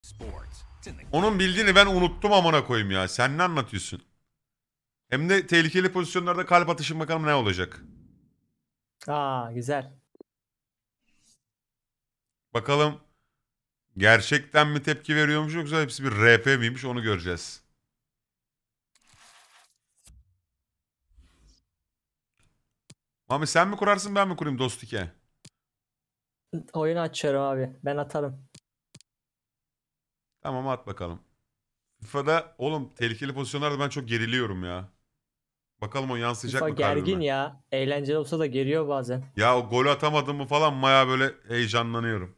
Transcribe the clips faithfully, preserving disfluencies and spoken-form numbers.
Onun bildiğini ben unuttum amına koyayım ya. Sen ne anlatıyorsun? Hem de tehlikeli pozisyonlarda kalp atışın bakalım ne olacak. Aa güzel. Bakalım gerçekten mi tepki veriyormuş yoksa hepsi bir R P miymiş onu göreceğiz. Mami sen mi kurarsın ben mi kurayım Dostike? Oyunu açıyorum abi. Ben atarım. Tamam at bakalım. FIFA'da oğlum tehlikeli pozisyonlarda ben çok geriliyorum ya. Bakalım o yansıyacak FIFA mı gergin kalbime? ya. Eğlenceli olsa da geriyor bazen. Ya o golü atamadım mı falan baya böyle heyecanlanıyorum.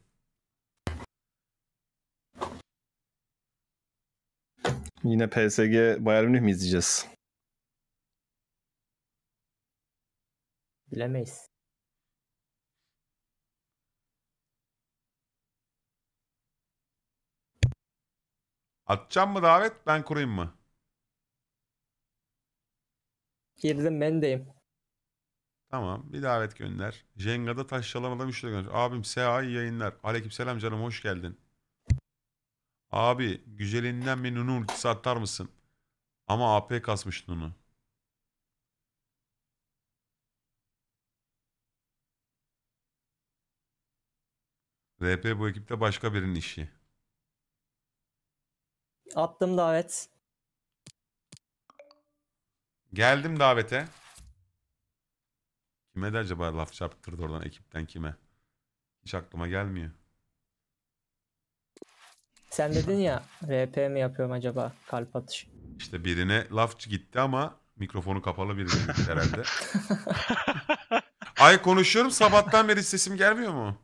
Yine P S G Bayern Münih mi izleyeceğiz? Bilemeyiz. Atacağım mı davet ben kurayım mı? Girdim ben deyim. Tamam bir davet gönder. Jenga'da taş yalamadan üçle gönder. Abim S A iyi yayınlar. Aleykümselam canım hoş geldin. Abi güzelinden bir Nunu ultisi atar mısın? Ama A P kasmış Nunu. R P bu ekipte başka birinin işi. Attım davet. Geldim davete. Kime de acaba laf çarptırdı oradan ekipten kime? Hiç aklıma gelmiyor. Sen dedin ya R P mi yapıyorum acaba kalp atış. İşte birine lafçı gitti ama mikrofonu kapalı birine gitti herhalde. Ay konuşuyorum sabahtan beri sesim gelmiyor mu?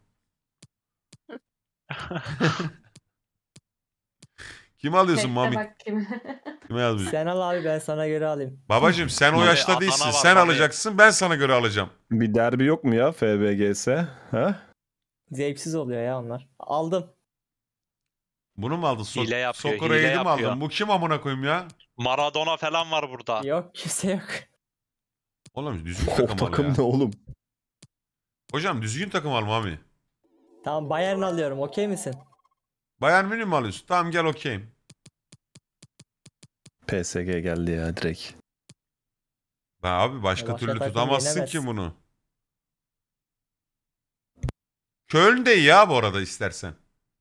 Kim alıyorsun Bekle Mami? bakayım. Kime yazmış? Sen al abi ben sana göre alayım. Babacım sen o Mami, yaşta Adana değilsin. var, Sen Mami. alacaksın ben sana göre alacağım. Bir derbi yok mu ya F B G S? Ha? Zevksiz oluyor ya onlar. Aldım. Bunu mu aldın? So Hile yapıyor, Soccer hile Aid'i mi yapıyor. aldın? Bu kim amına koyayım ya? Maradona falan var burada. Yok kimse yok. Oğlum düzgün O takım al takım ya. ne oğlum? Hocam düzgün takım al Mami. Tamam Bayern alıyorum okey misin? Bayern Münih mi alıyorsun? Tamam gel okeyim. P S G geldi ya direkt. Ben abi başka Ya başka türlü takım tutamazsın yenemez. ki bunu. Köln de iyi ya bu arada istersen.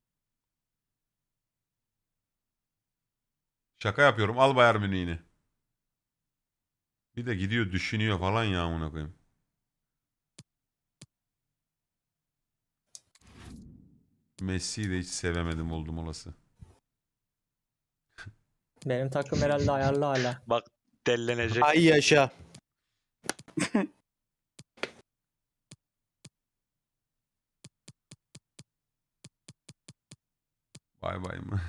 Şaka yapıyorum. Al Bayern Münih'ini. Bir de gidiyor düşünüyor falan ya amına koyayım. Messi'yi de hiç sevemedim oldum olası. Benim takım herhalde ayarlı hala. Bak dellenecek. Ay yaşa. Bay bay mı?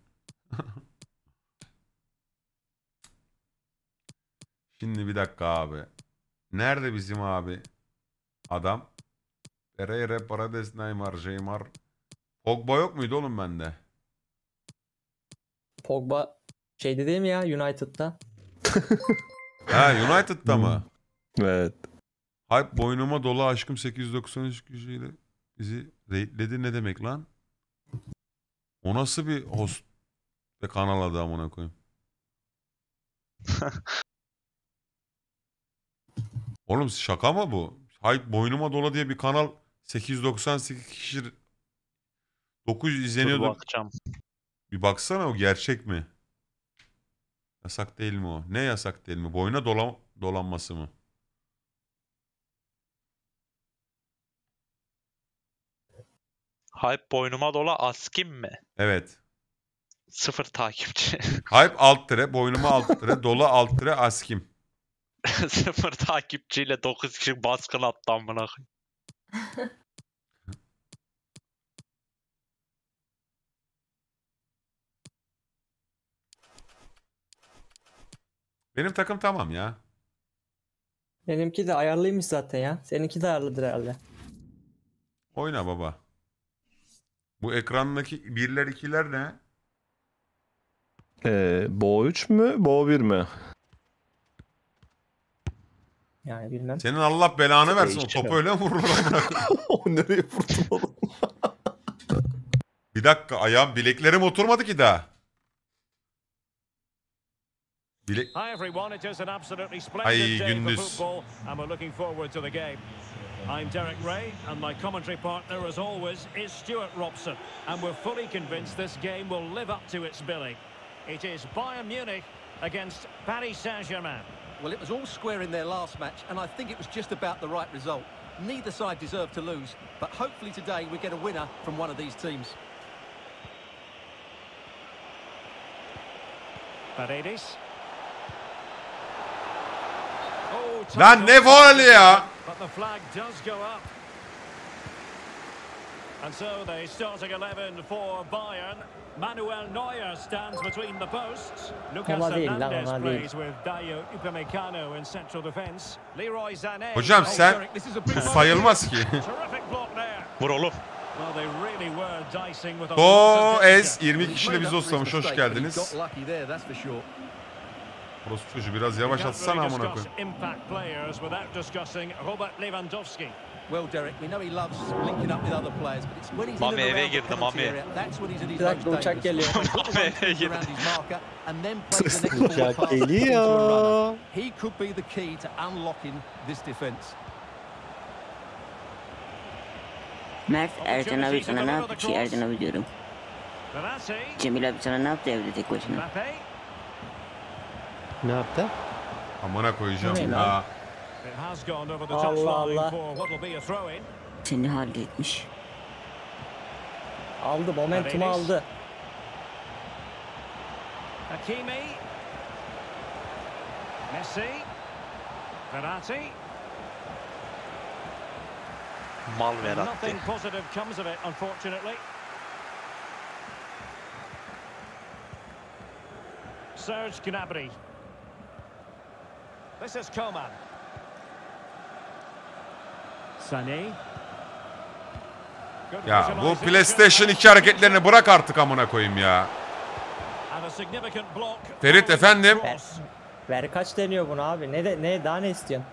Şimdi bir dakika abi. Nerede bizim abi? Adam. Pereira, Paredes, Neymar, Neymar. Pogba yok muydu oğlum bende? Pogba şeyde değil mi ya United'da? Ha United'da mı? Evet. Hype boynuma dolu aşkım sekiz yüz doksan üç kişiyle bizi raidledi ne demek lan? O nasıl bir host ve kanal adı amına koyayım? Oğlum şaka mı bu? Hype boynuma dolu diye bir kanal sekiz yüz doksan sekiz kişi dokuz yüz Dur izleniyordu. bakacağım. Bir baksana o gerçek mi? Yasak değil mi o? Ne yasak değil mi? Boyuna dolan dolanması mı? Hype boynuma dola askim mi? Evet. Sıfır takipçi. Hype alt tire, boynuma alt tire, dolu alt tire askim. Sıfır takipçiyle dokuz kişi baskın attı amına koyayım. Benim takım tamam ya. Benimki de ayarlıymış zaten ya. Seninki de ayarlıdır herhalde. Oyna baba. Bu ekrandaki birler ikiler ne? Ee, Bo üç mü? Bo bir mi? Yani bilmem. Senin Allah belanı versin o Değişiyor. topu öyle mi vurur amına koyayım? O nereye vurdu oğlum? Bir dakika ayağım bileklerim oturmadı ki daha. Bilek... Hi everyone, it is an absolutely splendid Ay, day for gündüz. football and we're looking forward to the game. I'm Derek Ray and my commentary partner as always is Stuart Robson and we're fully convinced this game will live up to its billing. It is Bayern Munich against Paris Saint-Germain. Well, it was all square in their last match and I think it was just about the right result. Neither side deserved to lose, but hopefully today we get a winner from one of these teams. Paredes. Oh, Lan ne faul ya? But the flag does go up. And so the starting eleven for Bayern. Manuel Neuer stands between the posts. Lucas Ona değil lan, Hernandez ona değil. plays with Dayo Upamecano in central defence. Leroy Sané. Hocam Oh, sen Derek, this is a big moment. sayılmaz ki. Terrific block there. Vur oğlum. Well, they really were dicing with a To lot of Ez danger. yirmi iki kişiyle bizi dostlamış. Hoş geldiniz. Got lucky there, that's for sure. Orası çocuğu biraz We yavaş can't atsana really amına discuss koyayım. impact players without discussing Robert Lewandowski. Well, Derek, we know he loves linking up with other players, but it's when he's Mami in and eve around the girdi, penalty Mami. area, that's when he's at his Bir dakika, most uçak dangerous. geliyor. He's got the Mami one two eve girdi. around his marker and then plays the next ball Uçak pass into a geliyor. runner. He could be the key to unlocking this defence. Mert, Ercan abi sana ne yaptı ki? Ercan abi diyorum. Verratti. Cemil abi sana ne yaptı evde tek başına? Mbappe. Ne yaptı? Amına koyacağım Ne ya. lan? It has gone over the Allah touchline Allah. for what will be a throw-in. Seni halletmiş. Aldı, momentumu Paredes. aldı. Hakimi. Messi. Verratti. Mal ver attı. Nothing positive comes of it, unfortunately. Serge Gnabry. This is Coman. Sané. Good Ya bu visualization. PlayStation iki hareketlerini bırak artık amına koyayım ya. And a significant block. Ferit efendim. Cross. Ver kaç deniyor bunu abi? Ne de ne daha ne istiyorsun?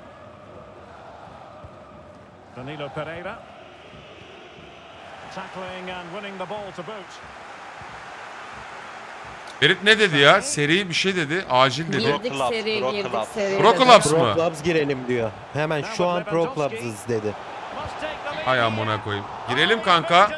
Danilo Pereira. Tackling and winning the ball to boot. Ferit ne dedi ya? Seri bir şey dedi. Acil dedi. Girdik Girdik Club, seri, Pro girdik Club. seri. Pro Clubs Pro mı? Clubs girelim diyor. Hemen şu an Pro Clubs'ız dedi. Must take the lead. Ay amına koyayım. Girelim kanka.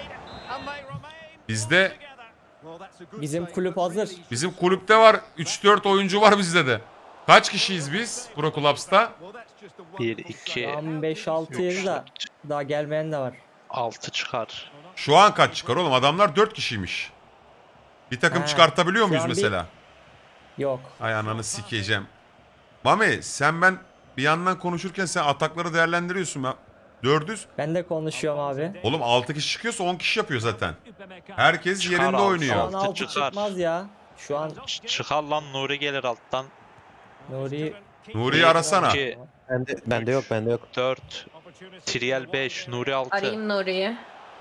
Bizde Well, that's a good Bizim save, kulüp but hazır. really- bizim kulüpte var. üç dört oyuncu var bizde de. Kaç kişiyiz biz Pro Clubs'ta? Well, that's just a bir, wonderful iki, save. Tam beş altı yedi da daha gelmeyen de var. altı çıkar. Şu an kaç çıkar oğlum? Adamlar dört kişiymiş. Bir takım He, çıkartabiliyor şu muyuz an bir- mesela? Yok. Ay ananı sikeceğim. Mami sen ben bir yandan konuşurken sen atakları değerlendiriyorsun. Ben dördüz. Ben de konuşuyorum abi. Oğlum altı kişi çıkıyorsa on kişi yapıyor zaten. Herkes Çıkar yerinde altı. Şu oynuyor. an altı çıkar. çıkmaz ya. Şu an Ç- Çıkar lan Nuri gelir alttan. Nuri Nuri'yi arasana. iki, Bende, bende yok, bende yok. dört, Trial beş, Nuri altı. Arayayım Nuri'yi.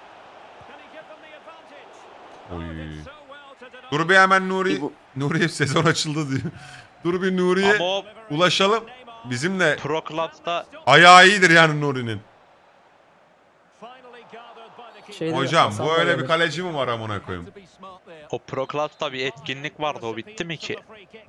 Oy. Dur bir hemen Nuri. E bu- Nuri'ye sezon açıldı diyor. Dur bir Nuri'ye Ama o ulaşalım. Bizimle Pro Clubs'ta ayağı iyidir yani Nuri'nin. Şeyde Hocam Hasan bu da öyle bir gelir. kaleci mi var amına koyayım? To be smart there. o Pro Clubs'ta bir etkinlik vardı, o bitti mi ki?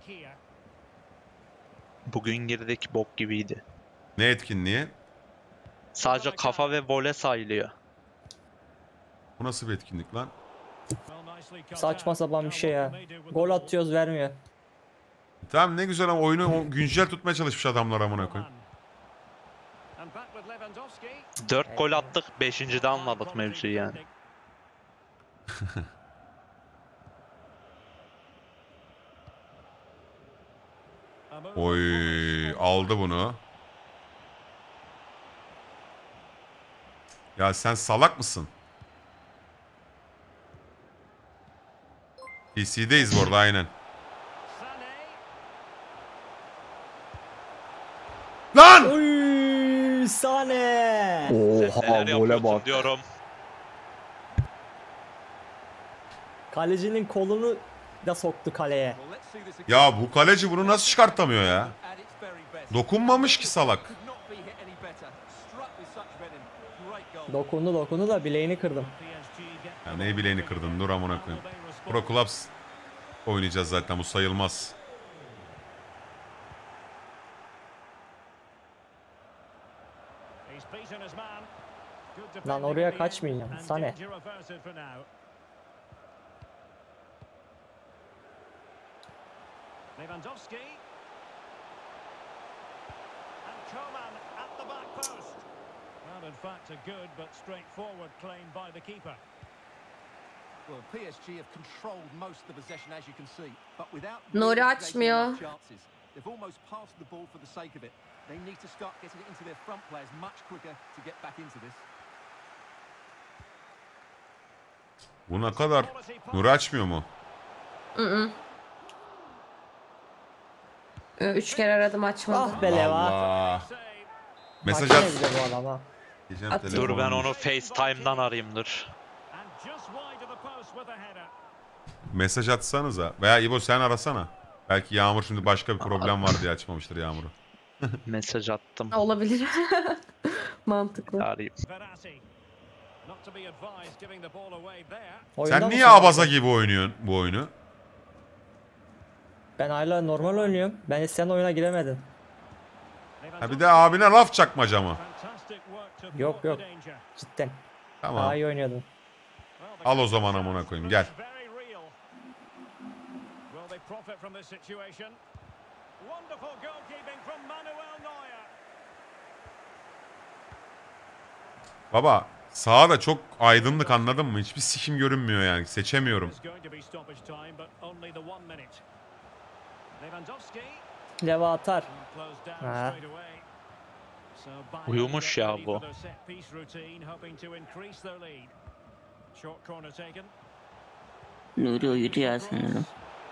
Bugün girdik, bok gibiydi. Ne etkinliği? Sadece kafa ve vole sayılıyor. Bu nasıl bir etkinlik lan? Saçma sapan bir şey ya. Gol atıyoruz vermiyor. Tamam ne güzel ama oyunu o- güncel tutmaya çalışmış adamlar amına koyayım. dört gol attık, beşincide anladık mevzuyu yani. Oy aldı bunu. Ya sen salak mısın? P C'deyiz bu arada aynen. Lan! Oy Sane. Sen neler Oha, gole yapıyorsun bak. diyorum. Kalecinin kolunu da soktu kaleye. Well, let's see this again. Ya bu kaleci bunu nasıl çıkartamıyor ya? At its very best. Dokunmamış ki salak. Could not be hit any better. Struck with such venom. Great goal. Dokundu dokundu da bileğini kırdım. Ya ne bileğini kırdın, dur amına koyayım. Pro Clubs oynayacağız zaten, bu sayılmaz. Lan oraya kaçmayacağım. Sane. Lewandowski. And Coman at the back post. Well, in fact, a good but straightforward claim by the keeper. Well, P S G have controlled most of the possession, as you can see, but without Nuri really açmıyor. creating enough chances. They've almost passed the ball for the sake of it. They need to start getting it into their front players much quicker to get back into this. Bu ne kadar? Nuri açmıyor mu? Hı hı. Ee, Üç kere aradım açmadı. Ah be Leva. Allah. Mesaj Makine at. bir de bu adam ha. Diyeceğim, At- Dur telefonum. ben onu FaceTime'dan arayayım dur. And just wide of the post with a header. Mesaj atsanıza. Veya İbo sen arasana. Belki Yağmur şimdi başka bir problem var diye açmamıştır Yağmur'u. Mesaj attım. Olabilir. Mantıklı. Arayayım. Verratti. Not to be advised giving the ball away there. Oyunda Sen mısın niye abi? abaza gibi oynuyorsun bu oyunu? Ben hala normal oynuyorum. Ben sen oyuna giremedin. Ha bir de abine laf çakmaca mı? Fantastic work to Yok, block the yok. danger. Cidden. Tamam. Daha iyi oynuyordun. Well, the Al o zaman amına koyayım, gel. very real. Will they profit from this situation? Wonderful goalkeeping from Manuel Neuer. Baba sağa da çok aydınlık, anladın mı? Hiçbir sikim görünmüyor yani. Seçemiyorum. It's going to be stoppage time, but only the one minute. Lewandowski Leva atar. closed down Ha. straight away. So Bayern Uyumuş get ya ready bu. for their set piece routine, hoping to increase their lead. Short corner taken. Nuri uyudu ya sanırım.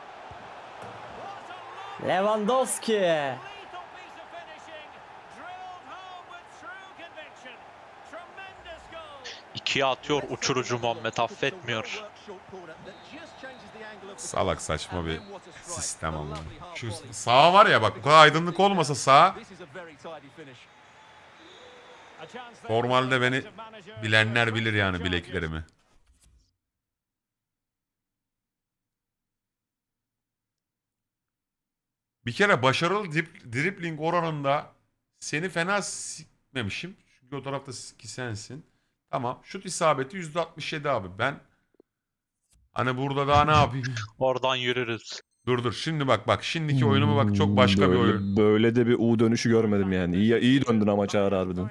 Lewandowski. Lethal piece of finishing, drilled home with true conviction. Tremendous goal. İkiye atıyor uçurucu Muhammed, affetmiyor. Salak saçma bir sistem ama. Şu sağ var ya bak, bu kadar aydınlık olmasa sağ, normalde beni bilenler bilir yani bileklerimi. Bir kere başarılı dip, dribbling oranında seni fena sikmemişim. Çünkü o tarafta ki sensin. Tamam. Şut isabeti yüzde altmış yedi abi. Ben hani burada daha ne yapayım? Oradan yürürüz. Dur dur. Şimdi bak bak. Şimdiki oyunumu bak. Çok başka böyle, bir oyun. Böyle de bir U dönüşü görmedim yani. İyi, iyi döndün ama Çağrı harbiden.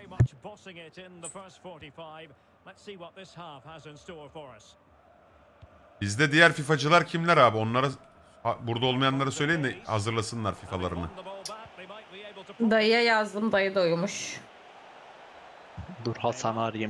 Bizde diğer FIFA'cılar kimler abi? Onlara ha, burada olmayanlara söyleyin de hazırlasınlar FIFA'larını. Dayıya yazdım. Dayı da uyumuş. Dur Hasan'ı arayayım.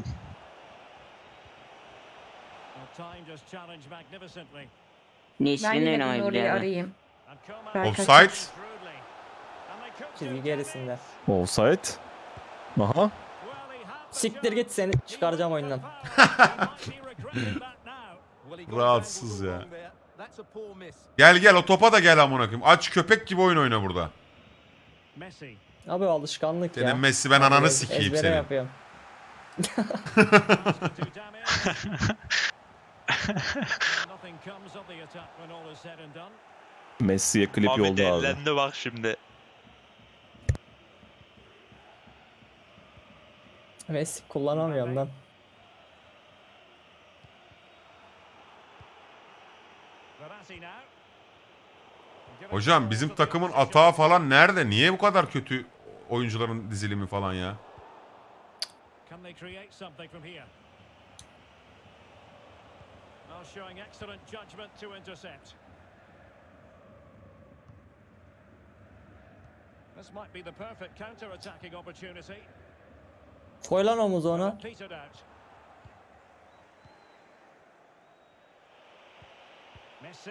Nesrin Ben yine oynamayı Nuri'yi biliyor. arayayım. Ben Offside. kaçır. Çizgi gerisinde. Offside. Aha. Siktir git, seni çıkaracağım oyundan. Rahatsız ya. Gel gel o topa da gel amına koyayım. Aç köpek gibi oyun oyna burada. Abi alışkanlık Senin ya. Messi, ben Abi ananı ez- sikeyim ezbere senin. yapıyorum. Messi'ye klip Muhammed yolda abi. ellendi bak şimdi. Messi kullanamıyorum lan. Hocam bizim takımın atağı falan nerede? Niye bu kadar kötü oyuncuların dizilimi falan ya? Can they create something from here? Now showing excellent judgment to intercept. This might be the perfect counter-attacking opportunity. Koy lan omuzu ona. Petered out. Messi.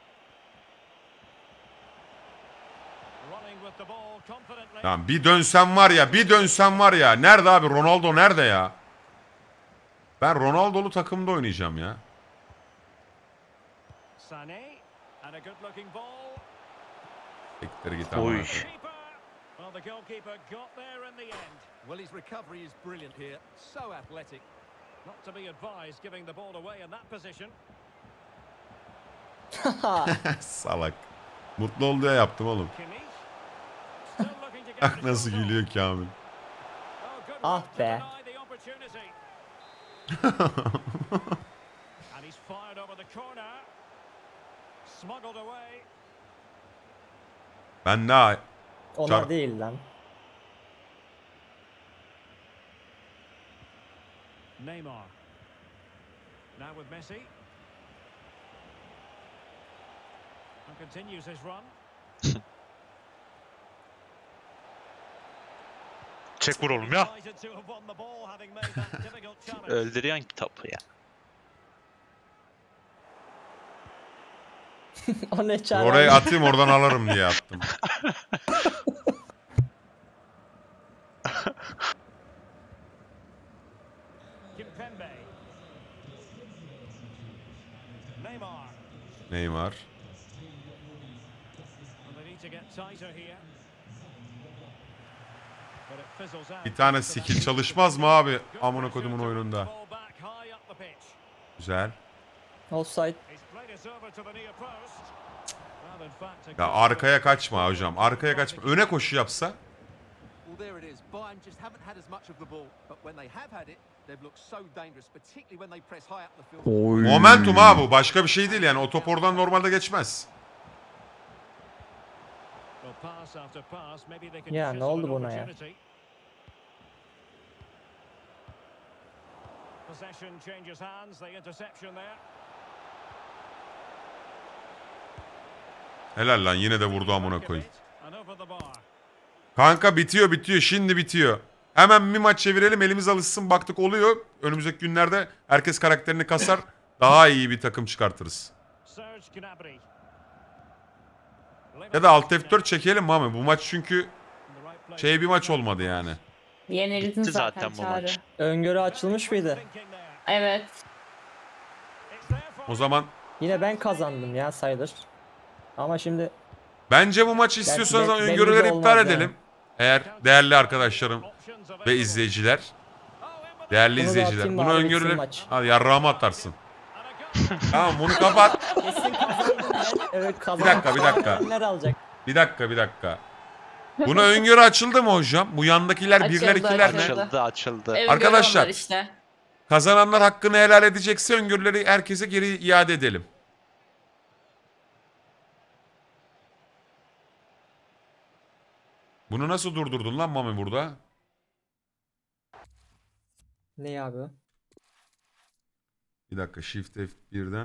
Running with the ball confidently. Tamam bir dönsem var ya, bir dönsem var ya. Nerede abi? Ronaldo nerede ya? Ben Ronaldo'lu takımda oynayacağım ya. Sané and a good-looking ball. Siktir git Oy. amına. Keeper. Well, the goalkeeper got there in the end. Well, his recovery is brilliant here. So athletic. Not to be advised giving the ball away in that position. Salak. Mutlu ol diye yaptım oğlum. Kimmich. Still looking to get Ah the nasıl shot off. gülüyor Kamil. Oh, good Ah work to be. deny the opportunity. And he's fired over the corner. Smuggled away. Ben daha Onlar Çar- değil lan. Neymar. Now with Messi. And continues his run. Çek vur oğlum ya. Delighted to have won the ball, having made that difficult challenge. Öldürüyorsun kitabı ya. O ne çare? oraya atayım oradan alırım diye attım. Kimpembe. Neymar. Neymar. And they need to get tighter here. But it fizzles out. Bir tane skill çalışmaz mı abi amına kodumun oyununda? Ball back high up the pitch. Güzel. Offside. He's played it over to the near post. Well, in fact, a Ya good arkaya goal. kaçma hocam. Arkaya kaçma. Öne koşu yapsa. Well, there it is. Bayern just haven't had as much of the ball, but when they have had it, they've looked so dangerous, particularly when they press high up the field. Oy. Momentum ha bu. Başka bir şey değil yani. O top oradan normalde geçmez. Well, pass after pass, maybe they can Ya, ne chisel oldu an buna ya? opportunity. Possession changes hands, the interception there. Helal lan yine de vurdu amına koyayım. And over the bar. Kanka bitiyor bitiyor. Şimdi bitiyor. Hemen bir maç çevirelim. Elimiz alışsın. Baktık oluyor. Önümüzdeki günlerde herkes karakterini kasar. Daha iyi bir takım çıkartırız. Serge Gnabry. Ya da alt F dört çekelim mi abi? Bu maç çünkü şey bir maç olmadı yani. Yenildin Bitti zaten, zaten bu Çağrı. maç. Öngörü açılmış mıydı? Evet. O zaman Yine ben kazandım ya sayılır. Ama şimdi bence bu maçı istiyorsanız belli de öngörüleri olmaz iptal yani. edelim. Eğer değerli arkadaşlarım ve izleyiciler, değerli Bunu da izleyiciler, atayım bunu bari bitsin öngörüleri... maç. Hadi yarrağımı atarsın. Tamam bunu kapat. kesin kazandım ben. Evet Bir kazandım. dakika, bir dakika. Neler alacak? Bir dakika bir dakika. Buna öngörü açıldı mı hocam? Bu yandakiler birler Açıldı, ikiler ne? açıldı. Açıldı açıldı. Öngörü Arkadaşlar. onlar işte. Kazananlar hakkını helal edecekse öngörüleri herkese geri iade edelim. Bunu nasıl durdurdun lan Mami burada? Ne abi? Bir dakika Shift F birden.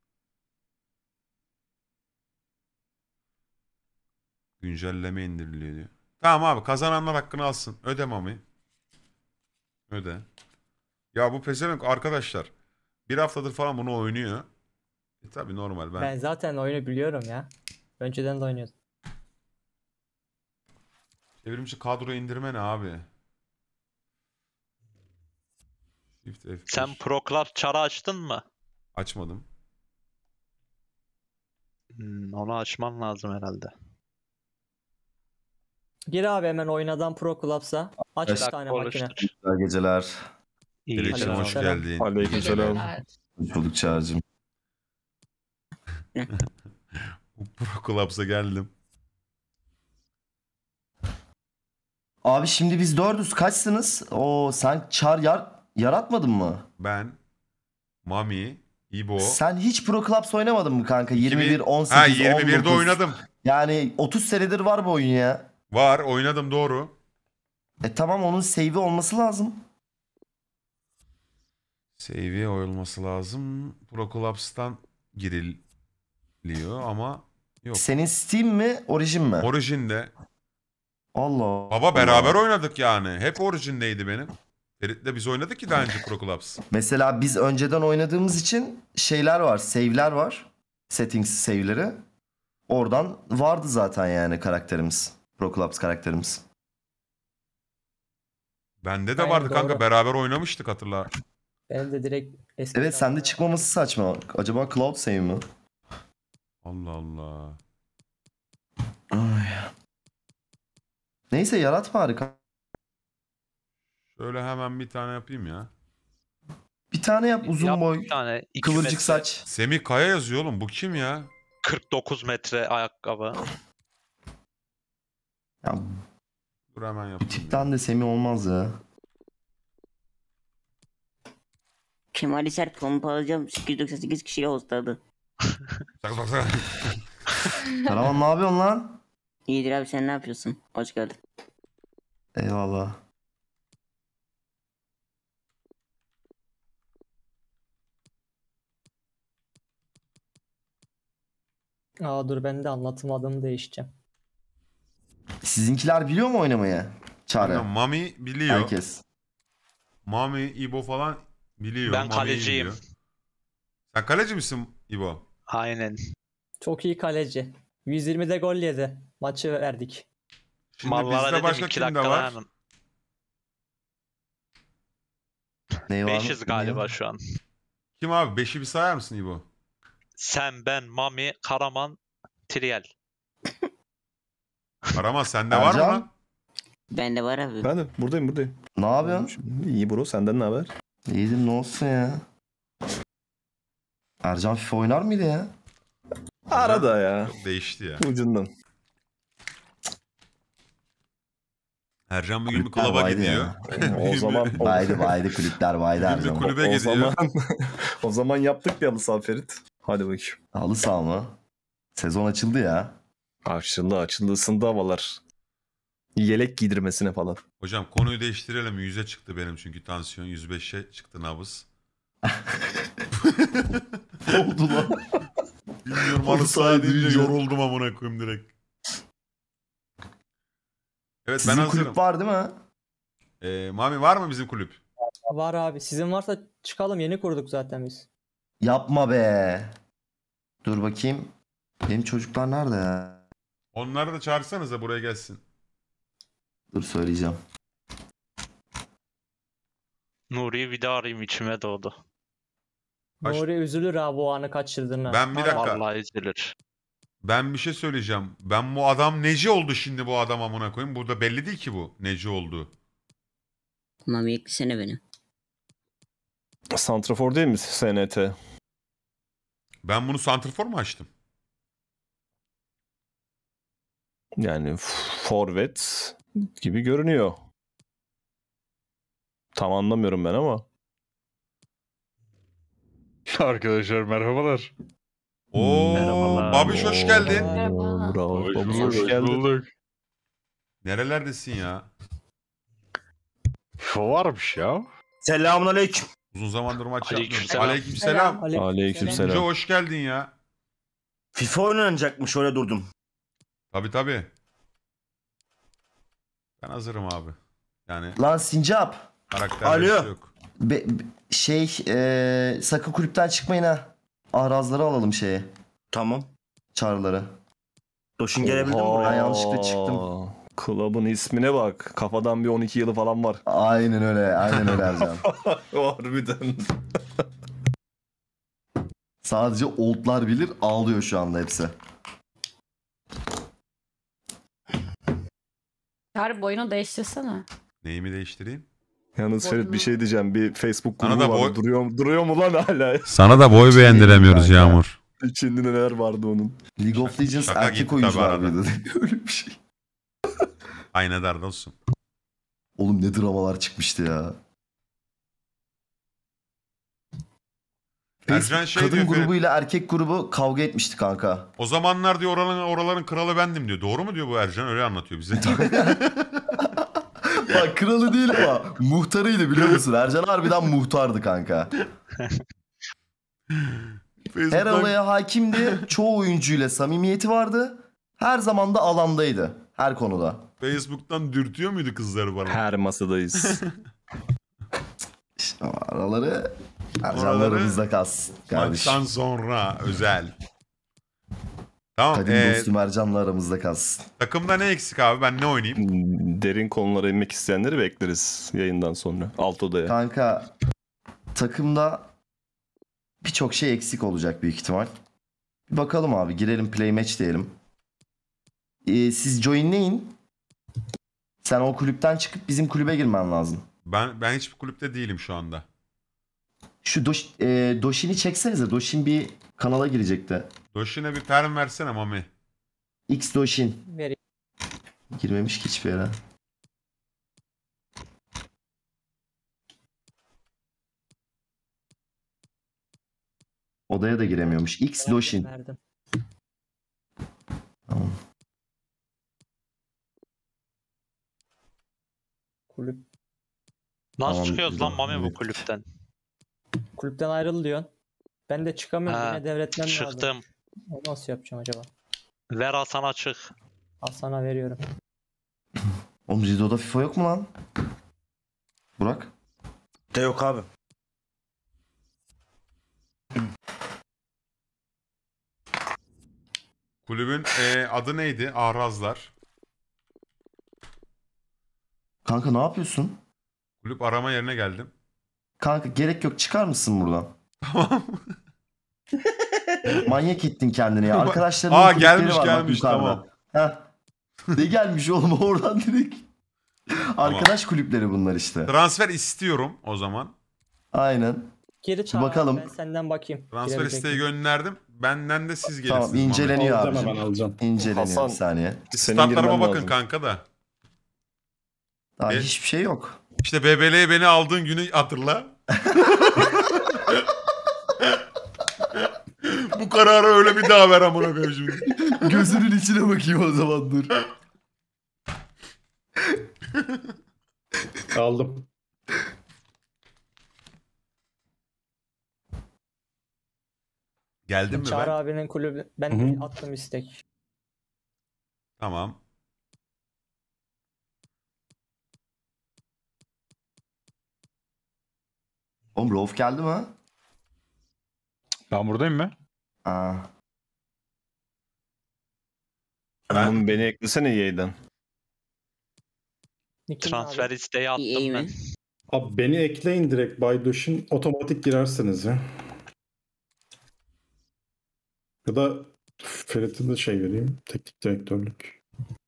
Güncelleme indiriliyor diyor. Tamam abi kazananlar hakkını alsın. Öde Mami. Öde. Ya bu pezevenk arkadaşlar bir haftadır falan bunu oynuyor. E tabi normal ben. Ben zaten oyunu biliyorum ya. Önceden de oynuyordum. Çevrimçi kadro indirme ne abi? Shift F bir. Sen Pro Club çarı açtın mı? Açmadım. Hmm, onu açman lazım herhalde. Gir abi hemen oynadan Pro Clubs'a. Aç bir Bak, tane makine. oluştur. Güzel geceler. İyi Dilekçim geceler. hoş Selam. geldin. Aleykümselam. Evet. Hoş bulduk Çağrı'cığım. Pro Clubs'a geldim. Abi şimdi biz dördüz. Kaçsınız? Oo sen Çağır yar yaratmadın mı? Ben, Mami, İbo. Sen hiç Pro Clubs oynamadın mı kanka? yirmi bir, on Ha sekiz, yirmi birde on dokuz. oynadım. Yani otuz senedir var bu oyun ya. Var oynadım doğru. E tamam onun save'i olması lazım. Save'e olması lazım. Pro Clubs'tan giriliyor ama yok. Senin Steam mi, Origin mi? Orijinde. Allah. Baba beraber Allah. oynadık yani. Hep orijindeydi benim. Ferit'le biz oynadık ki daha önce Pro Clubs. Mesela biz önceden oynadığımız için şeyler var, save'ler var. Settings save'leri. Oradan vardı zaten yani karakterimiz. Pro Clubs karakterimiz. Bende de Aynen, vardı kanka doğru. beraber oynamıştık hatırla. Benim de direkt eski. Evet sende çıkmaması saçma. Acaba Cloud save mi? Allah Allah. Ay. Neyse yarat bari. Şöyle hemen bir tane yapayım ya. Bir tane yap uzun Yap boy. bir tane. iki Kıvırcık metre, saç. Semih Kaya yazıyor oğlum. Bu kim ya? kırk dokuz metre ayakkabı. Ya, Dur hemen bu yapayım. tipten de Semih olmaz ya. Kemal İser pompa alacağım. sekiz yüz doksan sekiz kişiye hostladı. Sak sak sak. Karaman ne yapıyorsun lan? İyidir abi, sen ne yapıyorsun? Hoş geldin. Eyvallah. Aa dur, ben de anlatım adımı değişeceğim. Sizinkiler biliyor mu oynamayı? Çare. Aynen, Mami biliyor. Herkes. Mami, İbo falan biliyor. Ben Mami kaleciyim. biliyor. Sen kaleci misin İbo? Aynen. Çok iyi kaleci. yüz yirmide gol yedi. Maçı verdik. Şimdi Mallara bizde dedim başka iki kim de dakika var? dayanın. Ne var? beş yüz galiba Ne? şu an. Kim abi? Beşi bir sayar mısın İbo? Sen, ben, Mami, Karaman, Trial. Karaman sende var mı Ercan? lan? Bende var abi. Ben de buradayım buradayım. Ne yapıyorsun? İyi bro, senden ne haber? İyidir, ne olsun ya. Ercan FIFA oynar mıydı ya? Arada ya. Çok değişti ya. Ucundan. Ercan bugün bir Kulüpler kulübe baydı gidiyor. ya. O zaman o, Baydı baydı kulüpler baydı Bugün bir Ercan. kulübe o gidiyor. zaman o zaman yaptık bir halı saha Ferit. Hadi bakayım. Halı saha mı? Sezon açıldı ya. Açıldı açıldı, ısındı havalar. Yelek giydirmesine falan. Hocam konuyu değiştirelim. yüze çıktı benim çünkü tansiyon. yüz beşe çıktı nabız. Ne oldu lan? Bilmiyorum, Halı halı saha saha deyince deyince. yoruldum amına koyayım direkt. Evet, Sizin ben hazırım. kulüp var değil mi? Ee, Mami var mı bizim kulüp? Var abi. Sizin varsa çıkalım. Yeni kurduk zaten biz. Yapma be. Dur bakayım. Benim çocuklar nerede ya? Onları da çağırsanıza buraya gelsin. Dur söyleyeceğim. Nuri'yi bir daha arayayım, içime doğdu. Baş- Nuri üzülür abi o anı kaçırdığına. Ben bir dakika. Vallahi üzülür. Ben bir şey söyleyeceğim. Ben bu adam neci oldu şimdi bu adam amına koyayım. Burada belli değil ki bu neci oldu. Mami eklesene beni. Santrafor değil mi S N T? Ben bunu santrfor mu açtım? Yani f- forvet gibi görünüyor. Tam anlamıyorum ben ama. Arkadaşlar merhabalar. Oo, Merhabalar. Babiş hoş geldin. Oo, bravo. Hoş Babuş, bulduk, hoş geldin. bulduk. Nerelerdesin ya? FIFA varmış ya. Selamünaleyküm. Uzun zamandır maç Aleykümselam. yapmıyorum. Aleykümselam. Aleykümselam. Hoca hoş geldin ya. FIFA oynanacakmış, öyle durdum. Tabii tabii. Ben hazırım abi. Yani Lan Sincap. karakterde Alo. şey yok. Be- be- şey eee sakın kulüpten çıkmayın ha. Ahrazları alalım şeye. Tamam. Çağrıları. Doşun gelebildim mi Ben buraya? yanlışlıkla çıktım. Kulübün ismine bak. Kafadan bir on iki yılı falan var. Aynen öyle. Aynen öyle Ercan. Harbiden. Sadece oldlar bilir, ağlıyor şu anda hepsi. Çağrı boyunu değiştirsene. Neyimi değiştireyim? Yalnız Ferit bir şey diyeceğim. Bir Facebook Sana grubu da var. boy- Duruyor, duruyor mu lan hala? Sana da boy beğendiremiyoruz Yağmur. İçinde neler vardı onun. League of Legends Şaka erkek gitti oyuncular tabii arada. mıydı? Öyle bir şey. Ayna darda olsun. Oğlum ne dramalar çıkmıştı ya. Ercan Facebook şey kadın diyor, grubuyla erkek grubu kavga etmişti kanka. O zamanlar diyor oraların, oraların kralı bendim diyor. Doğru mu diyor bu Ercan? Öyle anlatıyor bize. Bak kralı değil ama muhtarıydı, biliyor musun? Ercan harbiden muhtardı kanka. Her Facebook'tan- olaya hakimdi. Çoğu oyuncuyla samimiyeti vardı. Her zaman da alandaydı. Her konuda. Facebook'tan dürtüyor muydu kızları bana? Her masadayız. İşte araları Ercan'la Oraları aramızda kalsın kardeşim. Maçtan sonra özel. Tamam. Kadim ee, dostum Ercan'la aramızda kalsın. takımda ne eksik abi? Ben ne oynayayım? Derin konulara inmek isteyenleri bekleriz yayından sonra. Alt odaya. Kanka takımda birçok şey eksik olacak büyük ihtimal. Bir bakalım abi, girelim play match diyelim. Ee, siz joinleyin. Sen o kulüpten çıkıp bizim kulübe girmen lazım. Ben ben hiçbir kulüpte değilim şu anda. Şu Doş, e, Doşin'i çeksenize. Doşin bir kanala girecekti. Doşin'e bir perm versene Mami. X Doşin. Vereyim. Girmemiş ki hiçbir yere. Odaya da giremiyormuş. X Doşin. Verdim. Tamam. Kulüp. Nasıl Tamam, çıkıyoruz güzel. lan Mami bu Evet. kulüpten? Kulüpten ayrıl diyorsun. Ben de çıkamıyorum. Ha, Yine devretmem lazım. Çıktım. Onu nasıl yapacağım acaba? Ver Hasan'a çık. Al sana veriyorum. Oğlum Rido'da FIFA yok mu lan? Burak? De yok abi. Kulübün e, adı neydi? Ahrazlar. Kanka ne yapıyorsun? Kulüp arama yerine geldim. Kanka gerek yok, çıkar mısın buradan? Tamam. Manyak ettin kendini ya. Arkadaşlarının Aa, kulüpleri gelmiş, var bak gelmiş, yukarıda. tamam. Heh. Ne gelmiş oğlum oradan direkt. Arkadaş kulüpleri bunlar işte. Transfer istiyorum o zaman. Aynen. Geri çağır. bakalım. Ben senden bakayım. Transfer Girebilecek isteği miyim? gönderdim. Benden de siz gelirsiniz. Tamam, inceleniyor Alacağım, abicim. hemen alacağım. İnceleniyor Hasan, bir saniye. Senin Statlarıma girmen bakın lazım. kanka da. Daha E- hiçbir şey yok. İşte B B L'ye beni aldığın günü hatırla. Bu kararı öyle bir daha ver amına koyayım şimdi. Gözünün içine bakayım o zaman dur. Aldım. Geldin mi Çağrı ben? abinin kulübü. Ben Hı hı. de attım istek. Tamam. Oğlum Rauf geldi mi? Ben buradayım mı? Aa. Oğlum beni eklesene E A'den. Nick'in Transfer abi. isteği İyi, attım iyi ben. mi? Abi beni ekleyin direkt Bayduş'un otomatik girersiniz ya. Ya da Ferit'e de şey vereyim. Teknik direktörlük.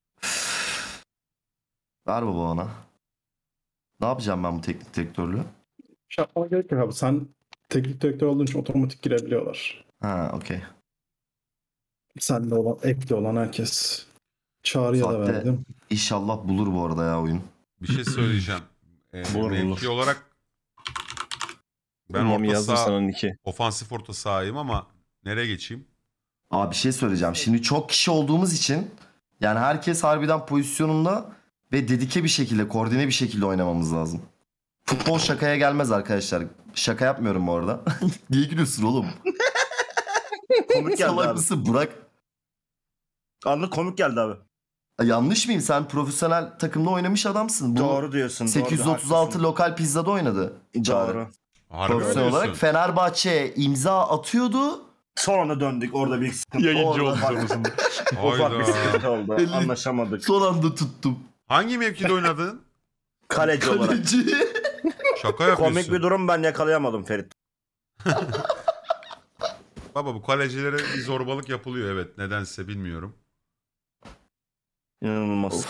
Ver baba ona. Ne yapacağım ben bu teknik direktörlüğü? Şey yapmana gerek yok abi. Sen teknik direktör olduğun için otomatik girebiliyorlar. Ha okey. Sende olan, ekli olan herkes. Çağrı'ya da Saatte- verdim. İnşallah bulur bu arada ya oyun. Bir şey söyleyeceğim. Ee, Bulur, mevki bulur. olarak ben Mami orta yazdım saha, sana iki. ofansif orta sahayım ama nereye geçeyim? Abi bir şey söyleyeceğim. Şimdi çok kişi olduğumuz için yani herkes harbiden pozisyonunda ve dedike bir şekilde, koordine bir şekilde oynamamız lazım. Futbol şakaya gelmez arkadaşlar. Şaka yapmıyorum bu arada. Niye gülüyorsun oğlum? Komik geldi Salak abi. mısın Burak? Anlık komik geldi abi. Yanlış mıyım? Sen profesyonel takımda oynamış adamsın. Bu Doğru diyorsun. sekiz yüz otuz altı doğru, lokal pizzada oynadı. Çağrı. Doğru. Harbi mi Profesyonel olarak diyorsun? Fenerbahçe'ye imza atıyordu. Sonra döndük orada bir sıkıntı. Yayıncı Orada oldu ufak- sonrasında. Ufak bir Hayda. sıkıntı oldu. Belli. Anlaşamadık. Son anda tuttum. Hangi mevkide oynadın? Kaleci olarak. Kaleci. Şaka yapıyorsun. Komik bir durum, ben yakalayamadım Ferit. Baba bu kalecilere bir zorbalık yapılıyor evet. Nedense bilmiyorum. İnanılmaz.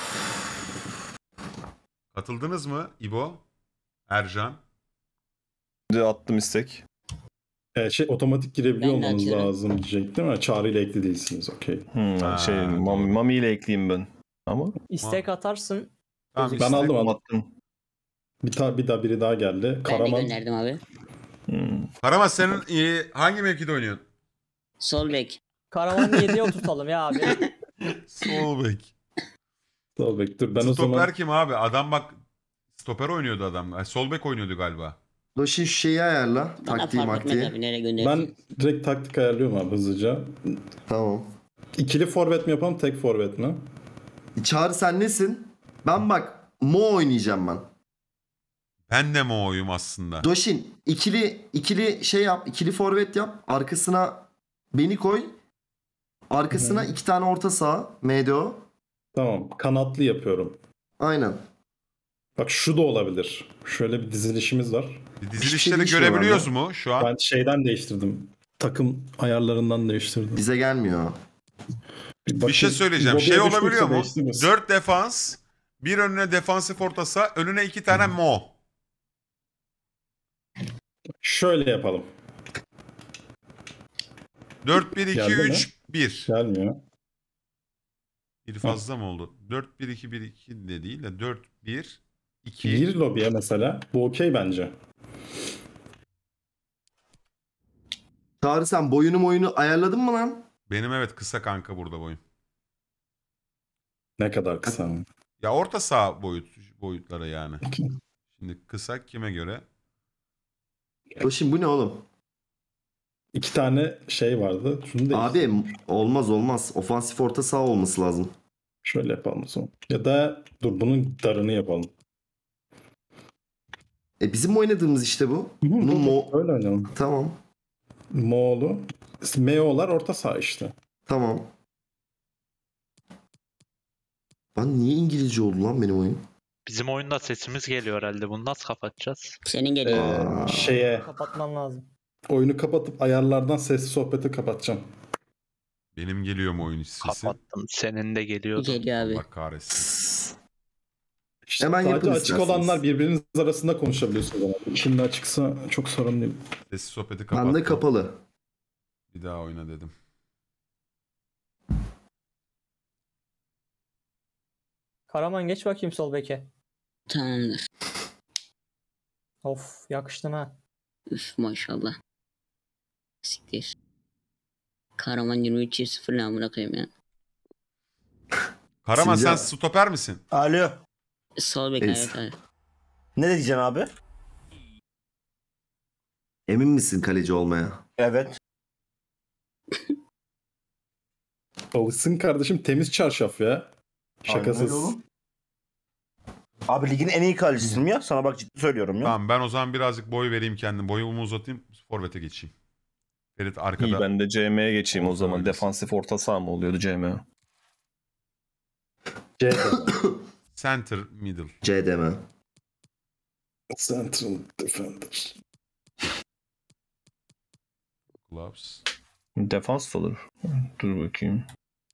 Katıldınız mı İbo? Ercan? Şimdi attım istek. Ee, şey otomatik girebiliyor Ben de olmanız atıyorum. lazım diyecek değil mi? Çağrı ile ekli değilsiniz, okey. Hmm, Ha, şey doğru. Mami, Mami ile ekleyeyim ben. Ama İstek atarsın. Tamam, Ben istek- aldım aldım. attım. Bir, ta, bir daha biri daha geldi. Ben de Karaman. gönderdim abi. Hmm. Karamaz senin e, hangi mevkide oynuyorsun? Sol bek. Karavanı yediye oturtalım ya abi. Sol bek. Sol bek. Dur ben o Stoper zaman kim abi? Adam bak stoper oynuyordu adam. Ay, sol bek oynuyordu galiba. Doşin şu şeyi ayarla. Bana Taktiği fark etmez maktiği. abi nereye göndereceğim. ben direkt taktik ayarlıyorum abi hızlıca. Tamam. İkili forvet mi yapalım, tek forvet mi? Çağrı sen nesin? Ben bak Mo oynayacağım ben. Ben de mi oyum aslında? Doşin ikili ikili şey yap, ikili forvet yap. Arkasına beni koy. Arkasına iki tane orta saha. M D O. Tamam, kanatlı yapıyorum. Aynen. Bak şu da olabilir. Şöyle bir dizilişimiz var. Bir şey dizilişleri değişmiyor görebiliyoruz abi. mu şu an? Ben şeyden değiştirdim. Takım ayarlarından değiştirdim. Bize gelmiyor. Bir bakayım. şey söyleyeceğim. Bobby'ye Şey düşmüşse olabiliyor mu? değiştiririz. Dört defans, bir önüne defansif orta saha, önüne iki tane mo. Şöyle yapalım. dört bir iki Geldi mi? üç bir. Gelmiyor. Bir fazla mı oldu? dört bir iki bir iki de değil de dört bir iki. Gir lobiye mesela. Bu okey bence. Çağrı sen boyunu boyunu ayarladın mı lan? Benim evet kısa kanka burada boyum. Ne kadar kısa mı? Ya orta saha boyut boyutları yani. Şimdi kısa kime göre? O şimdi bu ne oğlum? İki tane şey vardı. Şunu da Abi olmaz olmaz. Ofansif orta saha olması lazım. şöyle yapalım o zaman. Ya da dur bunun darını yapalım. E bizim oynadığımız işte bu. Hı, Bunun mo... Öyle oynayalım. Tamam. Moğol'u. Meo'lar orta saha işte. Tamam. Lan niye İngilizce oldu lan benim oyun? Bizim oyunda sesimiz geliyor herhalde. Bunu nasıl kapatacağız? Senin geliyor. Aa. Şeye Kapatman lazım. oyunu kapatıp ayarlardan sesli sohbeti kapatacağım. Benim geliyor mu oyun sesi? Kapattım. Senin de geliyordu. Geliyor abi. Allah kahretsin. İşte Hemen sadece yapın açık isterseniz. olanlar birbiriniz arasında konuşabiliyorsunuz. Şimdi açıksa çok sorun değil. Sesi sohbeti kapattım. Bende kapalı. Bir daha oyna dedim. Karaman geç bakayım sol beke. Tamamdır. Of yakıştın ha. Üf maşallah. Siktir. Kahraman yirmi üç sıfır ne amına koyayım ya. Karaman sen Sincan. stoper misin? Alo. Sol bek Neyse. evet abi. Ne diyeceksin abi? Emin misin kaleci olmaya? Evet. Alışsın kardeşim temiz çarşaf ya. Aynen Şakasız. öyle oğlum. Abi ligin en iyi kalecisiyim ya. Sana bak ciddi söylüyorum ya. Tamam ben o zaman birazcık boy vereyim kendim. Boyumu uzatayım. Forvet'e geçeyim. Ferit arkada. İyi ben de C M'ye geçeyim o Orta zaman. oynasın. Defansif orta saha mı oluyordu C M? C Center middle. C deme. Central Defender. Gloves. Defans da olur. Dur bakayım.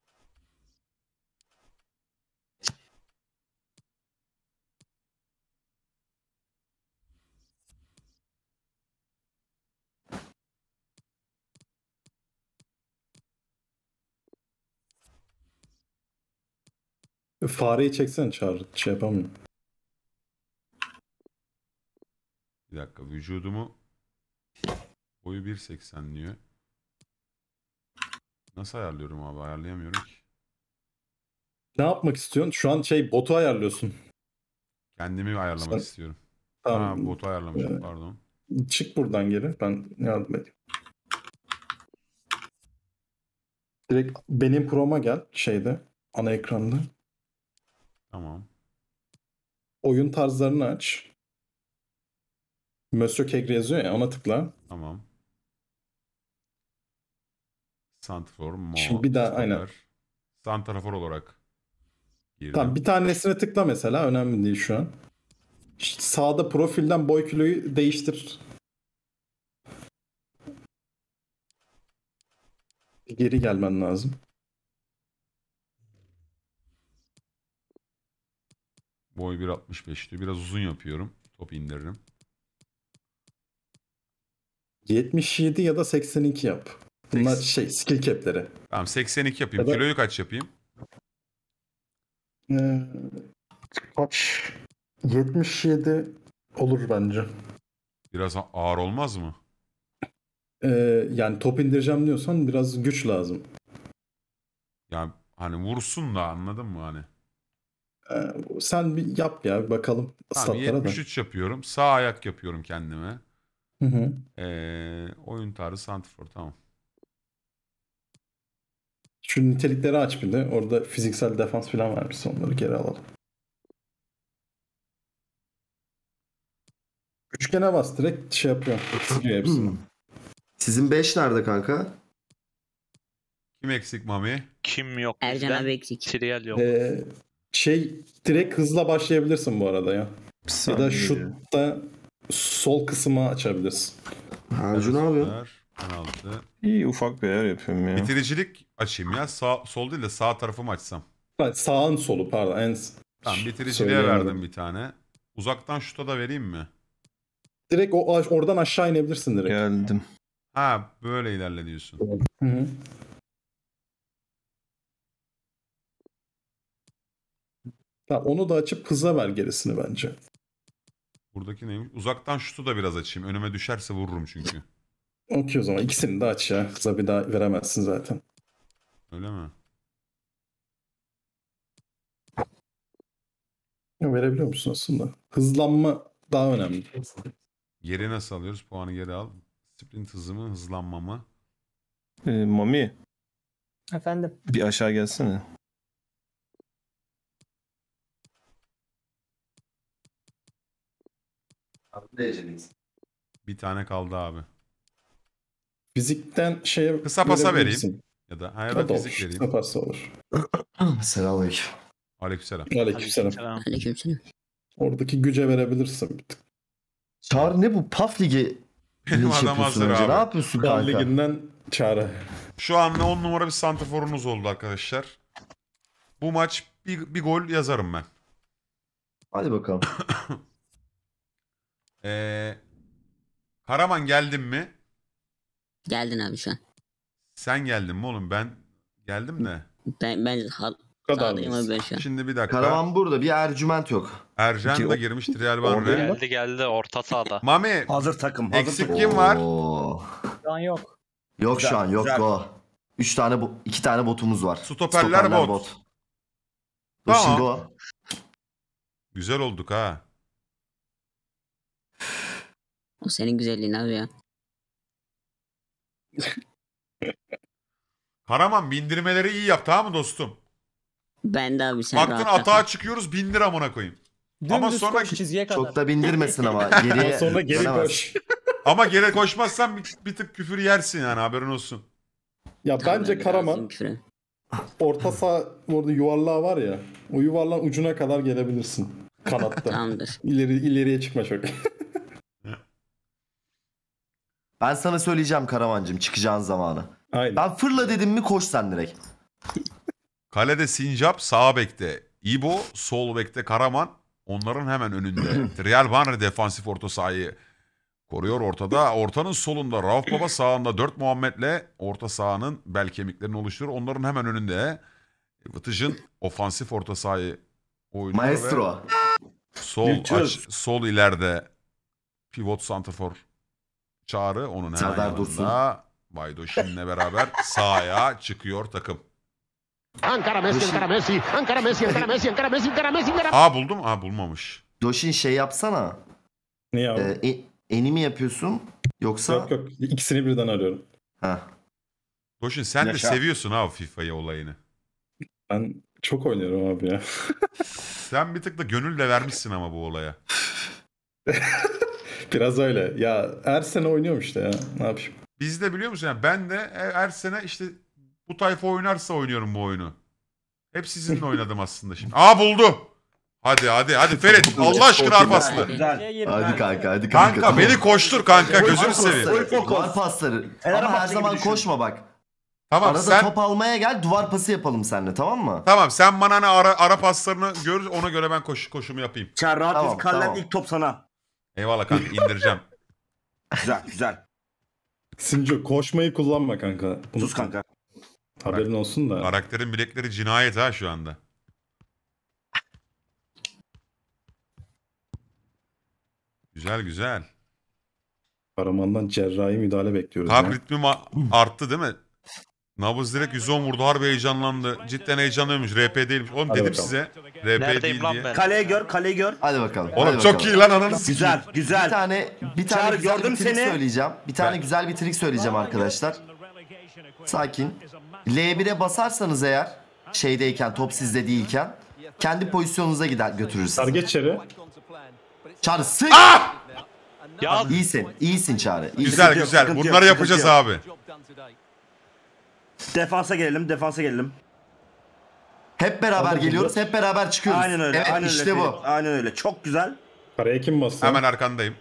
Fareyi çeksen çağır. Şey yapamıyorum. Bir dakika vücudumu boyu bir seksen diyor. Nasıl ayarlıyorum abi? Ayarlayamıyorum ki. Ne yapmak istiyorsun? Şu an şey botu ayarlıyorsun. Kendimi ayarlamak Sen- istiyorum. Tamam. Ha botu ayarlamışım Evet. pardon. Çık buradan geri. Ben yardım edeyim. Direkt benim Chrome'a gel. Şeyde. Ana ekranda. Tamam. Oyun tarzlarını aç. Monsieur Kegri yazıyor ya. Ona tıkla. Tamam. Santrafor, Mo, Şimdi bir daha, stoper. aynen. Santrafor olarak girdim. Tamam bir tanesine tıkla mesela. Önemli değil şu an. İşte sağda profilden boy kiloyu değiştir. Geri gelmen lazım. Boy bir altmış beş diyor. Biraz uzun yapıyorum. Top indiririm. yetmiş yedi ya da seksen iki yap. Bunlar Seks- şey skill cap'leri. Tamam seksen iki yapayım. Ya da- Kiloyu kaç yapayım? Ee, kaç? yetmiş yedi olur bence. Biraz ağır olmaz mı? Ee, yani top indireceğim diyorsan biraz güç lazım. Yani hani vursun da anladın mı hani? Ee, sen bir yap ya bir bakalım Tamam statlara da. yetmiş üç yapıyorum. Sağ ayak yapıyorum kendime. Hı hı. Ee, oyun tarzı santrafor tamam. Şu nitelikleri aç bir de. Orada fiziksel defans falan vermiş. Onları geri alalım. Üçgene bas direkt şey yapıyor. Siliyor hepsini. Sizin beş nerede kanka? Kim eksik Mami? Kim yok Ercan bizden? abi eksik. Trial yok. Ee, şey direkt hızla başlayabilirsin bu arada ya. Bir Ya da saniye. şutta sol kısmı açabilirsin. Harcu ne yapıyor? Stoper, penaltı. İyi ufak bir yer yapıyorum ya. Bitiricilik açayım ya. Sağ, sol değil de sağ tarafımı açsam. Ha, sağın solu pardon. En Tamam bitiriciliğe söyleyemedim. verdim bir tane. Uzaktan şuta da vereyim mi? Direkt o oradan aşağı inebilirsin direkt. Geldim. Ha böyle ilerle diyorsun. Hı hı. Ha, onu da açıp hıza ver gerisini bence. Buradaki neymiş? Uzaktan şutu da biraz açayım. Önüme düşerse vururum çünkü. Okey o zaman ikisini de aç ya. Hıza bir daha veremezsin zaten. Öyle mi? Ya, verebiliyor musun aslında? Hızlanma daha önemli. Geri nasıl alıyoruz? Puanı geri al. Sprint hızımı, hızlanmamı. Ee, Mami Efendim. bir aşağı gelsene. Bir tane kaldı abi. Fizikten şeye Kısa pasa verebilirsin. vereyim. Ya da, ha, ya O da da fizik olur. vereyim. Kısa pasa olur. Selamünaleyküm. Aleykümselam. Aleykümselam. Aleykümselam. Oradaki güce verebilirsin bir tık. Çağrı ne bu? Paf Ligi Benim ne iş adam yapıyorsun hazır önce? abi. Ne yapıyorsun Bal kanka? Ligi'nden Çağrı. Şu an on numara bir santraforunuz oldu arkadaşlar. Bu maç bir, bir gol yazarım ben. Hadi bakalım. Ee, Karaman geldin mi? Geldin abi şu an. Sen geldin mi oğlum? Ben geldim de. Ben ben hal Kadar sağdayım mıyız? abi ben şu an. Şimdi bir dakika. Karavan burada. Bir Ercüment yok. Ercan da girmiştir Real Banre. Geldi geldi orta sahada. Mami Hazır takım. Hazır eksik takım. kim var? Oo. Şu an yok. Yok Güzel, şu an yok güzel. go. Üç tane bo- iki tane botumuz var. Stoperler bot. Tamam. Tamam. Go. Güzel olduk ha. O senin güzelliğin abi ya. Karaman bindirmeleri iyi yap tamam mı dostum? Ben de abi sen Baktın rahat atağa takıl. çıkıyoruz bindir amına koyayım. Dümdüz Ama sonra- koş çizgiye kadar. Çok da bindirmesin ama. Geriye Ondan sonra geri dönemez. koş. Ama geri koşmazsan bir, bir tık küfür yersin yani haberin olsun. Ya Tamam, bence ben de Karaman razıyım küfüre. orta saha orada yuvarlağı var ya. O yuvarlağın ucuna kadar gelebilirsin. Kanatta. Tamamdır. İleri, ileriye çıkma çok. Ben sana söyleyeceğim Karamancığım çıkacağın zamanı. Aynen. Ben fırla dedim mi koş sen direkt. Kalede Sincap, sağ bekte İbo, sol bekte Karaman. Onların hemen önünde. Real Banre defansif orta sahayı koruyor ortada. Ortanın solunda Rauf Baba, sağında dört Muhammed'le orta sahanın bel kemiklerini oluşturuyor. Onların hemen önünde Vıtıcın ofansif orta sahayı oynuyor. ve Maestro. Sol, Virtüöz. aç, sol ileride pivot santrafor Çağrı. Onun hemen Serdar Dursun. yanında Baydoşin'le beraber sahaya çıkıyor takım. Ankara Messi, Ankara Messi, Ankara Messi, Ankara Messi, Ankara Messi, Ankara Messi, Ankara Aa buldum. Aa bulmamış. Doşin şey yapsana. Ne ya? Ee, e- eni mi yapıyorsun? Yoksa... Yok yok. İkisini birden arıyorum. Heh. Doşin sen de Yaşa. seviyorsun ha FIFA'yı olayını. Ben çok oynuyorum abi ya. Sen bir tık da gönül de vermişsin ama bu olaya. Biraz öyle. Ya her sene oynuyorum işte ya. Ne yapayım? Biz de biliyor musun? Yani ben de her sene işte bu tayfa oynarsa oynuyorum bu oyunu. Hep sizinle oynadım aslında şimdi. Aa buldu. Hadi hadi hadi Ferit. Allah aşkına Çok arpaslı. Güzel. Hadi kanka hadi kanka. Kanka beni koştur kanka gözünü seveyim. Duvar pasları. Fener Ama her maçı zaman gibi düşün. koşma bak. Tamam Arada sen top almaya gel duvar pası yapalım seninle tamam mı? tamam sen bana ne ara, ara paslarını gör ona göre ben koş, koşumu yapayım. Çağrı rahat Tamam, tamam, kallen tamam. ilk top sana. Eyvallah kanka indireceğim. Güzel güzel. Sinco koşmayı kullanma kanka. Bunu Sus kanka. Haberin olsun da. Karakterin bilekleri cinayet ha şu anda. Güzel güzel. Karaman'dan cerrahi müdahale bekliyoruz. Kalp ya. ritmim a- arttı değil mi? Nabız direkt yüz on vurdu. Harbi heyecanlandı. Cidden heyecanlıymış. R P değilmiş. Oğlum Hadi dedim bakalım. size. R P Neredeyim değil lan diye. ben? Kaleyi gör, kaleyi gör. Hadi bakalım. Oğlum hadi çok bakalım. iyi lan ananı sikeyim. Güzel, Bir güzel. tane bir tane Çağrı, güzel gördüm bir trik seni. söyleyeceğim. Bir tane Ben- güzel bir trik söyleyeceğim arkadaşlar. Sakin. L bire basarsanız eğer şeydeyken top sizde değilken kendi pozisyonunuza gider götürürsünüz. Sarı içeri. Çağrı sık. Ya İyisin. iyisin Çağrı. iyisin. Güzel Sıkıntı yok, güzel. sıkıntı Bunları yok, yapacağız sıkıntı abi. Defansa gelelim, defansa gelelim. Hep beraber Hadi geliyoruz. Cumhur. Hep beraber çıkıyoruz. Aynen öyle, Evet aynen işte öyle. bu. Ferit, Aynen öyle. Çok güzel. Karaya kim bastı? Hemen arkandayım.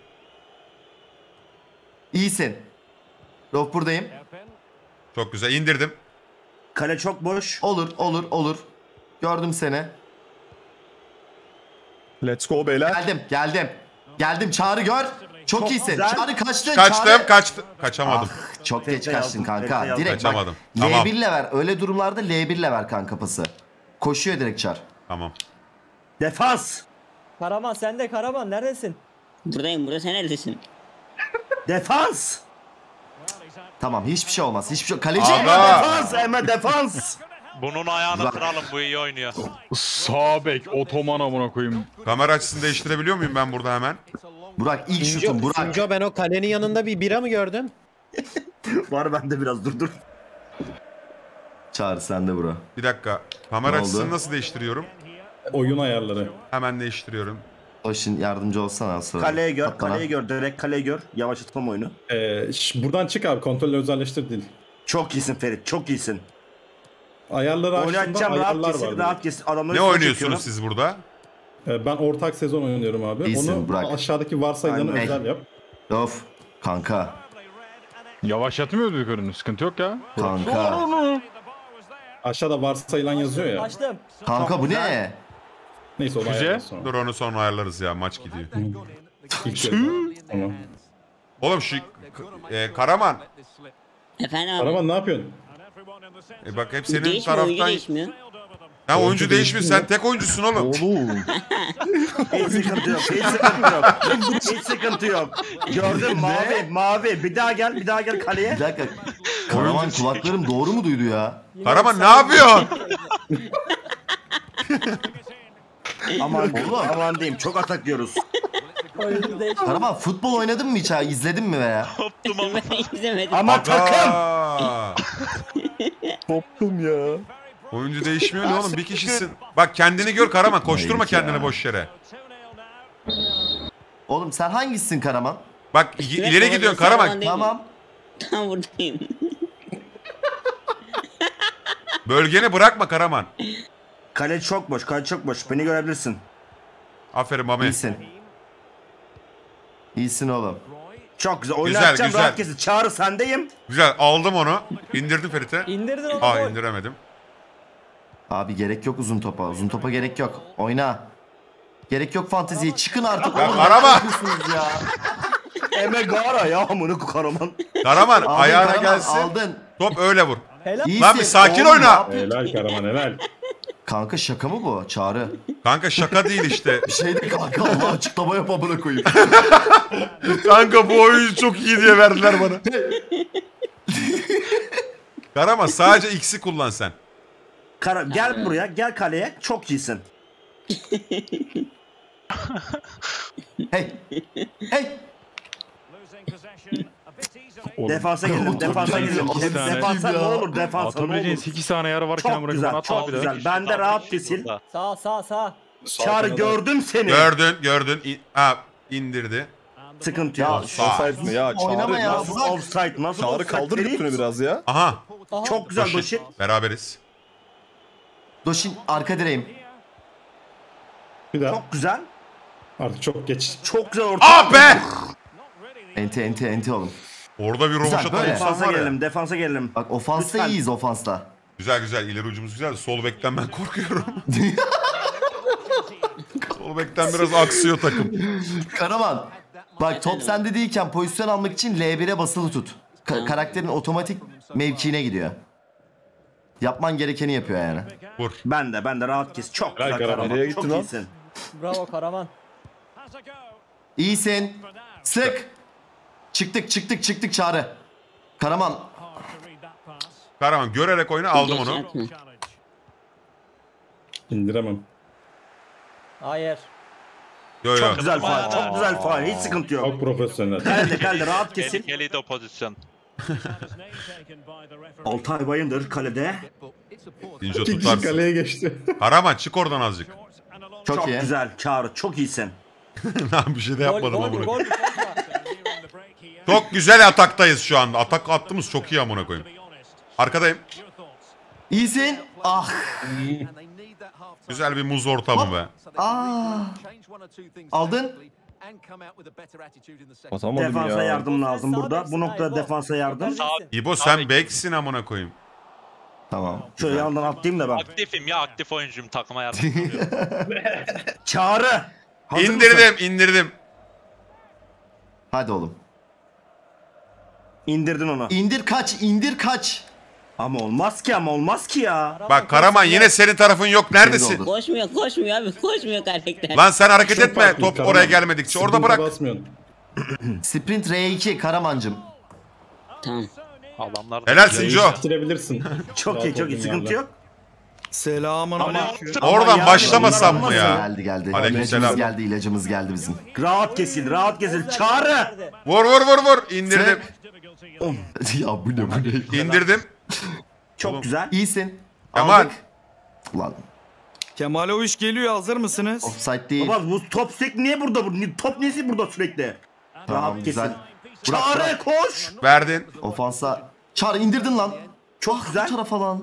İyisin. Rof buradayım. Çok güzel. İndirdim. Kale çok boş. Olur olur olur. Gördüm seni. Let's go beyler. Geldim geldim. Geldim Çağrı gör. Çok, Çok iyisin. güzel. Çağrı kaçtın. Kaçtım Çağrı. kaçtım. Kaçamadım. Ah, çok Fete geç kaçtın yazdım, kanka. Fete yazdım. Direkt bak. Kaçamadım. Tamam. L bir ile ver. Öyle durumlarda L bir ile ver kanka pası. Koşuyor direkt Çağrı. Tamam. Defans. Karaman sen de Karaman neredesin? Buradayım burada, sen neredesin? Defans. Tamam hiçbir şey olmaz. Hiçbir şey Kaleci. Aga. Defans. Hemen defans. Bunun ayağını kıralım, bu iyi oynuyor. Sağ bek otoman amına koyayım. Kamera açısını değiştirebiliyor muyum ben burada hemen? Burak ilk şutun Burak. Sinco, ben o kalenin yanında bir bira mı gördüm? Var bende biraz dur dur. Çağrı sen de bura. Bir dakika. Kamera Ne açısını oldu? nasıl değiştiriyorum? Oyun ayarları. Hemen değiştiriyorum. Başın yardımcı olsana az sonra. Kaleye gör, At bana. kaleye gör, direkt kaleye gör. Yavaşlatmam oyunu. Ee, ş- buradan çık abi. Kontrolü özelleştir değil. Çok iyisin Ferit, çok iyisin. Ayarları açtığında Oynatacağım, rahat ayarlar kesin, var. rahat kesin. Adamları Ne üstüne oynuyorsunuz çekiyorum. siz burada? Ee, ben ortak sezon oynuyorum abi. İyisin, Onu Burak. aşağıdaki varsayılanı Aynen. özel yap. Of. Kanka. Yavaşlatmıyor yukarını, sıkıntı yok ya. Kanka. Aşağıda varsayılan yazıyor ya. Açtım. Kanka bu ne? Neyse onu Füze. ayarlarız sonra. Dur onu sonra ayarlarız ya, maç gidiyor. İlk yarı. Tamam. Oğlum şu e, Karaman. Efendim abi. Karaman ne yapıyorsun? E bak hep senin Değişmiyor, oyuncu taraftan. değişmiyor. Ha oyuncu Oyuncu değişmiyor, sen değişmiyor. tek oyuncusun oğlum. Oğlum. Hiç sıkıntı yok, hiç sıkıntı yok. Hiç sıkıntı yok. Gördün mavi, mavi. Bir daha gel, bir daha gel kaleye. Bir dakika. Karaman kulaklarım doğru mu duydu ya? Karaman ne yapıyorsun? Aman Oğlum. aman diyeyim, çok ataklıyoruz. Oyunu değiş. Karaman futbol oynadın mı hiç ha? İzledin mi veya? Koptum ama. Ben izlemedim. Ama takım. Aa, Koptum ya. oyuncu değişmiyor ne oğlum, bir kişisin. Bak kendini gör Karaman, koşturma Hayır ya. kendini boş yere. Oğlum sen hangisisin Karaman? Bak i- ileri gidiyorsun Karaman. Tamam. Tam buradayım. Bölgeni bırakma Karaman. Kale çok boş, kale çok boş. Beni görebilirsin. Aferin Mami. İyisin. İyisin oğlum. Çok güzel. Güzel, Oynatacağım, güzel. rahat kesin. Çağrı sendeyim. Güzel, aldım onu. İndirdim Ferit'e. İndirdin onu. Aa gol. indiremedim. Abi gerek yok uzun topa. Uzun topa gerek yok. Oyna. Gerek yok fanteziye. Çıkın artık. Ya oğlum. Karaman. Ne yapıyorsunuz ya? Emegara ya amına Karaman. Karaman Aldın ayağına Karaman, gelsin. Aldın. Top öyle vur. Helal. İyisin. Lan bir sakin Oğlum, oyna. ne yapıyorsun? Helal Karaman helal. Kanka şaka mı bu? Çağrı. Kanka şaka değil işte. Bir şey de kanka Allah açıklama yap amına koyayım. Kanka bu oyuncu çok iyi diye verdiler bana. Karaman sadece X'i kullan sen. Kara gel buraya, gel kaleye. Çok iyisin. Hey. Hey. Defansa geldim, defansa geldim. Otuz Defansa tane. ne olur, defansa ne Atabileceğin olur. sekiz tane ayarı varken Çok bırakın güzel, at çok abi de. güzel. Ben de rahat kesil. Sağ sağ sağ. Çağrı gördüm seni. Gördün gördün. İn- ha, indirdi. Sıkıntı Ya yok. şu Offside mi ya? Oynama Çağrı, ya. Nasıl Burak. offside, nasıl Çağrı offside? kaldır Ferit? götünü biraz ya. Aha. Aha. Çok güzel Doşin. Doşin. Beraberiz. Doşin arka direğim. Bir daha. Çok güzel. Artık çok geç. Çok güzel orta. Ah be! Ente ente ente oğlum. Orada bir roboşata böyle. olsan Defansa var ya. gelelim, defansa gelelim. Bak ofansta Lütfen. iyiyiz ofansta. Güzel güzel, ileri ucumuz güzel. Sol bekten ben korkuyorum. Sol bekten biraz aksıyor takım. Karaman. Bak top sende değilken pozisyon almak için L bire basılı tut. Ka- karakterin otomatik mevkiine gidiyor. Yapman gerekeni yapıyor yani. Vur. Ben de, ben de rahat kes. Çok Helal güzel Karaman. Karaman. Nereye Çok gittin lan? iyisin. Bravo Karaman. İyisin. Sık. Çıktık çıktık çıktık Çağrı. Karaman. Karaman görerek oyna, aldım onu. Geçer mi? İndiremem. Hayır. Yo yo. Çok güzel faal, çok güzel faal. Hiç sıkıntı yok. Çok profesyonel. Geldi, geldi, rahat kesin. Tehlikeliydi o pozisyon. Altay Bayındır kalede. Dinco İki kişi tutarsın. kaleye geçti. Karaman çık oradan azıcık. Çok, Çok iyi. güzel Çağrı, çok iyisin. Lan bir şey de Gol yapmadım gol amına gol. koyayım. Çok güzel ataktayız şu anda. Atak attığımız çok iyi amına koyayım. Arkadayım. İyisin. Ah. Güzel bir muz ortamı be. Aa. Aldın. Atamadım Defansa ya. yardım lazım Sağ burada. beksin, Bu noktada hayır, defansa yardım. Sağ- İbo sen beksin amına koyayım. Tamam. Şöyle yandan atlayayım da ben. Aktifim ya, aktif oyuncuyum, takıma yardımcı oluyorum. Çağrı. Hazır mısın? İndirdim indirdim. Hadi oğlum. İndirdin onu. İndir kaç, indir kaç. Ama olmaz ki ama olmaz ki ya. Bak Karaman yine senin tarafın yok. Neredesin? Koşmuyor koşmuyor abi koşmuyor karakter. Lan sen hareket Çok etme farklı top Karaman. oraya gelmedikçe. Orada Sprint'e bırak. basmıyorsun. Sprint R iki Karamancım. Tamam. Adamlar da Helalsin Jo. Değiştirebilirsin. Çok Rahat iyi çok iyi olduğun sıkıntı yerler. yok. Selamun aleyküm. Oradan yani başlamasam bunlar mı ya? Geldi geldi. Aleykümselam. İlacımız geldi, ilacımız geldi bizim. Rahat kesil rahat kesil. Çağrı. Vur vur vur vur. İndirdim. ya bu ne bu ne? İndirdim. Çok Oğlum. güzel. İyisin. Kemal. Aldık. Ulan Kemal o iş geliyor hazır mısınız? offside değil. Baba bu top sürekli niye burada? Bu top nesi burada sürekli? Tamam Rahat güzel. kesil. Bırak, Çağrı bırak. koş. Verdin. Ofansa. Çağır indirdin lan. Çok Bu güzel. tarafa lan.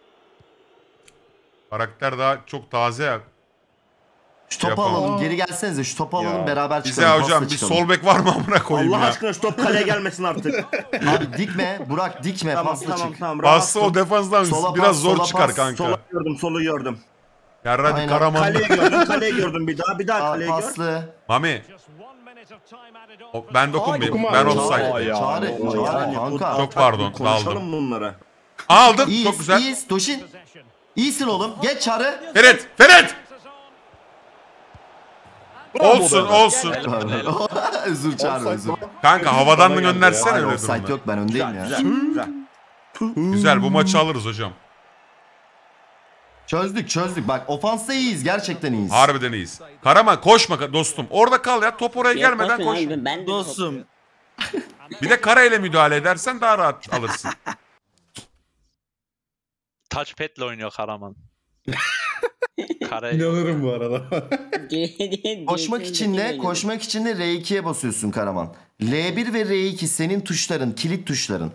Karakter daha çok taze ya. Şu topu Yapalım. alalım. Geri gelsenize şu topu alalım Ya. beraber Bize çıkalım. hocam pasla bir çıkalım. sol bek var mı amına koyayım Allah ya? aşkına şu top kaleye gelmesin artık. Abi dikme. Burak dikme. tamam pasla tamam çık. tamam. Bastı rahat o dur. defansdan Sola biraz pas, zor sola çıkar pas, kanka. Sola gördüm solu gördüm. Yarradı Aynen. Karaman. Kaleyi gördüm kaleyi gördüm bir daha bir daha Aa, kaleyi gör. paslı. Mami. O- Ben dokunmayayım. dokunma Ben abi. offside. Aa, ya. Çağrı. Allah Çağrı Yani bu- kanka. Çok pardon, Konuşalım daldım. bunları. Aldın. İyiyiz, Çok güzel. iyiyiz. Doşin. İyisin oğlum. Geç Çağrı. Ferit. Ferit. Olsun olsun. özür Çağrı özür. Kanka havadan mı Bana geldi göndersene Hayır öyle offside durumda. yok ben öndeyim Güzel ya. güzel güzel. Güzel bu maçı alırız hocam. Çözdük çözdük. Bak ofansta iyiyiz. Gerçekten iyiyiz. Harbiden iyiyiz. Karaman koşma dostum. Orada kal ya. Top oraya Yok, gelmeden koşmuyor koş. abi, ben de Dostum. Bir de kareyle müdahale edersen daha rahat alırsın. touchpad'le oynuyor Karaman. Kare İnanırım bu arada. Koşmak için de koşmak için de R ikiye basıyorsun Karaman. L bir ve R iki senin tuşların, kilit tuşların.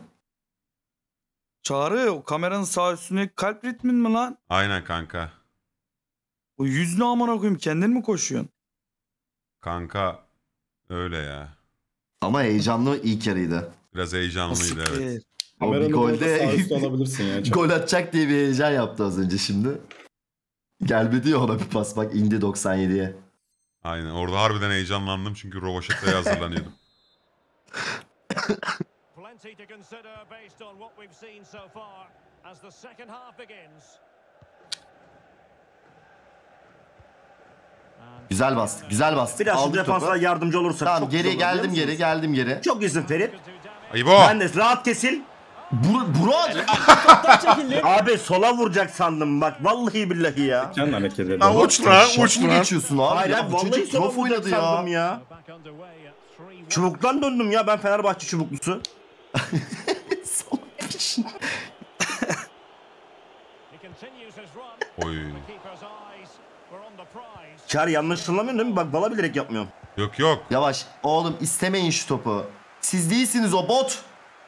Çağrı o kameranın sağ üstündeki kalp ritmin mi lan? Aynen kanka. O yüz ne amına koyayım kendin mi koşuyorsun? Kanka öyle ya. Ama heyecanlı ilk yarıydı. Biraz heyecanlıydı evet. Siktir. O bir Kameranı golde golde sağ üstü alabilirsin ya. Çok- gol atacak diye bir heyecan yaptı az önce şimdi. Gelmedi ya ona bir pas bak indi doksan yediye. Aynen orada harbiden heyecanlandım çünkü Rovaşata'ya hazırlanıyordum. Güzel bastı, güzel bastı. Biraz şu Aldık defanslara topu. yardımcı olursak Tamam çok geri güzel olur, geldim biliyor geri, musunuz? geldim geri. Çok iyisin Ferit. İbo. Ben de rahat kesil. Bur Burak! Abi sola vuracak sandım bak vallahi billahi ya. Kendi hareketleri. Lan uç lan Şak uç mı lan. geçiyorsun abi? Hayır ya, abi bu vallahi çocuk sola prof vuracak oynadı ya. sandım ya. Çubuktan döndüm ya ben Fenerbahçe çubuklusu. Oy. Çağrı yanlış hatırlamıyorsun değil mi? Bak valla bilerek yapmıyorum. Yok yok. Yavaş. Oğlum istemeyin şu topu. Siz değilsiniz o bot.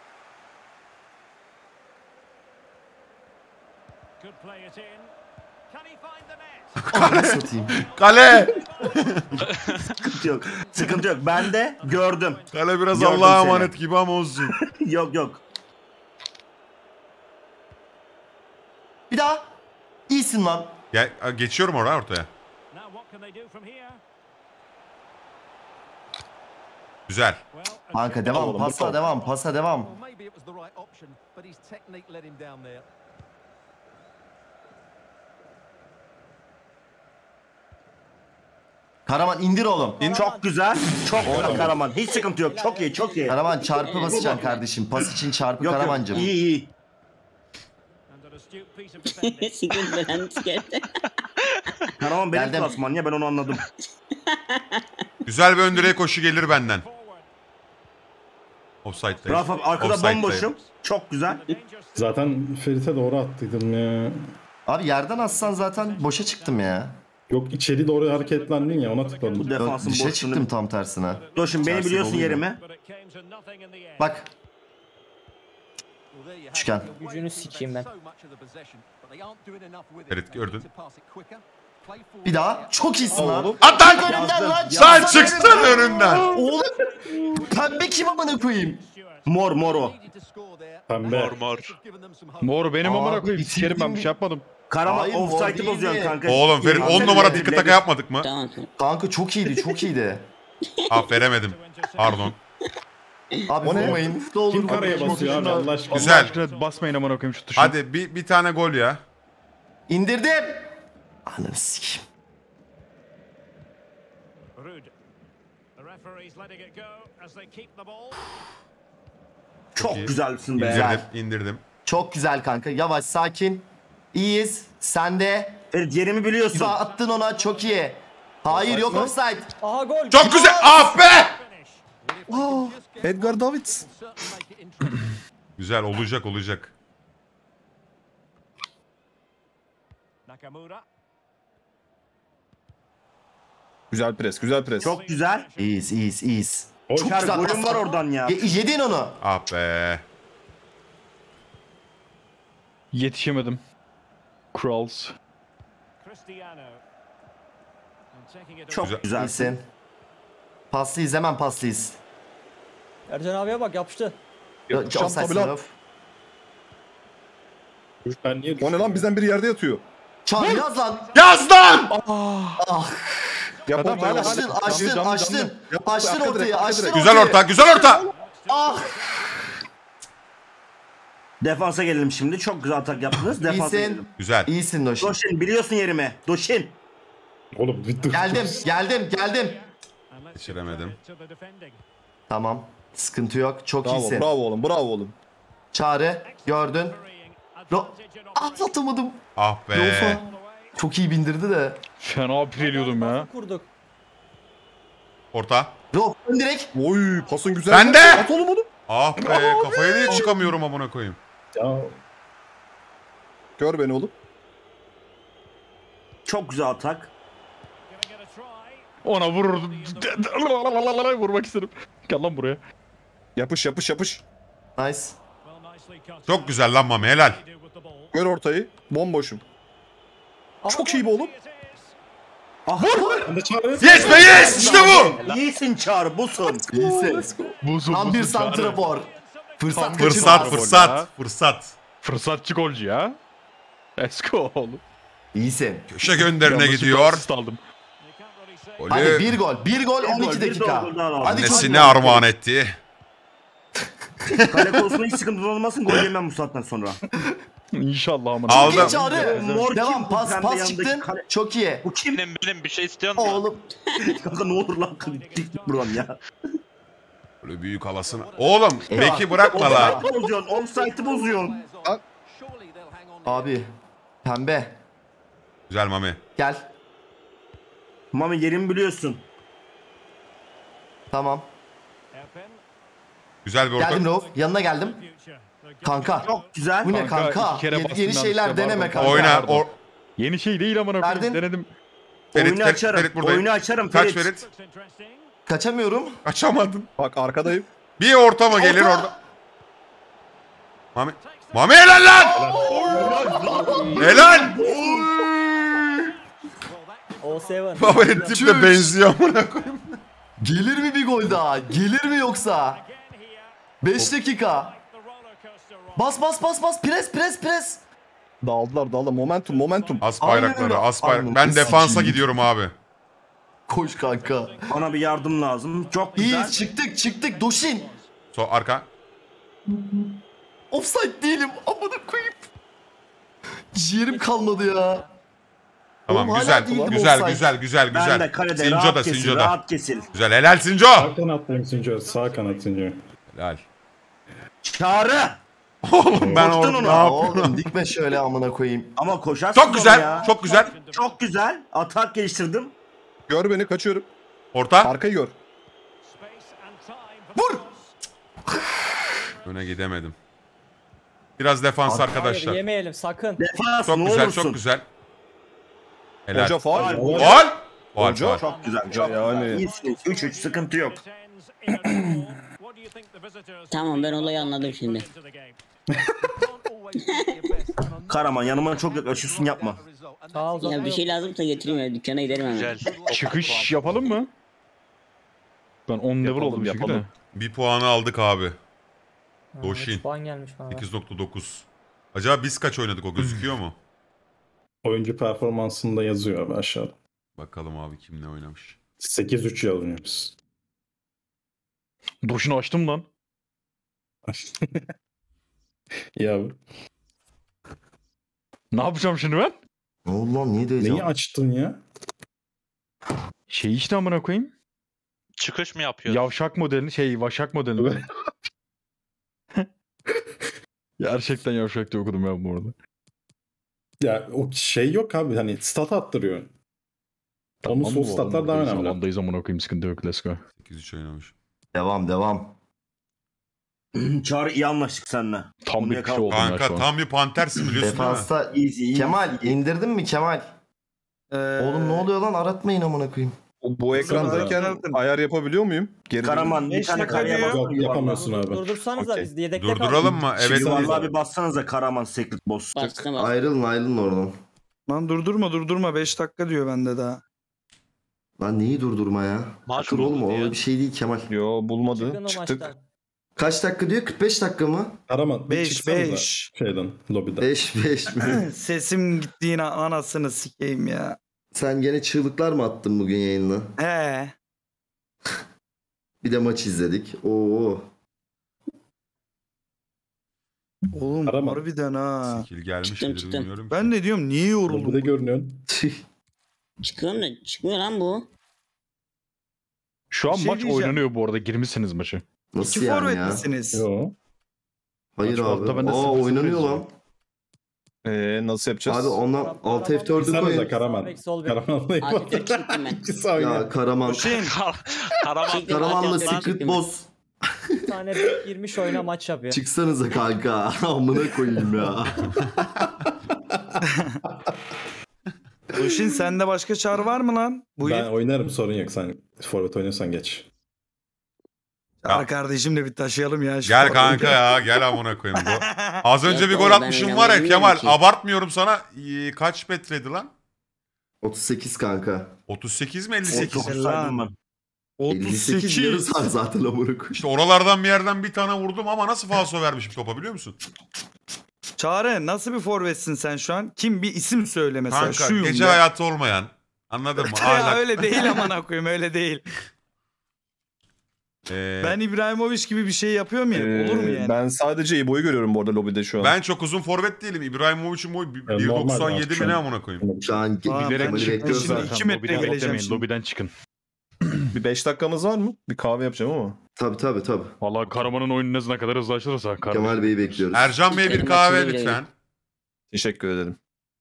Ananı satayım. Kale. Sıkıntı yok. Sıkıntı yok. Ben de gördüm. Kale biraz Gördüm Allah'a seni. emanet gibi ama olsun. Yok yok. Bir daha. İyisin lan. Gel, geçiyorum oraya ortaya. Güzel. Kanka devam. Pasa devam. Pasa devam. Karaman indir oğlum. İn. Çok güzel. Çok güzel Karaman. Hiç sıkıntı yok. Çok iyi çok iyi. Karaman çarpı basacaksın kardeşim. Pas için çarpı Yok yok. Karamancığım. İyi iyi. Siktir falan geldi. Karaman benim Geldim. klasman ya ben onu anladım. Güzel bir ön direğe koşu gelir benden. Offside'dayım. Rafa arkada Offside'dayım. bomboşum. Çok güzel. Zaten Ferit'e doğru attıydım ya. Abi yerden atsan zaten boşa çıktım ya. Yok içeri doğru hareketlendin ya ona Bu tıkladım. Yok, defansın dışarı boşluğunu. çıktım tam tersine. Dur şimdi beni İçerisi biliyorsun doluydu. yerimi. Bak. Üçgen. Gücünü sikeyim ben. Ferit gördün. Bir daha. Çok iyisin lan. At lan! Önümden lan. Sen çıksın önünden. Oğlum. Pembe kim amına koyayım? Mor mor o. Pembe. mor mor. Mor benim amına koyayım, sikerim ben, bir şey yapmadım. Karaman Hayır, mor offside'ı değil bozuyorsun mi? kanka. Oğlum Ferit on numara tiki taka yapmadık mı? Tamam. Kanka çok iyiydi çok iyiydi. Ah veremedim. Pardon. Abi O ne? vurmayın. Ne olur Kim karaya vurmayın. basıyor abi Allah aşkına? Güzel. Allah aşkına basmayın amına koyayım şu tuşu. Hadi bir, bir tane gol ya. İndirdim. Ananı sikeyim. Rude. The referee's letting it go as they keep the ball. Çok iyi. güzelsin be. İndirdim, indirdim. Çok güzel kanka. Yavaş sakin. İyiyiz. Sen de. Ferit yerimi biliyorsun. Güzel attın ona. Çok iyi. Hayır yok offside. Aha gol. Çok güzel. Ah be! Oh. Edgar Davids. Güzel olacak olacak. Nakamura. Güzel pres, güzel pres. Çok güzel. İyiyiz iyiyiz iyiyiz. Çok Çar güzel golüm pas. var oradan ya. Ye- yedin onu. Ah be. Yetişemedim. Crawls. Cristiano. And taking it Çok away. güzel. İyisin. Paslıyız hemen paslıyız. Ercan abiye bak yapıştı. Yapışan Offside tabii lan. taraf. Ben niye O ne lan bizden biri yerde yatıyor. Çağır yaz lan. Yaz lan! Yap Adam ortaya. hala- Açtın hala- açtın Canlı, canlı. açtın. Yap, Açtın arka ortayı direkt, arka açtın direkt. Güzel ortayı. orta, güzel orta. Ah. Defansa gelelim şimdi. Çok güzel atak yaptınız. Defansa İyisin. gelelim. Güzel. İyisin Doşin. Doşin biliyorsun yerimi. Doşin. Oğlum bir dur. Geldim geldim geldim. And let's Geçiremedim. get to the defending. Tamam. Sıkıntı yok. Çok Bravo, iyisin. bravo oğlum, bravo oğlum. Çağrı gördün. Ro Advantage in atlatamadım. Ah be. Lofa. Çok iyi bindirdi de. Fena pireliyordum ya. Kurduk. Orta. Ro ön direkt. Oy, pasın güzel. Ben de! At oğlum onu. Ah be. Kafaya niye çıkamıyorum amına koyayım. Ya Gör beni oğlum. Çok güzel atak. giving it a try. Ona vururdum. Vurmak istedim. Gel lan buraya. Yapış, yapış, yapış. Nice. Well, nicely cut. Çok güzel lan Mami, helal. Do with the ball. Gör ortayı. Bomboşum. Çok iyi bu oğlum. It is. ben de Çağrı. Yes be yes! İşte bu! İyisin Çağrı. Busun. İyisin. Buzum Tam bir santrafor. Fırsat Tam bir kaçırma. Fırsat, Gol fırsat, ya. fırsat. Fırsatçı golcü ya. Let's go oğlum. İyisin. Köşe gönderine Yanlışlıkla gidiyor. asist aldım. You can't really say. Golü Hadi bir gol. Bir gol Bir on gol, iki bir dakika. gol daha lazım. Hadi Annesine çocuklar. armağan etti. Kale konusunda hiç sıkıntı olmasın. Gol yemem bu saatten sonra. İnşallah amına. Aldım. İyi Çağrı. Mor kim Devam bu pas pembe pas yanındaki çıktın. kale- Çok iyi. Bu kim? Benim benim bir şey istiyorsun mu? Oğlum. Kanka ne olur lan. Dik dik buradan ya. Böyle büyük halasını. Oğlum Eyvah. beki bırakma la. Offside'ı bozuyorsun. Offside'ı bozuyorsun. Surely they'll hang on. Abi. Pembe. Güzel Mami. Gel. Mami yerimi biliyorsun. Tamam. Hairpin. Güzel bir orta. Geldim Rauf. Yanına geldim. Future. The Kanka. Çok güzel. Bu ne Kanka, kanka? iki kere Yeni, bastım yeni yanlışlıkla, şeyler deneme pardon. kanka. Oyna. Pardon. O... Yeni şey değil amına koyayım. Verdin. Denedim. Ferit, Oyunu Ferit, açarım. Ferit buradayım. Oyunu açarım Kaç Ferit. Ferit? looks interesting. Kaçamıyorum. Açamadın. Bak arkadayım. Bir orta mı gelir Orta. orada? Mami. Mami helal lan! Helal! O seven. Babanın tip de benziyor amına koyayım. Gelir mi bir gol daha? Gelir mi yoksa? Again here. beş dakika. The roller coaster ride. Bas bas bas bas. Pres pres pres. Dağıldılar, dağıldılar. Momentum, momentum. As Aynen bayrakları, öyle. as bayrak. Aynen. Ben defansa Sikiyim. gidiyorum abi. Koş kanka. Bana bir yardım lazım. Çok güzel. İyi çıktık çıktık. Doşin. So arka. Offside değilim. Amına koyayım. Ciğerim kalmadı ya. Tamam Oğlum, güzel. hala değildim Güzel, offside. güzel, güzel, Ben güzel. de kalede Sinco rahat da, kesil. Sinco da. Rahat kesil. Güzel, helal Sinco. Sağ kanattayım Sinco. Sağ kanat Sinco. Helal. Çağrı. Oğlum ben Korktun orada onu. ne Ya yapıyorum? oğlum dikme şöyle amına koyayım. Ama koşarsın Çok onu güzel, ya. çok güzel. Çok güzel. Atak geliştirdim. Gör beni, kaçıyorum. Orta. Arkayı gör. Space and time for Vur. cross. Öne gidemedim. Biraz defans Hayır arkadaşlar. yemeyelim sakın. Defans Çok ne güzel, olursun. çok güzel. Helal. Hoca faul. Faul. Gol. Gol, Hoca. gol. Çok güzel. Çok Yani. güzel. İyisiniz. üç üç sıkıntı yok. It ends in a draw. What do you think the visitors Tamam ben olayı anladım şimdi. into the game? Can't always be your best. And I'm not Karaman yanıma çok yaklaşıyorsun yapma. the result. And Sağ ol Ya uzatma bir yok. şey lazımsa getireyim ya dükkana giderim hemen. Güzel. Çıkış yapalım mı? Ben on level Yapalım, oldum çünkü de. yapalım. Bir puanı aldık abi. Ha, Doşin. üç puan gelmiş bana. sekiz nokta dokuz. Acaba biz kaç oynadık, o gözüküyor mu? Oyuncu performansında yazıyor abi aşağıda. Bakalım abi kim ne oynamış. sekiz üç yazıyoruz. Doşunu açtım lan. Ya Ne yapacağım şimdi ben? Ne oldu lan? Niye diyeceğim? neyi açtın ya? Şey işte amına koyayım. Çıkış mı yapıyor? Yavşak modelini şey vaşak modelini. Gerçekten yavşak diye okudum ya bu arada. Ya o şey yok abi hani stat attırıyor. Onun sol statlar daha önemli. Zamandayız amına koyayım, sıkıntı yok, let's go. sekiz üç oynamış. Devam devam. Çağrı iyi anlaştık seninle. Tam bir kişi oldum ya şu Kanka an. tam bir pantersin biliyorsun değil mi? Defansta Easy, easy. Kemal indirdin mi Kemal? Oğlum ne oluyor lan? Aratmayın amına koyayım. Bu ekrandayken ayar yapabiliyor muyum? Geri Karaman bir tane kareye bak. Yok yapamıyorsun abi. Durdursanıza Okey. biz yedekte Durduralım mı? Evet. Yuvarlığa bir bassanıza Karaman Secret Boss. Bastım bastım. Ayrılın ayrılın oradan. Lan durdurma durdurma beş dakika diyor bende daha. Lan neyi durdurma ya? Maç Dur mı oğlum oldu o ya? bir şey değil Kemal. Yo bulmadı. Çıkın o Çıktık. maçtan. Kaç dakika diyor? kırk beş dakika mı? Karaman beş çıksanıza beş. şeyden lobiden. beş beş mi? Sesim gitti yine anasını sikeyim ya. Sen gene çığlıklar mı attın bugün yayında? He. Bir de maç izledik. Oo. Oğlum Karaman. harbiden ha. Skill gelmiş Çıktım, midir çıktım. bilmiyorum ki. Ben de diyorum niye yoruldum? Lobide görünüyorsun. Çıkıyorum da çıkmıyor lan bu. Şu an Bir şey maç diyeceğim. oynanıyor bu arada, girmişsiniz maçı. Nasıl İki yani forvet ya? misiniz? Yo. Hayır Maç abi. ortada, ben de Aa sıfır sıfır oynanıyor lan. izliyorum. Ee, nasıl yapacağız? Abi ondan alt F dördü Çıksanıza koyun. Karaman. Sağ bek, sol bek. Karaman'la Aktif çıktım ben. İkisi Ya oynuyor. Karaman. Hüseyin Karaman. Çıktım, Karaman'la aktif Secret çıktım. Boss. Bir tane bek girmiş oyuna maç yapıyor. Çıksanıza kanka. Amına koyayım ya. Hüseyin sende başka çağrı var mı lan? Buyur. Ben oynarım sorun yok. Sen forvet oynuyorsan geç. Çağrı kardeşim de bir taşıyalım ya. şu Gel forveti. kanka ya gel amına koyayım. Bu- Az önce Yok bir oğlum, gol ben atmışım oynamayı var ya bilmiyorum Kemal. ki. Abartmıyorum sana. Ee, Kaç metreydi lan? otuz sekiz kanka. otuz sekiz mi elli sekiz? otuz dokuz saydım ben. elli sekiz yarı otuz sekiz. saat zaten amına koyayım. İşte oralardan bir yerden bir tane vurdum ama nasıl falso vermişim topa biliyor musun? Çağrı nasıl bir forvetsin sen şu an? Kim bir isim söyle mesela. Kanka Şuyum gece de. hayatı olmayan. Anladın mı? Ya Ahlak. öyle değil aman koyayım öyle değil. Ee, Ben İbrahimovic gibi bir şey yapıyor muyum? Olur mu Ee, yani? Ben sadece İbo'yu görüyorum bu arada lobide şu an. Ben çok uzun forvet değilim. İbrahimovic'in boyu Ya bir normal doksan artık yedi şu mi ne an. amına koyayım? Şu an Tamam, Kemal'i ben çıktım bekliyoruz şimdi. zaten. iki metre Lobiden geleceğim beklemeyin, şimdi. lobiden çıkın. Bir beş dakikamız var mı? Bir kahve yapacağım ama. Tabii tabii tabii. Vallahi Karaman'ın oyunu ne kadar hızlı açılırsa. kardeşim. Kemal Bey'i bekliyoruz. Ercan Bey bir Benim kahve maçım bile lütfen. Teşekkür ederim.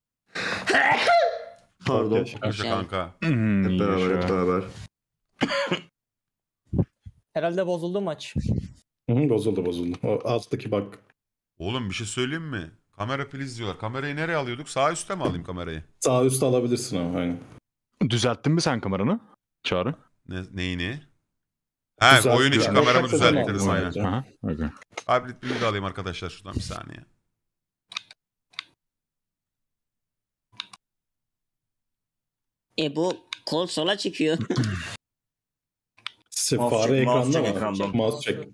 Pardon. Yaşa. Yaşa kanka. Hmm, Hep iyi beraber yaşa. hep beraber. Herhalde bozuldu maç. Hı hı, bozuldu bozuldu. O alttaki bak. Oğlum bir şey söyleyeyim mi? Kamera please diyorlar. Kamerayı nereye alıyorduk? Sağ üstte mi alayım kamerayı? Sağ üstte alabilirsin ama. Aynen. Düzelttin mi sen kameranı? Çağrı. Ne, neyini? Ha Düzeltti oyun içi yani. kameramı Beş dakikada düzelttirdim aldım aynen. sadece. Aha, okay. Abi ritmini de alayım arkadaşlar şuradan bir saniye. E bu kol sola çıkıyor. Se- Mouse Fare çek, mouse ekranda çek mı? ekranda. Mouse çek.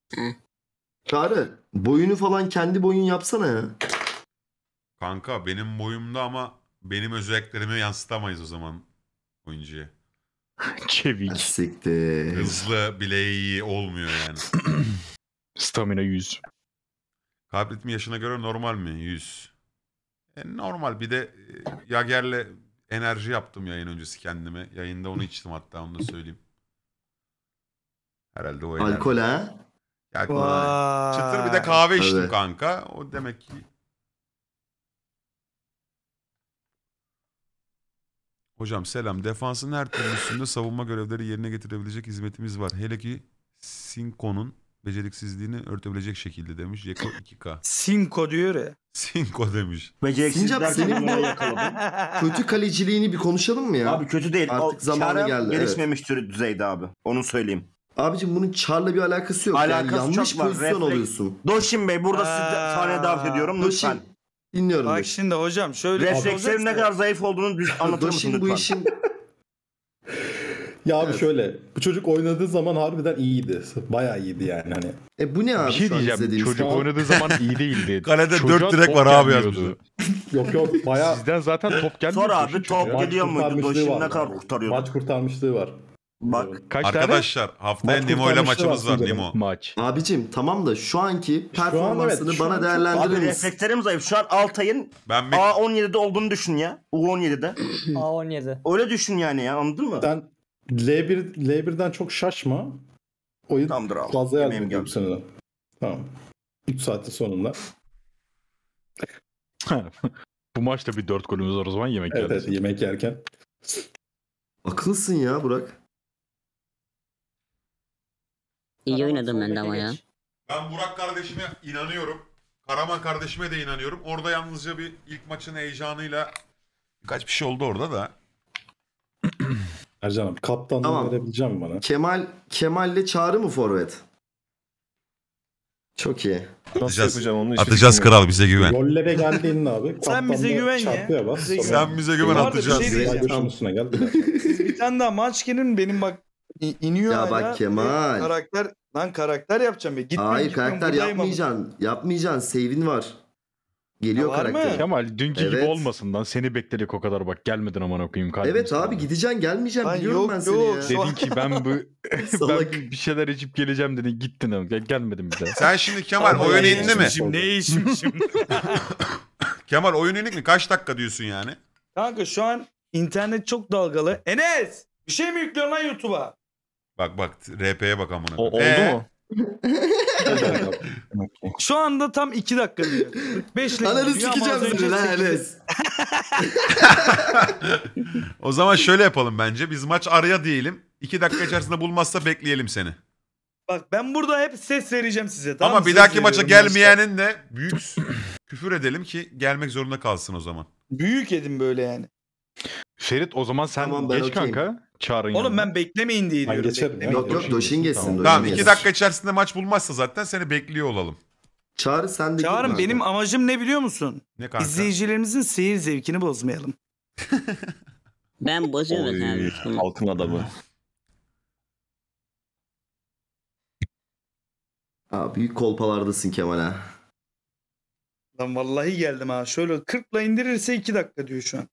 Çağrı boyunu falan kendi boyun yapsana ya. Kanka benim boyumda ama benim özelliklerimi yansıtamayız o zaman oyuncuya. Çevik. Siktir. Hızlı, bileği iyi olmuyor yani. Stamina yüz. Kalp ritmi yaşına göre normal mi? yüz. E, normal. Bir de e, Yager'le enerji yaptım yayın öncesi kendime. Yayında onu içtim hatta onu da söyleyeyim. Herhalde o enerji. Alkol ha? Ya, Vay. çıtır bir de kahve içtim Evet. kanka. O demek ki... Hocam selam. Defansın her türlüsünde savunma görevleri yerine getirebilecek hizmetimiz var. Hele ki Sinko'nun beceriksizliğini örtebilecek şekilde demiş. Yeko iki K. Sinko diyor ya. Sinko demiş. Beceriksiz Sincap, derken senin nereye bu- yakaladım? Kötü kaleciliğini bir konuşalım mı ya? Abi kötü değil. Artık O zamanı Çağrı geldi, gelişmemiş türü düzeyde abi. Onu söyleyeyim. Abicim bunun Char'la bir alakası yok. Alakası yani yanlış çok var. pozisyon Refleks- alıyorsun. Doşin Bey burada sizi Aa. sahneye davet ediyorum lütfen. Doşin. Dinliyorum. Bak Doşin. şimdi hocam şöyle bir şey Reflekslerin ne olacaksa- kadar zayıf olduğunu düz anlatır mısın Doşin bu lütfen? işin... Ya abi Evet. şöyle. Bu çocuk oynadığı zaman harbiden iyiydi. Bayağı iyiydi yani hani. E bu ne abi Bir şey şu an diyeceğim. izlediğimiz Çocuk falan? oynadığı zaman iyi değildi. Kalede Çocuğa dört direk top var abi gelmiyordu. Yok yok bayağı Sizden zaten top gelmiyor. Sor abi Çocuk top ya. Maç geliyor muydu? kurtarmışlığı Doşin var. ne kadar kurtarıyordu? maç kurtarmışlığı var. Bak. Kaç Arkadaşlar haftaya Maç Nimo ile kurtarmışlar maçımız var aslında Nimo. Maç. Abicim tamam da şu anki Şu an performansını evet, şu bana an çok- değerlendirir Abi misin? reflekslerim zayıf. Şu an Altay'ın Ben bir A on yedide olduğunu düşün ya. U on yedide. A on yedi. Öyle düşün yani ya, anladın mı? Sen L bir L birden çok şaşma. Oyun Tamamdır abi. fazla Yemeğim yazmıyor bu geldi. seneden. Tamam. üç saatin sonunda. Bu maçta bir dört golümüz var o zaman yemek Evet, geldi. evet yemek yerken. Akıllısın ya Burak. İyi Karaman oynadım ben de sol ama beke ya. geç. Ben Burak kardeşime inanıyorum. Karaman kardeşime de inanıyorum. Orada yalnızca bir ilk maçın heyecanıyla birkaç bir şey oldu orada da. Ercan abi kaptanlığı Tamam. verebileceğim mi bana? Kemal Kemal'le Çağrı mı forvet? Çok iyi. Nasıl Atacağız. yapacağım onu? hiçbir Atacağız fikrim yok. kral bize güven. Rollere geldiğinde abi. Sen bize kaptanlığı güven ya. çarpıya bas, Bize sonra- Sen bize güven Bu arada bir atacağız. şey diyeceğim. Başın üstüne gel bir dakika. Siz bir tane daha maç gelin benim bak i- iniyor Ya hala. bak Kemal. Ve Karakter lan karakter yapacağım be. Gitmiyorum, Hayır gitmiyorum, karakter buradayım ama. yapmayacaksın. Yapmayacaksın. Save'in var. Geliyor Ha, var mı? karakter. Kemal dünkü gibi Evet. olmasın lan. Seni bekledik o kadar bak. Gelmedin aman okuyayım kalbim. Evet sana. abi gideceksin gelmeyeceksin Lan biliyorum yok, ben seni yok. ya. Şu an- Dedin ki ben bu Salak. ben bir şeyler içip geleceğim dedin. Gittin ama gel, gelmedin bir daha. Sen şimdi Kemal oyun indi mi? içmişim, ne içmişim. Kemal oyun indik mi? Kaç dakika diyorsun yani? Kanka şu an internet çok dalgalı. Enes! Bir şey mi yüklüyorsun lan YouTube'a? Bak bak R P'ye bak amına. O, oldu Ee? mu? Şu anda tam iki dakika diyor. kırk beş ile Ananı gidiyor ama sikeceğim az önce seni lan sekizde. Enes. O zaman şöyle yapalım bence. Biz maç araya diyelim. İki dakika içerisinde bulmazsa bekleyelim seni. Bak ben burada hep ses vereceğim size. Tamam Ama mı? bir Ses dahaki maça veriyorum gelmeyenin de büyük küfür edelim ki gelmek zorunda kalsın o zaman. başta. Büyük edin böyle yani. Ferit o zaman sen Tamam, ben geç okeyim. kanka. Çağırın Oğlum yanına. ben beklemeyin diye Ben diyorum. geçerim ya. Beklemeyin. Yok yok Doşin geçsin. Tamam. Doşin Tamam geçsin. iki dakika içerisinde maç bulmazsa zaten seni bekliyor olalım. Çağrı sen de Çağrım git benim bak. amacım ne biliyor musun? Ne kanka? İzleyicilerimizin seyir zevkini bozmayalım. Ben bozuyorum Oy, abi. Tamam. halkın adamı. Aa, büyük kolpalardasın Kemal ha. Lan vallahi geldim ha. Şöyle kırkla indirirse iki dakika diyor şu an.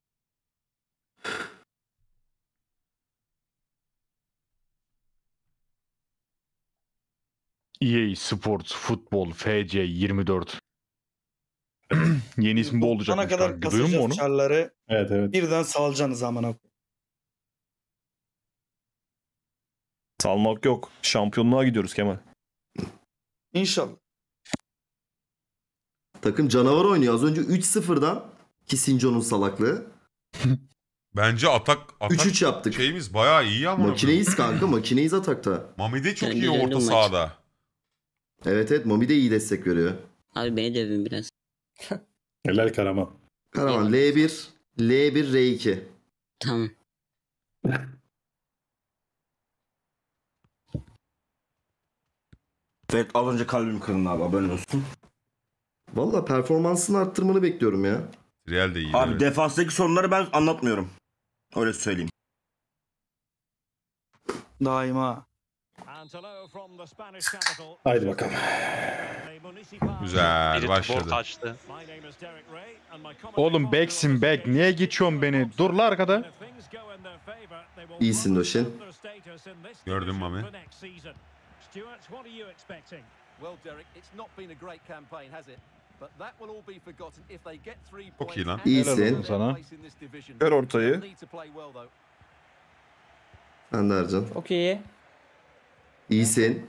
E A Sports Futbol F C yirmi dört. Yeni ismi bu olacak. Sana kadar Duydun mu onu? kasacağız çarları. Evet evet. Birden salacaksınız amına. Salmak yok. Şampiyonluğa gidiyoruz Kemal. İnşallah. Takım canavar oynuyor. Az önce üç sıfırdan ki Sinco'nun salaklığı. Bence atak, atak üç üç yaptık. şeyimiz bayağı iyi ama. Makineyiz kanka. Makineyiz atakta. Mami de çok Ben iyi de orta döndüm maç. sahada. Evet evet Mami de iyi destek veriyor. Abi beni dövün biraz. Helal Karaman. Karaman L bir, L bir, R iki. Tamam. Evet az önce kalbim kırıldı abi, haberin olsun. Valla performansını arttırmanı bekliyorum ya. Real de iyi. Abi evet. defanstaki sorunları ben anlatmıyorum. Öyle söyleyeyim. Daima. Haydi bakalım. Güzel Biri başladı. spor kaçtı. Oğlum backsin back. Niye geçiyorsun beni? Dur la arkada. İyisin Doşin. Gördün Mami. Well, Derek, it's not been a great campaign, has it? But that will all be forgotten if they get three Çok points. iyi lan. İyisin. Sana. Ver ortayı. Sen de Ercan. Çok iyi. İyisin.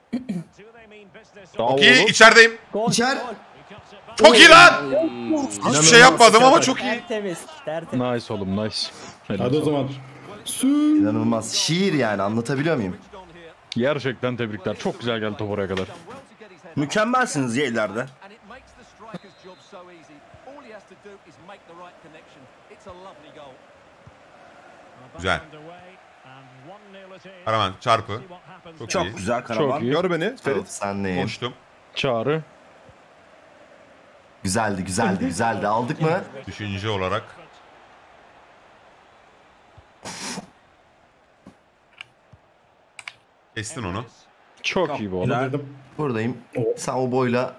Çok iyi içerideyim. Gol. İçer. Gol. Çok iyi lan. Hiçbir İnanılmaz. şey yapmadım ama çok iyi. Tertemiz. Tertemiz. Nice oğlum nice. Helal Hadi o sana. zaman. İnanılmaz. Şiir yani anlatabiliyor muyum? Gerçekten tebrikler. Çok güzel geldi top oraya kadar. Mükemmelsiniz ya ileride. And it makes the striker's job so easy. All he has to do is make the right connection. It's a lovely goal. Güzel. Karaman çarpı. Çok, Çok iyi. güzel Karaman. Çok iyi. Gör beni Ferit. Of, sen neyim? Koştum. Çağrı. Güzeldi güzeldi güzeldi. Aldık mı? Düşünce olarak. Kestin onu. Çok iyi bu oğlum. Güzel. Dedim. Buradayım. Sen o boyla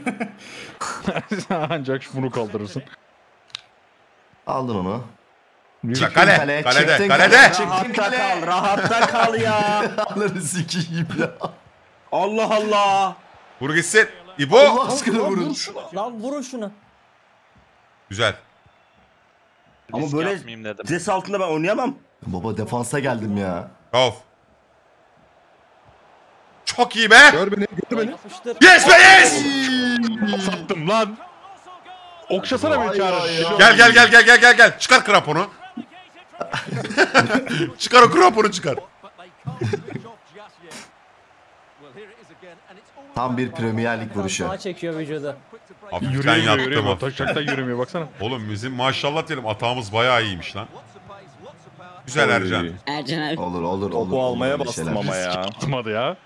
Ancak bunu kaldırırsın. aldın onu. Çık kale, kale, kalede, çıktın kalede. kale, çıktın Rahatta kale. kal, rahatta kal ya. Ananı sikeyim ya. Allah Allah. Vur gitsin. İbo. Allah aşkına vurun. Lan vurun şunu. Güzel. Ama Risk böyle yapmayayım dedim. stres altında ben oynayamam. Baba defansa geldim ya. Of. Çok iyi be. Gör beni, gör beni. Yapıştır. Yes be yes. Sattım lan. Okşasana beni Ay, Çağrı. ay, ay. Gel gel gel gel gel gel gel. Çıkar kramponu. Çıkar o kramponu çıkar. Tam bir Premier Lig vuruşu. Sağa çekiyor vücudu. Hafiften Yürüyor, yürüyor, yattım yürüyor. hafiften. Taşaktan yürümüyor baksana. Oğlum bizim maşallah diyelim atağımız bayağı iyiymiş lan. Güzel Oy. Ercan. Ercan abi. Olur olur olur. Topu olur, almaya öyle bastım şeyler. ama ya. Atmadı ya.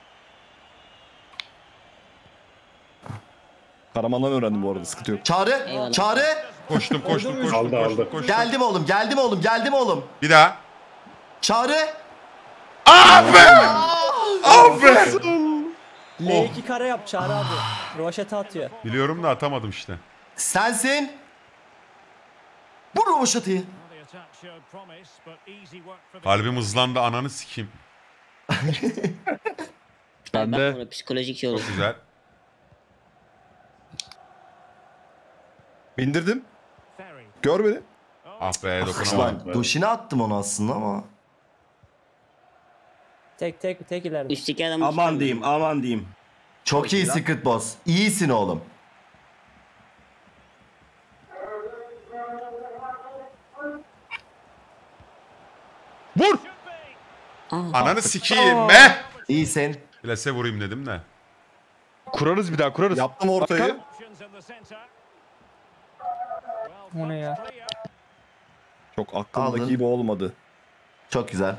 Karaman'dan öğrendim bu arada, sıkıntı yok. Çağrı, Eyvallah. Çağrı. Koştum koştum koştum Aldı, koştum, aldı. koştum. Geldim oğlum, geldim oğlum, geldim oğlum. Bir daha. Çağrı. Abi! Abi! L iki kare yap Çağrı abi. Roşete atıyor. Biliyorum da atamadım işte. Sensin. Bu roboşatıyı. Kalbim hızlandı ananı sikeyim. Ben Bak de- burada psikolojik şey olur. Çok güzel. Bindirdim. Gör beni. Ah be dokunamadım. Lan Doşin'e attım onu aslında ama. Tek tek tek ileride. Üstteki adam Aman diyeyim, aman diyeyim. Çok iyi Secret Boss. İyisin oğlum. Vur! Ananı sikeyim be! İyisin. Plase vurayım dedim de. Kurarız bir daha, kurarız. Yaptım ortayı. Hakan. O ne ya? Çok aklımdaki Aldın. gibi olmadı. Çok güzel.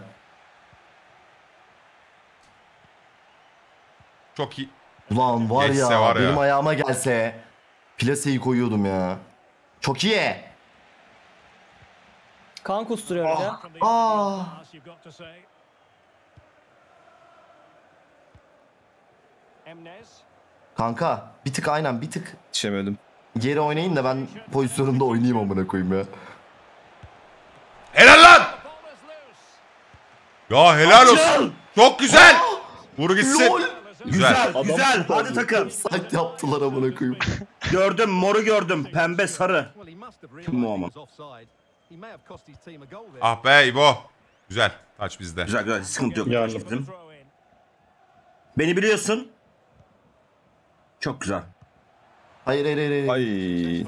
Çok iyi. Ulan var Geçse ya, var ya. benim ayağıma gelse plaseyi koyuyordum ya. Çok iyi. Kan kusturuyoruz ya. Aa. Kanka bir tık aynen bir tık Yetişemedim. geri oynayın da ben pozisyonumda oynayayım amına koyayım ya. Helal lan! Ya helal olsun. Çok güzel. Vur gitsin. Lol. Güzel. Güzel, güzel. Hadi takım. Site yaptılar amına koyayım. Gördüm, moru gördüm. Pembe, sarı. Kim o ama? Ah be İbo. Güzel. Taç bizde. Güzel güzel, sıkıntı yok. Yardım. Bizim. Beni biliyorsun. Çok güzel. Hayır hayır hayır. hayır. Ay,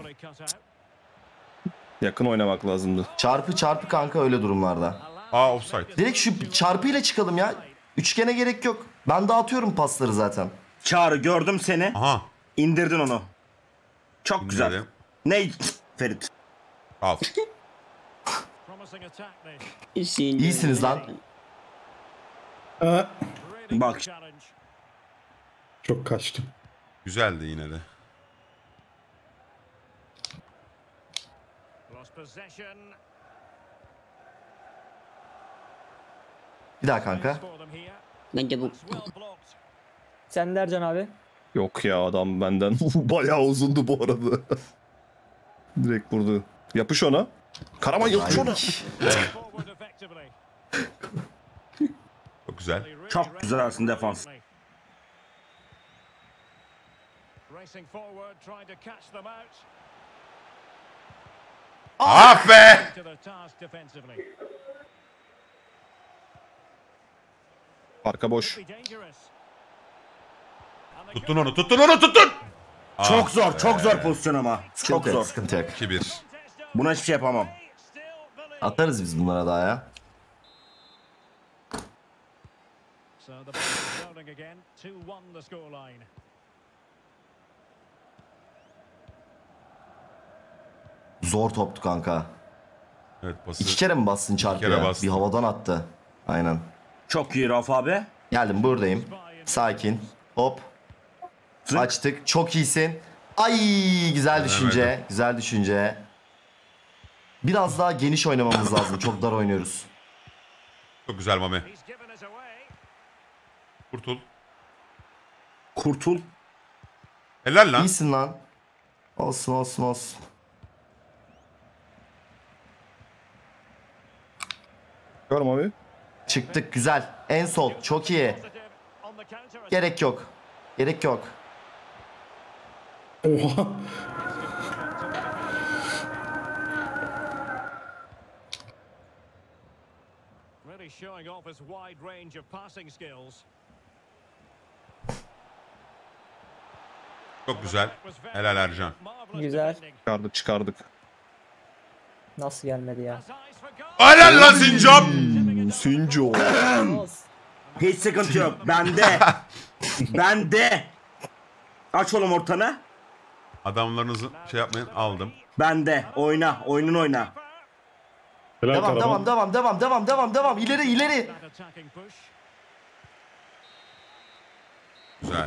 yakın oynamak lazımdı. Çarpı çarpı kanka öyle durumlarda. Aa offside. Direkt şu çarpıyla çıkalım ya. Üçgene gerek yok. Ben dağıtıyorum pasları zaten. Çağrı gördüm seni. Aha. İndirdin onu. Çok güzel. İndirdim. Ne Ferit? Al. İyisiniz lan. Ha, Bak. çok kaçtım. Güzeldi yine de. Bir daha kanka. Bence bu Sen de Ercan abi. Yok ya, adam benden bayağı uzundu bu arada. Direkt vurdu. Yapış ona. Karaman yapış ona. Çok güzel. Çok güzel aslında defans. Ah be! Arka boş. Tuttun onu, tuttun onu, tuttun! Çok Ah zor, be. çok zor pozisyon ama. Çok Sıkıntı yok, zor. sıkıntı yok. iki bir. Buna hiçbir şey yapamam. Atarız biz bunlara daha ya. Zor toptu kanka. Evet pası. İki kere mi bastın kere çarpıya? bastım. Bir havadan attı. Aynen. Çok iyi Rauf abi. Geldim buradayım. Sakin. Hop. Zık. Açtık. Çok iyisin. Ay güzel düşünce. Denemedim. Güzel düşünce. Biraz daha geniş oynamamız lazım. Çok dar oynuyoruz. Çok güzel Mami. Kurtul. Kurtul. Helal lan. İyisin lan. Olsun olsun olsun. Çıkarım abi. Çıktık güzel. En sol çok iyi. Gerek yok. Gerek yok. Oha. Really showing off his wide range of passing skills. Çok güzel. Helal Ercan. Güzel. Çıkardık çıkardık. Nasıl gelmedi ya? Helal lan Sincap. Sinco. Hiç sıkıntı yok. Bende. Bende. Aç oğlum ortanı. Adamlarınızı şey yapmayın, aldım. Bende. Oyna. Oyunun oyna. Helal Devam Karaman. devam devam devam devam devam devam. İleri ileri. Güzel.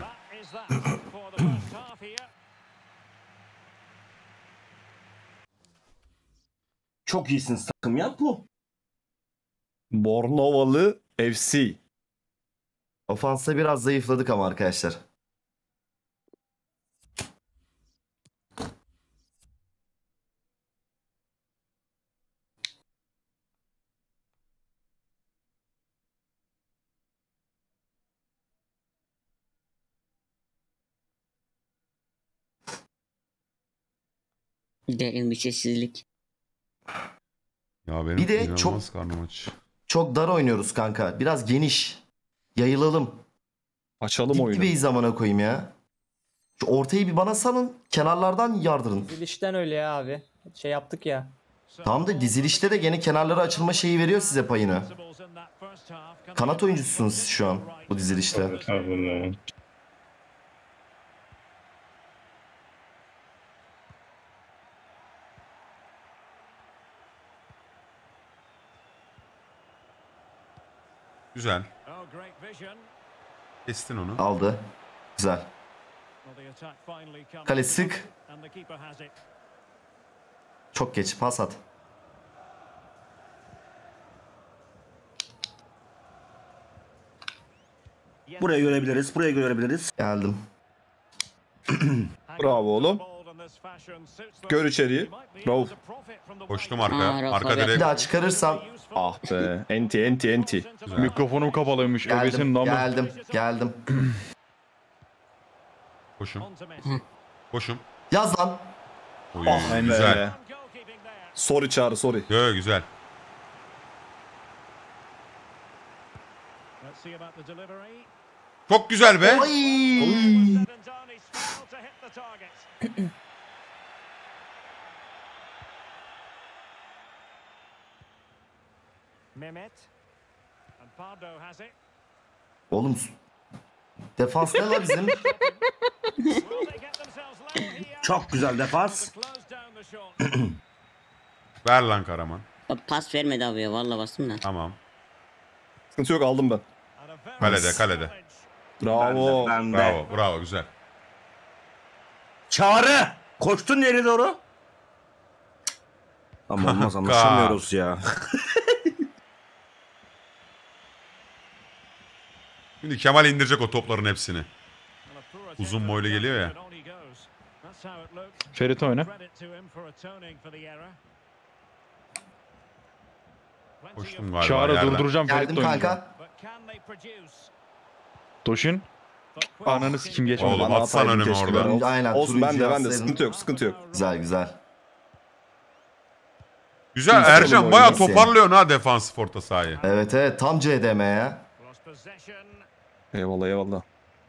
Çok iyisiniz takım ya bu. Bornovalı F C. Ofansta biraz zayıfladık ama arkadaşlar. Derin bir sessizlik. Ya benim Bir de inanılmaz çok- karnım aç. Çok dar oynuyoruz kanka. Biraz geniş. Yayılalım. Açalım Dip oyunu. dibeyiz zamana koyayım ya. Şu ortayı bir bana salın. Kenarlardan yardırın. Dizilişten öyle ya abi. Şey yaptık ya. Tam da dizilişte de gene kenarlara açılma şeyi veriyor size payını. Kanat oyuncusunuz siz şu an bu dizilişte. Allah. Güzel. Oh, great vision. Kestin onu. Aldı. Güzel. Well, the attack finally comes Kale to sık. nothing, and the keeper has it. Çok geç. Pas at. Buraya görebiliriz. Buraya görebiliriz. Geldim. Bravo oğlum. Gör içeriği. Rauf. Koştum arkaya. Aa, Rafa Arka abi. Bir direkt. daha çıkarırsam Ah be. Enti enti enti. Mikrofonum kapalıymış. geldim. Öbesin namı. Geldim. Geldim. Koşum. Koşum. Yaz lan. Oy, Ah güzel. be. Sorry çağrı sorry. Yo, güzel. Let's see about the delivery. Çok güzel be. Ay. Said and done, he's failed to hit the target. Mehmet. And Pardo has it. Oğlum defans ne la bizim? Will they get themselves level here? Çok güzel defans. Close down the shot. Ver lan Karaman. Bak pas vermedi abi ya. Valla bastım da. Tamam. Sıkıntı yok aldım ben. And a very Kalede, nice kalede. challenge. Bravo. Ben de. Bravo, bravo, güzel. Çağrı. Koştun nereye doğru? Ama olmaz anlaşamıyoruz ya. Şimdi Kemal indirecek o topların hepsini. And a poor attempt Uzun at boylu geliyor ya. but on he goes. That's how it looked. Ferit oyna. Credit to him for atoning for the error. Plenty Koştum of- galiba. Çağrı yerden. durduracağım. Ferit Geldim oynayacağım. kanka. But can they produce? Doşin. But quick Ananı sikim geçmedi. Oğlum, Bana atsana ataydın önüme keşke orada. ben. Olsun, Aynen, Olsun ben de turuncuyu ben de atsaydın. sıkıntı yok sıkıntı yok. Güzel güzel. Güzel. Güzel Ercan oyun bayağı oynuyorsun. toparlıyorsun ha defansif orta sahayı. Evet evet tam C D M ya. lost possession. Eyvallah eyvallah.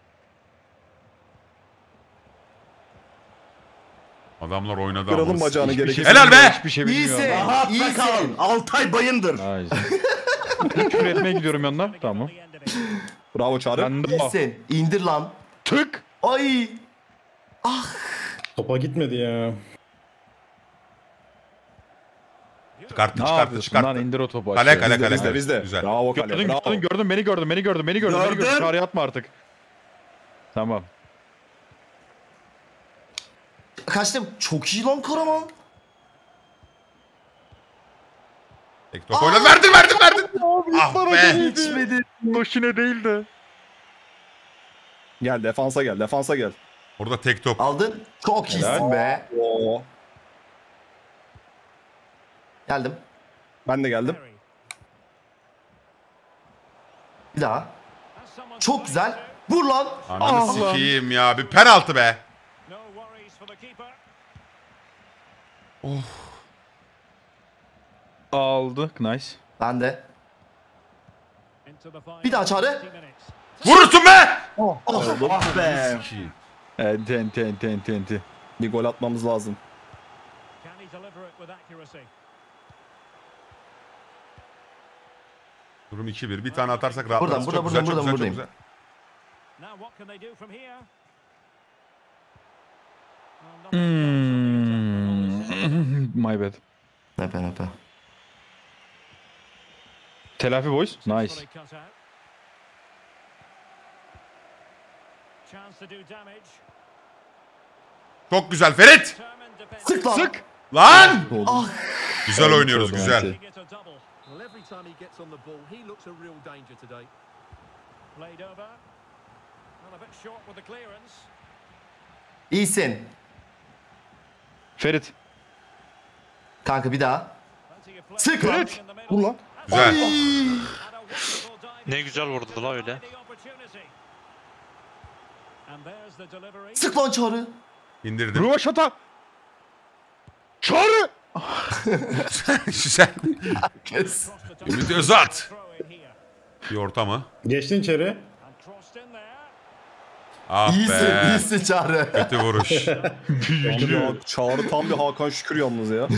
Adamlar oynadı Kıralım ama. bacağını Hiçbir gerekirse. şey Helal bilmiyor, be! Hiçbir şey bilmiyor. İyisin. adam. Rahatta İyisin. kalın. Altay Bayındır. Nice. Küfür etmeye gidiyorum yanına. Tamam. Bravo Çağrı. Ben de o. İyisin. İndir lan. Tık. Ay. Topa gitmedi ya. Çıkarttı, Ne çıkarttı, yapıyorsun lan? çıkarttı. İndir o topu Kale, aşağıya. kale, Bizde kale. bizde bizde. Güzel. Bravo kale. Gördün, Bravo. gördün, gördün, beni gördün, beni gördün, beni gördün, beni Gördün. gördün. Çağrı atma artık. Tamam. Kaçtım. Çok iyi lan Karaman. Tek top oynadı. Verdin, verdin, verdin. Ah be. Geçmedi. Doşin'e değil de. Gel defansa gel defansa gel. Orada tek top. Aldın. Çok iyisin be. Oo. Geldim. Ben de geldim. Bir daha. Çok güzel. Vur lan. Ananı Ah lan. sikeyim ya. Bir penaltı be. Oh. Aldık. Nice. Ben de. Bir daha Çağrı. Vurursun be. Oh, oh. Ah be. Enti enti enti enti enti. Bir gol atmamız lazım. Durum iki bir. Bir tane atarsak rahatlarız. Buradan, Çok buradan, güzel, buradan, çok güzel, buradayım. çok güzel. Hmm. My bad. Nepe nepe. Telafi boys. Nice. Çok güzel Ferit. Sık lan. Sık. Lan. Ah. Güzel oynuyoruz güzel. Well, every time he gets on the ball, he looks a real danger today. Played over. Well, a bit short with the clearance. İyisin. Ferit. Kanka bir daha. Sık lan. Ferit. Vur lan. Güzel. Ne güzel vurdu la öyle. Sık lan Çağrı. İndirdim. Rövaşata. Çağrı. Güzel. Kes. Ümit Özat. Bir orta mı? Geçtin içeri. Ah İyisin, be. iyisin Çağrı. Kötü vuruş. Çağrı, Çağrı tam bir Hakan Şükür yalnız ya.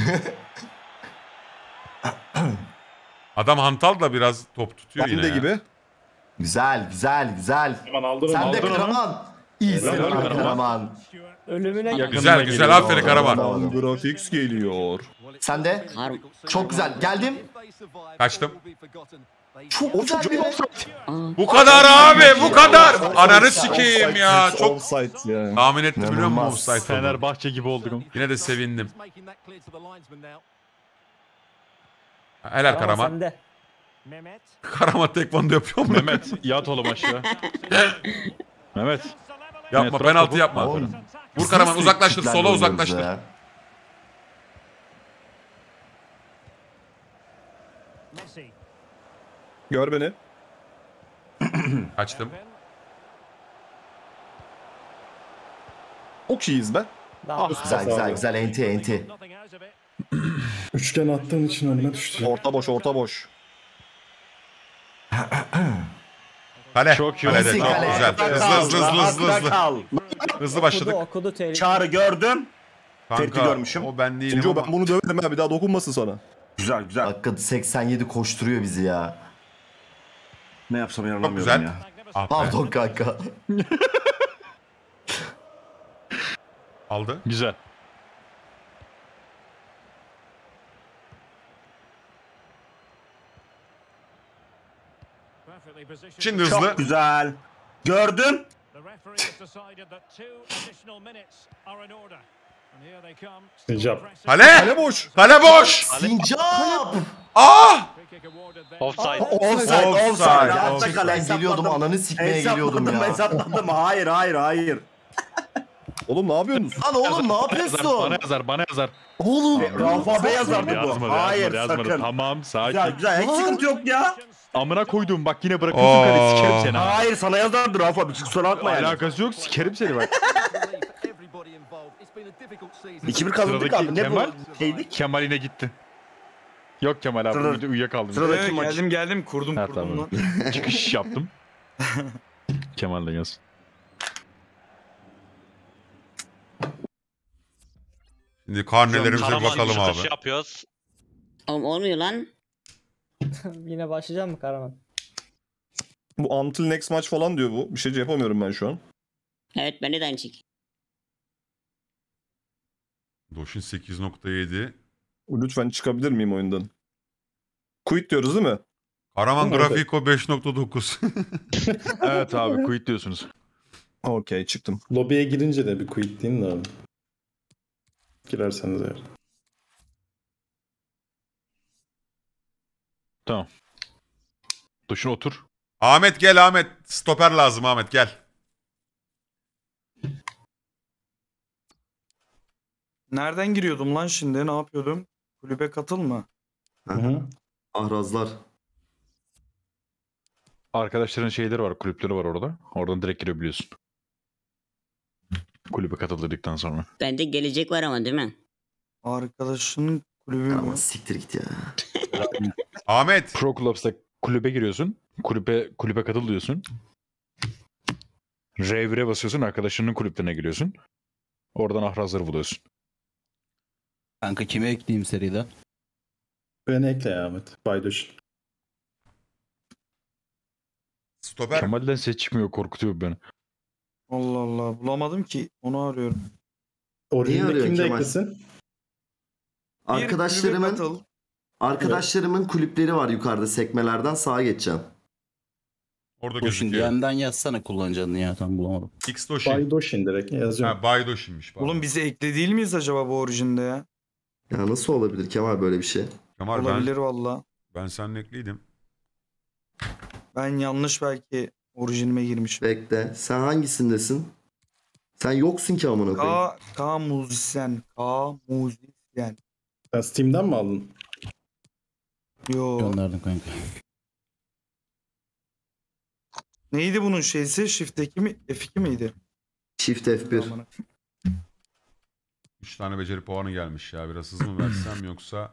Adam hantal da biraz top tutuyor Ben yine de ya. gibi. Güzel, güzel, güzel. Hemen aldırın. Sen de aldırın. Karaman. İyisin Helal lan Karaman. Karaman. Ölümüne Yakınına Güzel güzel geliyor. aferin Karaman. Aman grafix geliyor. Sen de. Kar Çok güzel. Geldim. Kaçtım. Çok O güzel çocuk bir offside. Aa, Bu kadar abi bu kadar. Ananı sikeyim ya. Offside, Çok offside ya. tahmin ettim biliyor musun İnanılmaz. offside olduğunu. Fenerbahçe gibi olduk. Yine de sevindim. Helal Karaman Karaman. sende. Karaman tekvando yapıyor mu? Mehmet yat oğlum aşağı. Mehmet. Yapma Evet, bırak penaltı topu. yapma. Oğlum, Vur biz Karaman nasıl uzaklaştır tiplerle sola oynuyoruz uzaklaştır. ya? Gör beni. Kaçtım. Çok iyiyiz be. Daha Güzel güzel güzel enti enti. Üçgen attığın için önüne düştü. Orta boş, orta boş. Kale. Çok iyi Kalede, oldu. çok Kale. güzel. Hızlı hızlı hızlı hızlı Rahatta hızlı. kal. Hızlı okudu başladık. okudu tehlike. Çağrı gördüm. Ferit'i Kanka görmüşüm. o ben değilim Sinco ama. ben bunu döverim ha, bir daha dokunmasın sana. Güzel güzel. Dakika seksen yedi koşturuyor bizi ya. Ne yapsam Çok yaranamıyorum güzel. ya. Ah be. Pardon kanka. Aldı. Güzel. Şimdi hızlı. Çok güzel. Gördüm. Sincap. Kale. Kale boş. Kale boş. Sincap. Ah! Offside. Offside, Offside, offside. Hatta offside. kale Ben geliyordum hesapladım. ananı sikmeye geliyordum Hesapladım, ya. hesapladım. Hayır, hayır, hayır. Oğlum ne yapıyorsunuz? Lan oğlum ne Bana yapıyorsun? yazar, bana yazar. Oğlum. Rafa Bey yazardı bu. Yazmadı, Hayır, yazmadı, yazmadı. sakın. Tamam, sakin. Güzel, güzel. Hiç sıkıntı yok ya. Amına koydum bak yine bırakıyorsun kaleyi sikerim seni ha. Hayır, sana yazardı Rafa. Bir kusura bakma yani. Alakası yok sikerim seni bak. iki bir kazandık Sıradaki abi. Ne Kemal? bu? Şeydik. Kemal yine gitti. Yok Kemal abi Sıra- bir de uyuyakaldım. Sıradaki Evet, maç. geldim geldim kurdum Ha, kurdum tamam. lan. Çıkış yaptım. Kemal de gelsin. Şimdi karnelerimize bir Karaman bakalım çıkış abi. yapıyoruz. oğlum olmuyor lan. Yine başlayacak mı Karaman? Bu until next maç falan diyor bu. Bir şey yapamıyorum ben şu an. Evet bende de aynı şekilde. Doşin sekiz nokta yedi. Lütfen çıkabilir miyim oyundan? Quit diyoruz değil mi? Karaman Evet. Grafiko beş nokta dokuz. Evet abi quit diyorsunuz. Okey çıktım. Lobiye girince de bir quit deyin de abi. Girerseniz eğer. Tamam. Dur şuna otur. Ahmet gel Ahmet. Stoper lazım Ahmet gel. Nereden giriyordum lan şimdi? Ne yapıyordum? Kulübe katıl mı? Ahrazlar. Arkadaşların şeyleri var, kulüpleri var orada. Oradan direkt girebiliyorsun. Kulübe katıldıktan sonra. Bende gelecek var ama değil mi? Arkadaşının kulübü Ama mü? siktir git ya. Ahmet. Pro Clubs'ta kulübe giriyorsun. Kulübe kulübe katıl diyorsun. R bir'e basıyorsun, arkadaşının kulüplerine giriyorsun. Oradan ahrazları buluyorsun. Kanka kimi ekleyeyim seride? Beni ekle ya Ahmet. Baydoş. Stoper. Kemal'den ses çıkmıyor, korkutuyor beni. Allah Allah bulamadım ki onu arıyorum. Orijinde arıyorsun kim de Kemal? eklesin? Arkadaşlarımın katıl. arkadaşlarımın kulüpleri var yukarıda sekmelerden sağa geçeceğim. Orada O şimdi gözüküyor. D'den yazsana kullanacağını ya, tam bulamadım. X-Doşin. Baydoşin direkt yazıyorum. Ha, Baydoşin'miş. pardon. Oğlum bizi ekle değil miyiz acaba bu orijinde ya? Ya nasıl olabilir Kemal böyle bir şey? Kemal Olabilir ben, valla. ben seninle ekliydim. Ben yanlış belki orijinime girmişim. Bekle. Sen hangisindesin? Sen yoksun ki amına koyayım. K, K müzisyen. K müzisyen. Sen Steam'den mi aldın? Yo. Gönderdim kanka. Neydi bunun şeysi? Shift'teki mi? F iki miydi? Shift F bir. Amına. üç tane beceri puanı gelmiş ya. Biraz hızlı mı versem yoksa...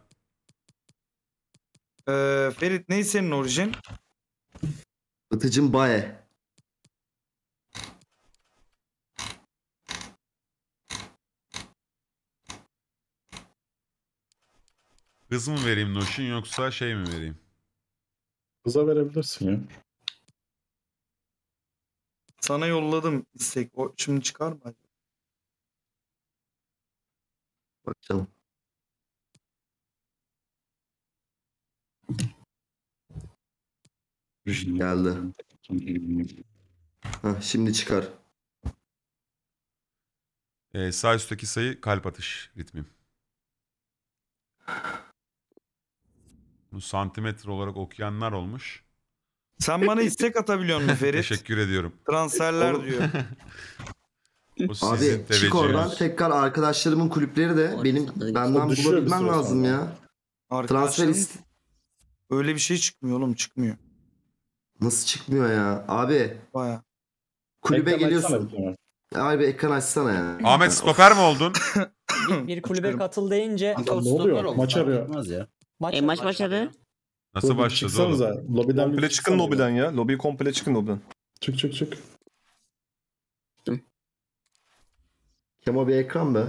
Ee, Ferit ney senin orijin? Batıcım Bae. Hız mı vereyim Noşin yoksa şey mi vereyim? Kıza verebilirsin ya. Sana yolladım istek. O şimdi çıkar mı? Bakacağım. Geldi. Hah, şimdi çıkar. Ee, sağ üstteki sayı kalp atış ritmim. Bunu santimetre olarak okuyanlar olmuş. Sen bana istek atabiliyor musun Ferit? Teşekkür ediyorum. Transferler diyor. O sizin Abi çık teveccühünüz. oradan tekrar arkadaşlarımın kulüpleri de benim benden düşüyor bir bulabilmen süre lazım sonra. ya. Transfer Arkadaşların ist öyle bir şey çıkmıyor oğlum çıkmıyor. nasıl çıkmıyor ya? Abi Baya. kulübe Ekran açsana geliyorsun. bir Kemal. Abi ekran açsana ya. Ahmet stoper mi oldun? Bir, bir kulübe katıl deyince Kanka Ne stopper oluyor? oldu, Maç fark arıyor. etmez ya. maç, E maç başladı. Nasıl Lobi başladı çıksanıza. oğlum? Lobiden bir Komple çıkın çıksana. lobiden ya. Lobiyi komple çıkın lobiden. Çık çık çık. Kemo bir ekran be.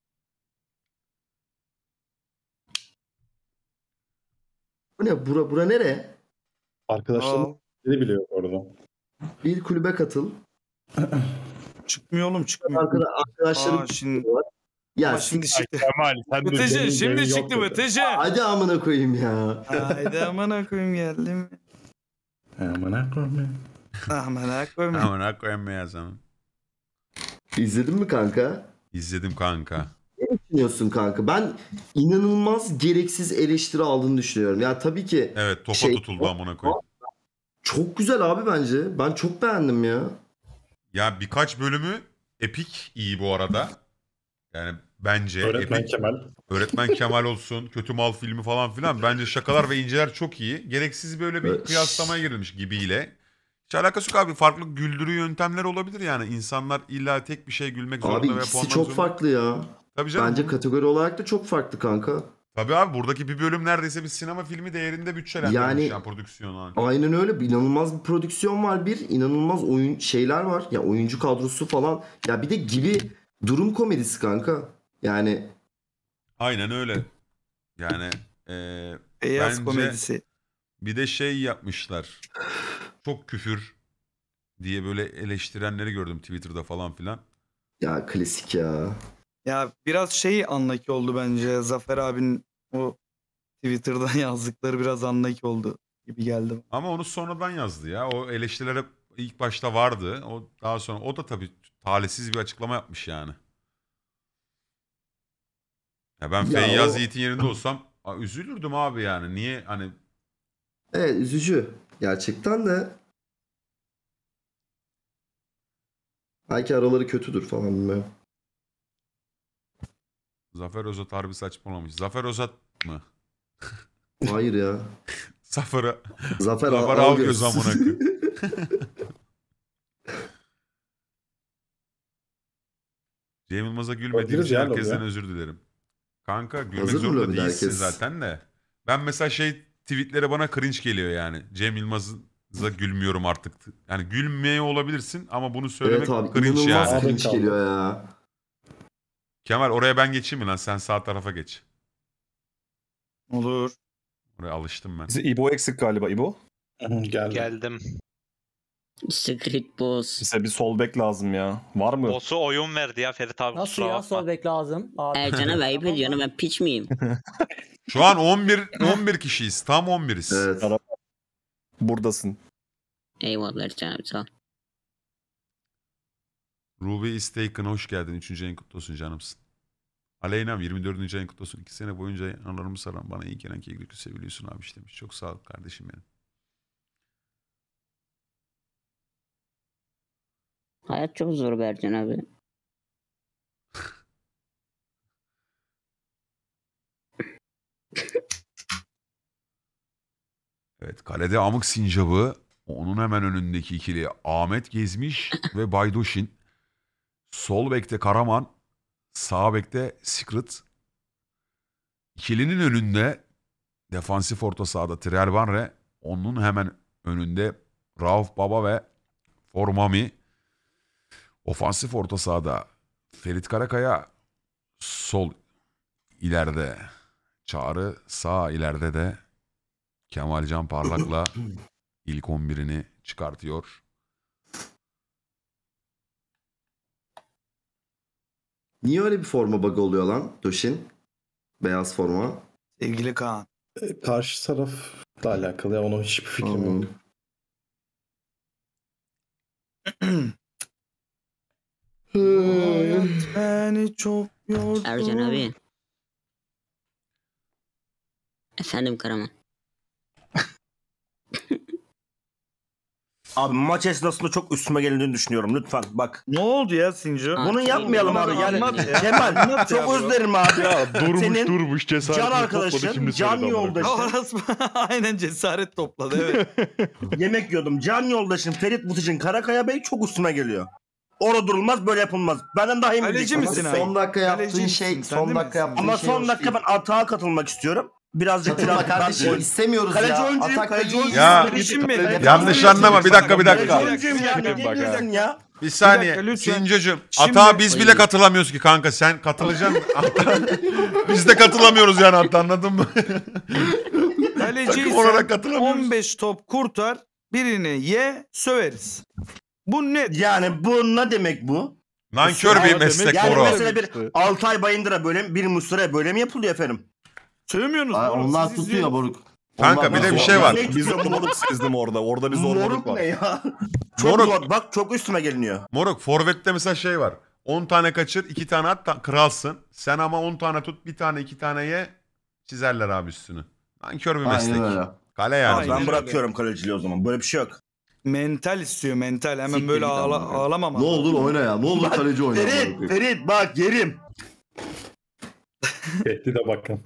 Bu ne? Bura, bura nere? Arkadaşlarım biri biliyor orada. Bir kulübe katıl. Çıkmıyor oğlum çıkmıyor. Arkada, arkadaşlarım Aa, şimdi, ya ama şimdi sik- çıktı. Kemal sen de... Öteci benim- şimdi benim yok çıktı mı dedi. Öteci? hadi amına koyayım ya. Haydi aman koyayım geldim. Aman akıllı. Aman koyayım. Aman koyayım ya sana. İzledin mi kanka? İzledim kanka. Ne düşünüyorsun kanka? Ben inanılmaz gereksiz eleştiri aldığını düşünüyorum. Ya tabii ki Evet topa Şey- tutuldu amına koyayım. çok güzel abi bence. Ben çok beğendim ya. Ya birkaç bölümü epik iyi bu arada. Yani bence Öğretmen epik. Kemal. Öğretmen Kemal olsun, Kötü Mal filmi falan filan. Bence şakalar ve inceler çok iyi. Gereksiz böyle bir Evet. kıyaslamaya girilmiş gibiyle. Hiç alakası yok abi. Farklı güldürü yöntemler olabilir yani. İnsanlar illa tek bir şey gülmek zorunda Abi ve ikisi puanlamak çok zorunda. farklı ya. Tabii canım. Bence kategori olarak da çok farklı kanka. Tabii abi buradaki bir bölüm neredeyse bir sinema filmi değerinde bütçelendirilmiş yani, Yani- yani prodüksiyonu. Aynen öyle. Bir inanılmaz bir prodüksiyon var. Bir inanılmaz oyun şeyler var. Ya oyuncu kadrosu falan. Ya bir de gibi durum komedisi kanka. Yani Aynen öyle. Yani eee Beyaz bence komedisi. bir de şey yapmışlar. Çok küfür diye böyle eleştirenleri gördüm Twitter'da falan filan. ya klasik ya. Ya biraz şey anlaki oldu bence. Zafer abinin o Twitter'dan yazdıkları biraz anlaki oldu gibi geldi. Ama onu sonradan yazdı ya. O eleştiriler hep ilk başta vardı. O daha sonra o da tabii talihsiz bir açıklama yapmış yani. Ya ben Ya Feyyaz o- Yiğit'in yerinde olsam a, üzülürdüm abi yani. Niye hani Evet üzücü. Gerçekten de. Belki araları kötüdür falan bilmiyorum. Zafer Özat harbi saçmalamış. Zafer Özat mı? Hayır ya. Zafer Zafer, Zafer Al- Algöz Algöz. amına koyayım. Cem Yılmaz'a gülmediğim Bakıyoruz için ya herkesten lobiye. özür dilerim. Kanka gülmek Hazır mı zorunda lobide değilsin herkes? zaten de. Ben mesela şey tweetlere bana cringe geliyor yani. Cem Yılmaz'a gülmüyorum artık. Yani gülmeye olabilirsin ama bunu söylemek Evet abi cringe inanılmaz yani. cringe geliyor ya. Kemal oraya ben geçeyim mi lan? Sen sağ tarafa geç. Olur. Oraya alıştım ben. Bize İbo eksik galiba İbo. Geldi. Geldim. Secret Boss. Bize bir sol bek lazım ya. Var mı? Boss'u oyun verdi ya Ferit abi. Nasıl kusura ya bakma. sol bek lazım? Abi. Ercan'a ayıp ediyorsun, ben piç miyim? Şu an on bir on bir kişiyiz. Tam on biriz. Evet. Buradasın. Eyvallah Ercan abi, sağ ol. Ruby Istaken hoş geldin. Üçüncü ayın kutlu olsun canımsın. Aleyna'm yirmi dördüncü ayın kutlu olsun. İki sene boyunca anılarımı saran bana iyi gelen keyifli seviliyorsun abi işte demiş. Çok sağ ol kardeşim benim. Hayat çok zor be Ercan abi. Evet kalede Amık Sincap'ı onun hemen önündeki ikili Ahmet Gezmiş ve Baydoşin. Sol bekte Karaman. Sağ bekte Secret. İkilinin önünde defansif orta sahada Trial Banre. Onun hemen önünde Rauf Baba ve Formami. Ofansif orta sahada Ferit Karakaya. Sol ileride Çağrı. Sağ ileride de Kemalcan Parlak'la ilk on birini çıkartıyor. Niye öyle bir forma bug oluyor lan Döşin? Beyaz forma. Sevgili Kaan. E, Karşı tarafla alakalı ya, ona hiçbir fikrim yok. Beni çok yordu. Ercan abi. Efendim Karaman. Abi maç esnasında çok üstüme gelindiğini düşünüyorum. Lütfen bak. Ne oldu ya Sinco? Bunu yapmayalım abi. Yani Anlat ya. Kemal Anlat ya çok bro. özür dilerim abi. Ya durmuş Senin durmuş cesaretini can topladı, arkadaşın, şimdi can söyledi amına koyayım. yoldaşın. Orası aynen cesaret topladı evet. Yemek yiyordum. Can yoldaşım Ferit Butiç'in Karakaya Bey çok üstüme geliyor. Orada durulmaz, böyle yapılmaz. Benden daha iyi Kaleci bilecek. misin Ama abi? son dakika Kaleci yaptığın misin? şey, Sen son değil dakika misin? yaptığın Ama şey son hoş dakika değil. ben atağa katılmak istiyorum. Birazcık Katılma biraz kardeşim ben- istemiyoruz Kaleci ya. oyuncuyum, Atakta kaleci iyi. oyuncuyum. Ya Kardeşim benim. yanlış anlama bir dakika bir Kaleci dakika. oyuncuyum ya. Ne Bak, diyorsun ya? Bir saniye. dakika, lütfen. Sincocuğum Şimdi- atağa biz bile katılamıyoruz ki kanka. Sen katılacaksın. biz de katılamıyoruz yani hatta anladın mı? Kaleci Takım olarak ise katılamıyoruz. on beş top kurtar, birini ye, söveriz. Bu net. Yani bu ne demek bu? Nankör bir demek- meslek Yani Boro. mesela bir Altay Bayındır'a böyle bir Muslera'ya böyle mi yapılıyor efendim? Sövmüyorsunuz. Ay, oğlum, onlar siz tutuyor izliyorsunuz. moruk. Kanka Onlar bir de bir nasıl- şey var. Ne Biz tutuyor bu? zorluk sezdim orada. Orada bir zorluk Moruk var. ne ya? Çok Moruk. zor. Bak çok üstüme geliniyor. Moruk forvette mesela şey var. on tane kaçır iki tane at ta- kralsın. Sen ama on tane tut bir tane iki tane ye. Çizerler abi üstünü. Nankör bir meslek. Aynen öyle. Kale yani. Abi ben öyle. bırakıyorum kaleciliği o zaman. Böyle bir şey yok. Mental istiyor mental. Hemen Siktir böyle git ağla, amına. ağlamama. Ne olur oyna ya. Ne olur kaleci oyna. Ferit, Ferit bak yerim. Tehdide bakın.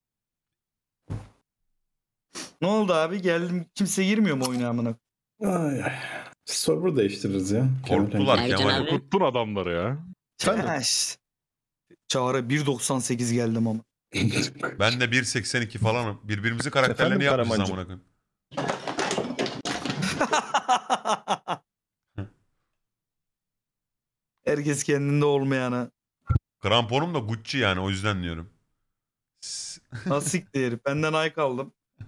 Ne oldu abi? Geldim kimse girmiyor mu oyuna amına? Ay ay. Server değiştiririz ya. Korktular Ercan Kemal. abi. Tuttun adamları ya. Ha, işte. Çağrı bir doksan sekiz geldim ama. Ben de bir seksen iki falanım. Birbirimizi karakterlerini Efendim yapmışız Karamancığım? amına koyayım. Herkes kendinde olmayana. Kramponum da Gucci yani o yüzden diyorum. S- Nasıl siktir herif? Benden ay kaldım.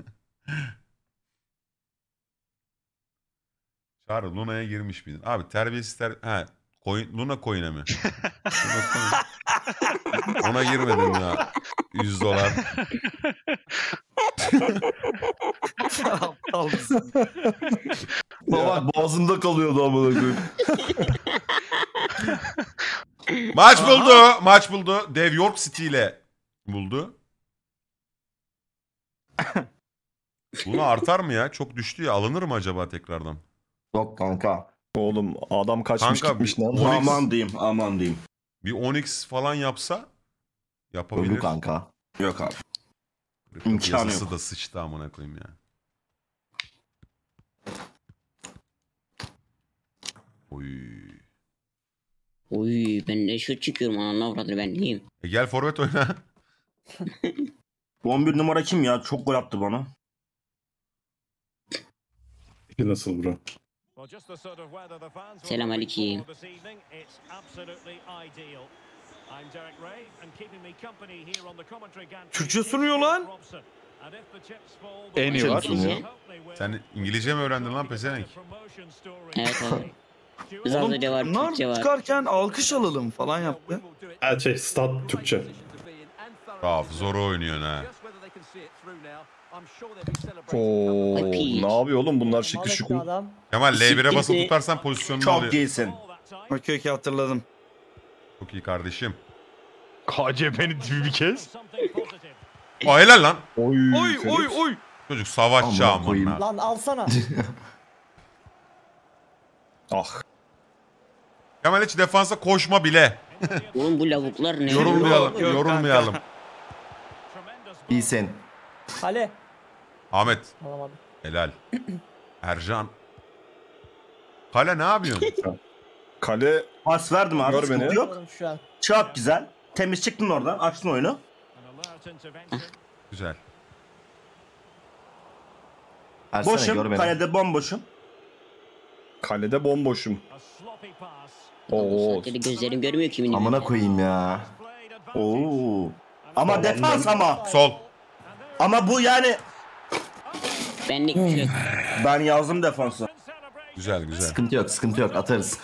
Çağrı Luna'ya girmiş miydin? Abi terbiyesiz ter... He. Coin... Luna coin'e mi? Luna coin. Ona girmedim ya. yüz dolar. Aptal mısın? Baba boğazımda kalıyordu amına koyayım. Maç buldu. Maç buldu. Dev York City ile buldu. Luna artar mı ya? Çok düştü ya. Alınır mı acaba tekrardan? Yok kanka. Oğlum adam kaçmış Kanka, gitmiş bir- lan. Onyx- Aman diyeyim, aman diyeyim. Bir Onyx falan yapsa yapabilir. Öldü kanka. Yok abi. Rıkkı İmkanı piyasası yok. da sıçtı amına koyayım ya. Oy. Oy ben de şut çıkıyorum ananı avradır ben neyim? E gel forvet oyna. Bu on bir numara kim ya? Çok gol attı bana. Nasıl bro? Selam aleyküm. Türkçe sunuyor lan. En iyi var. Sen İngilizce mi öğrendin lan pezevenk? Evet abi. Zazaca var, Bunlar Türkçe var. çıkarken alkış alalım falan yaptı. Ha şey stat Türkçe. Raf zor oynuyorsun ha. Oo, ne yapıyor oğlum bunlar şıkır şıkır. Adam. Kemal L bir'e basılı Siktir. tutarsan pozisyonunu Çok alıyor. iyisin. Okey okey hatırladım. Çok iyi kardeşim. K C B'nin tipi bir kez. O helal lan. Oy, Oy oy oy. Çocuk savaşçı Amına koyayım. amına. Lan alsana. Ah. Kemal hiç defansa koşma bile. Oğlum bu lavuklar ne? Yorulmayalım. Yok, yok yorulmayalım. İyisin. Kale. Ahmet. Alamadım. Helal. Ercan. Kale ne yapıyorsun? Kale Pas verdim abi. Gör Sıkıntı beni. yok. Şu an. Çok güzel. Temiz çıktın oradan. Açtın oyunu. Güzel. Ersene gör Boşum. beni. Kalede bomboşum. kalede bomboşum. Oo. Saatte de gözlerim görmüyor kimin. Amına koyayım ya. Oo. Ama defans ama. Sol. Ama bu yani Benlik bir şey yok. ben yazdım defansı. Güzel güzel. Sıkıntı yok, sıkıntı yok. Atarız.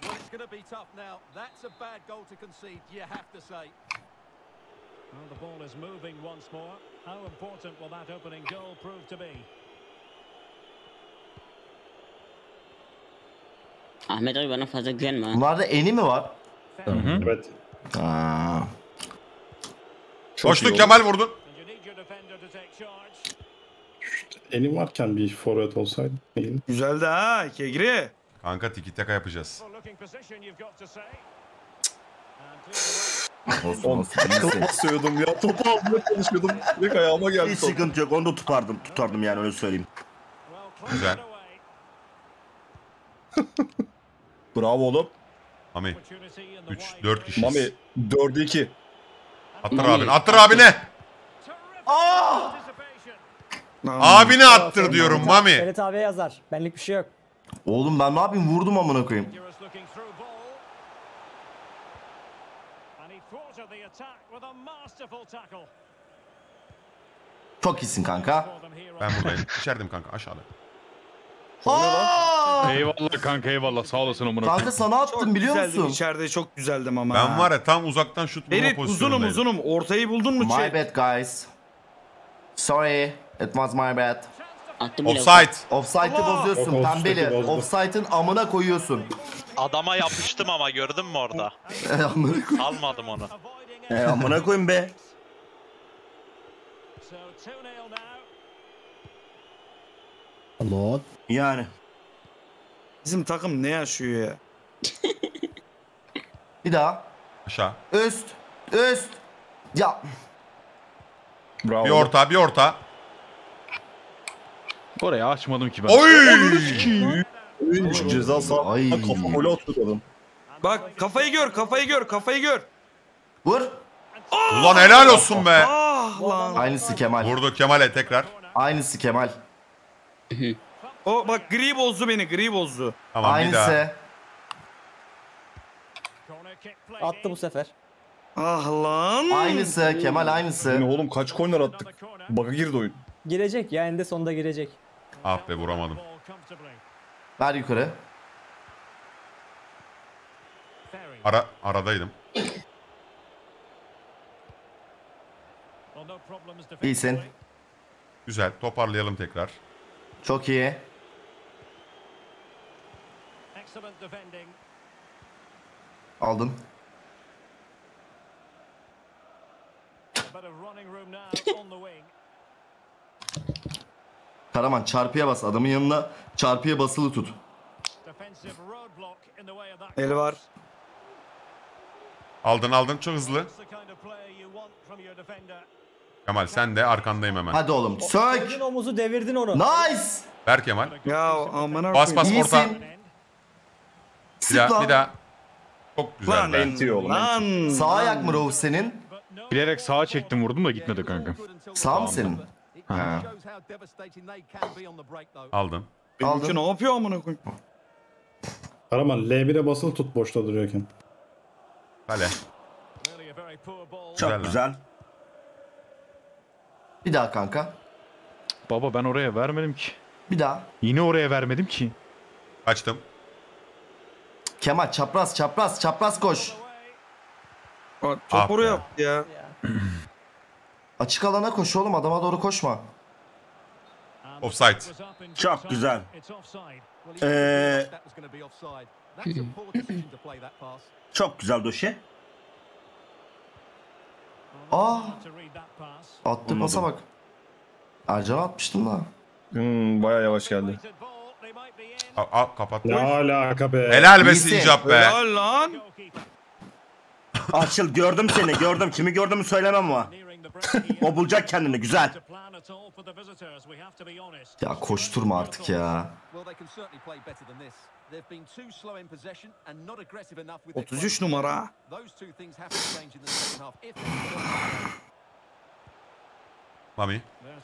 Ahmet abi bana fazla güvenme ha. Bunlarda eni mi var? Evet. Aa. Çok iyi Koştun oldu. Kemal vurdun. Elim varken bir forvet olsaydı. Değil. Güzeldi ha Kegri. Kanka tiki taka yapacağız. Olsun Oğlum olsun. tackle iyisin. basıyordum ya. Topu almaya çalışıyordum. Direkt ayağıma geldi. Hiç top. sıkıntı yok. Onu da tutardım. Tutardım yani öyle söyleyeyim. Güzel. Bravo oğlum. Mami. üç dört kişiyiz. Mami dörde iki. Attır Mami. abine. Attır abine. Abine attır diyorum Mami. Ferit abiye yazar. Benlik bir şey yok. Oğlum ben ne yapayım? Vurdum amına koyayım. Çok iyisin kanka. Ben buradayım. İçerideyim kanka aşağıda. Aa! Eyvallah kanka eyvallah sağ olasın amına Kanka koyayım. sana attım biliyor Güzeldim musun? içeride çok güzeldim ama. Ben var ya tam uzaktan şut vurma Ferit uzunum pozisyonundaydım. uzunum. Ortayı buldun mu? My Çek. bad guys. Sorry. It was my bad. Attım bile. Offside. Offside'ı Allah! bozuyorsun Yok, pembeli. offside'ı bozdu. Offside'ın amına koyuyorsun. Adama yapıştım ama gördün mü orada? Amına koy- Almadım onu. E amına koyayım be. Allah. Yani. Bizim takım ne yaşıyor ya? Bir daha. Aşağı. Üst. Üst. Ya. Bravo. Bir orta bir orta. Orayı açmadım ki ben. Oy! Üç ceza sahası. Ay. Kafa golü atıyor adam. Bak kafayı gör kafayı gör kafayı gör. Vur. Ulan helal olsun be. Ah lan. Aynısı Kemal. Vurdu Kemal'e tekrar. Aynısı Kemal. O bak gri bozdu beni gri bozdu. Tamam bir daha. Aynısı. Attı bu sefer. Ah lan. Aynısı Kemal aynısı. Yine oğlum kaç corner attık. Bug'a girdi oyun. Girecek ya eninde sonunda girecek. Ah be vuramadım. Ver yukarı. Ara, aradaydım. İyisin. Güzel toparlayalım tekrar. Çok iyi. Aldın. Karaman çarpıya bas. Adamın yanına çarpıya basılı tut. El var. Aldın aldın çok hızlı. Kemal sen de arkandayım hemen. Hadi oğlum. Sök. Koydun omuzu devirdin onu. Nice. Ver Kemal. Ya amına Bas bas İyisin. orta. Bir daha, bir daha. Çok güzel Lan be. enti oğlum. enti. Sağ ayak mı Rauf senin? Bilerek sağa çektim vurdum da gitmedi kanka. Sağ mı senin? Ha. Aldım. Benimki ne yapıyor amına koyayım? Karaman L bire basılı tut boşta duruyorken. Kale. Çok Güzel güzel. Bir daha kanka. Baba ben oraya vermedim ki. Bir daha. Yine oraya vermedim ki. Açtım. Kemal çapraz çapraz çapraz koş. Çok Ah oraya be. yaptı ya. Açık alana koş oğlum, adama doğru koşma. Offside. Çok güzel. Ee, çok güzel Doşe. Aa! Attı pasa bak. Ercan'a atmıştım da. Hmm, baya yavaş geldi. Al, al kapat. Ne alaka be. Helal be İyisin. Sincap be. Helal lan. Açıl gördüm seni gördüm. Kimi gördüğümü söylemem ama. O bulacak kendini güzel. Ya koşturma artık ya. otuz üç numara. Mami.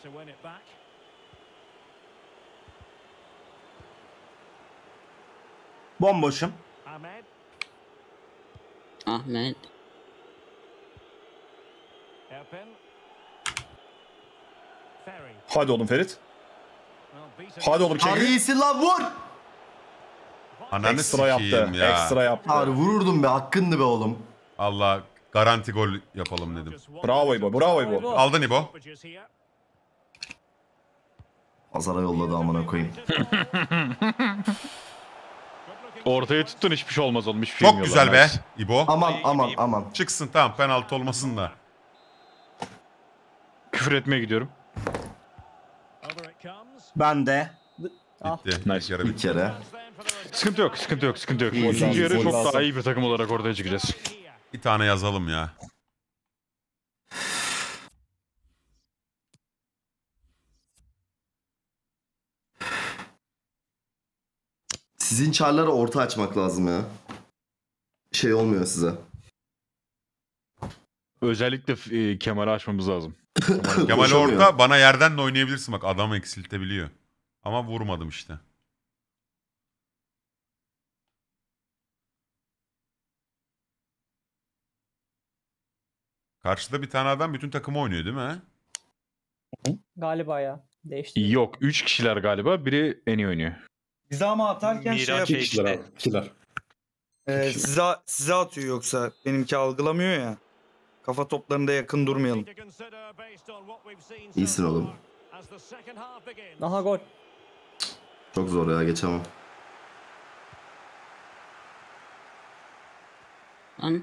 Bomboşum. Ahmet. Hadi oğlum Ferit. Hadi oğlum Hadi çekil. iyisin lan, vur! Ananı Ekstra yaptı. sikeyim ya. Ekstra yaptı. Abi vururdum be, hakkındı be oğlum. Allah garanti gol yapalım dedim. Bravo İbo. Bravo İbo. Aldın İbo. Pazara yolladı amına koyayım. Ortaya tuttun hiçbir şey olmaz oğlum. Hiçbir şey Çok güzel be nice. İbo. Aman aman aman. Çıksın tamam, penaltı olmasın da. Küfür etmeye gidiyorum. Ben de. Bitti. Ah. İlk yarı Bir bitti. kere. Sıkıntı yok, sıkıntı yok, sıkıntı yok. İyi, İkinci iyi, yarı iyi. çok Lazım. daha iyi bir takım olarak ortaya çıkacağız. Bir tane yazalım ya. Sizin çarları orta açmak lazım ya. Şey olmuyor size. Özellikle e, Kemal'i açmamız lazım. Kemal Koşamıyor. orta, bana yerden de oynayabilirsin bak, adam eksiltebiliyor. Ama vurmadım işte. Karşıda bir tane adam bütün takımı oynuyor değil mi? Galiba ya. Değişti. Yok, üç kişiler galiba. Biri en iyi oynuyor. Bize ama atarken şey İki yapıyor. kişiler abi. İkiler. Ee, size, size atıyor yoksa. Benimki algılamıyor ya. Kafa toplarında yakın durmayalım. İyisin oğlum. Aha gol. Çok zor ya, geçemem. Lan.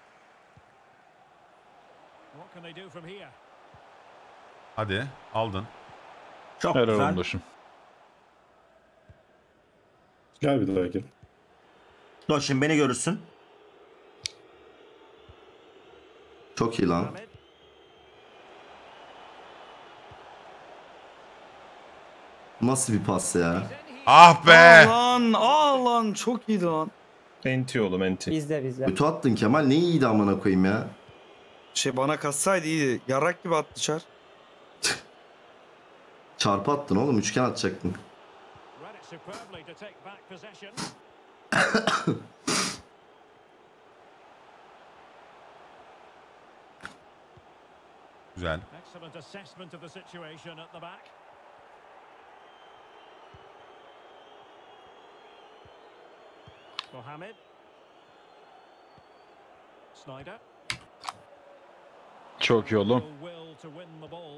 Hadi aldın. Çok Helal güzel. olsun Doşum. Gel bir daha gel. Doşin beni görürsün. Çok iyi lan. Nasıl bir pas ya? Ah be! Aa lan, aa lan çok iyiydi lan. Enti oğlum enti. Bizde bizde. Kötü attın Kemal, ne iyiydi amına koyayım ya. Şey bana katsaydı iyiydi. Yarak gibi attı çar. Çarpı attın oğlum, üçgen atacaktın. Güzel. Mohamed. Snyder. Çok iyi oğlum. Will to win the ball.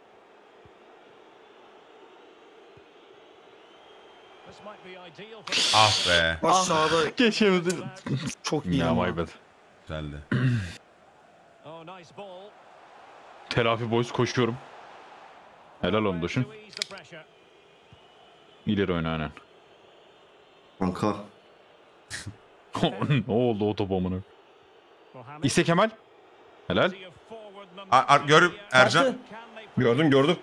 This might be ideal for Ah be. Aşağıda Geçemedim. çok iyi Ya ama. my bad. Güzeldi. Oh, nice ball. Telafi boys koşuyorum. Helal olsun Doşum. To ease the pressure. İleri oyna aynen. Kanka. Ne oldu o topu amına? Mohamed. İste Kemal. Helal. See a forward number A- a- görüp Ercan. Kaçtı. Can they Gördüm gördüm.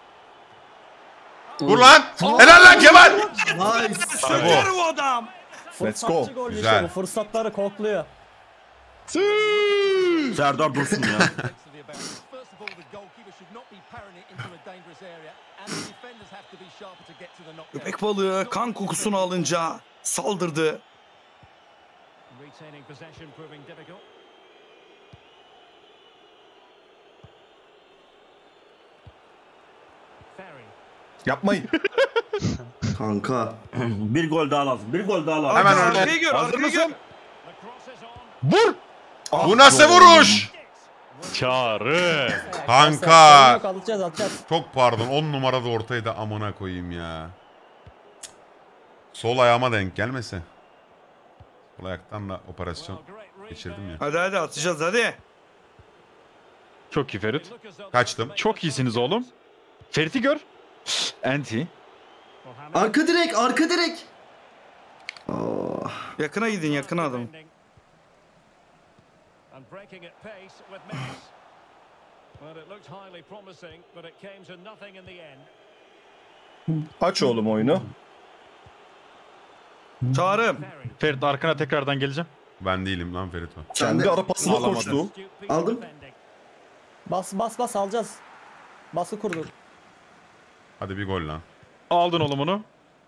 Vur lan! Helal lan Kemal! Nice. İşte bu. bu adam. Let's go. Fırsatçı golcü Güzel. işte bu. Fırsatları kokluyor. Serdar Dursun ya. Köpek balığı kan kokusunu alınca saldırdı. Yapmayın. Kanka. Bir gol daha lazım. Bir gol daha lazım. Hemen Arkayı orada. Arkayı gör, Hazır arkayı mısın? gör. Vur! Bu nasıl vuruş? Çağrı. Sorun Kanka. yok, alacağız alacağız. Çok pardon. on numarada ortaydı amına koyayım ya. Sol ayağıma denk gelmese. Sol ayaktan da operasyon geçirdim ya. Hadi hadi atacağız hadi. Çok iyi Ferit. Kaçtım. Çok iyisiniz oğlum. Ferit'i gör. Anti. Arka direk, arka direk. Oh. Yakına gidin yakına adam. Aç oğlum oyunu. Çağrım. Ferit arkana tekrardan geleceğim. Ben değilim lan Ferit o. Kendi ara pasına koştu. Aldım. Bas bas bas alacağız. Baskı kurduk. Hadi bir gol lan. Aldın oğlum onu.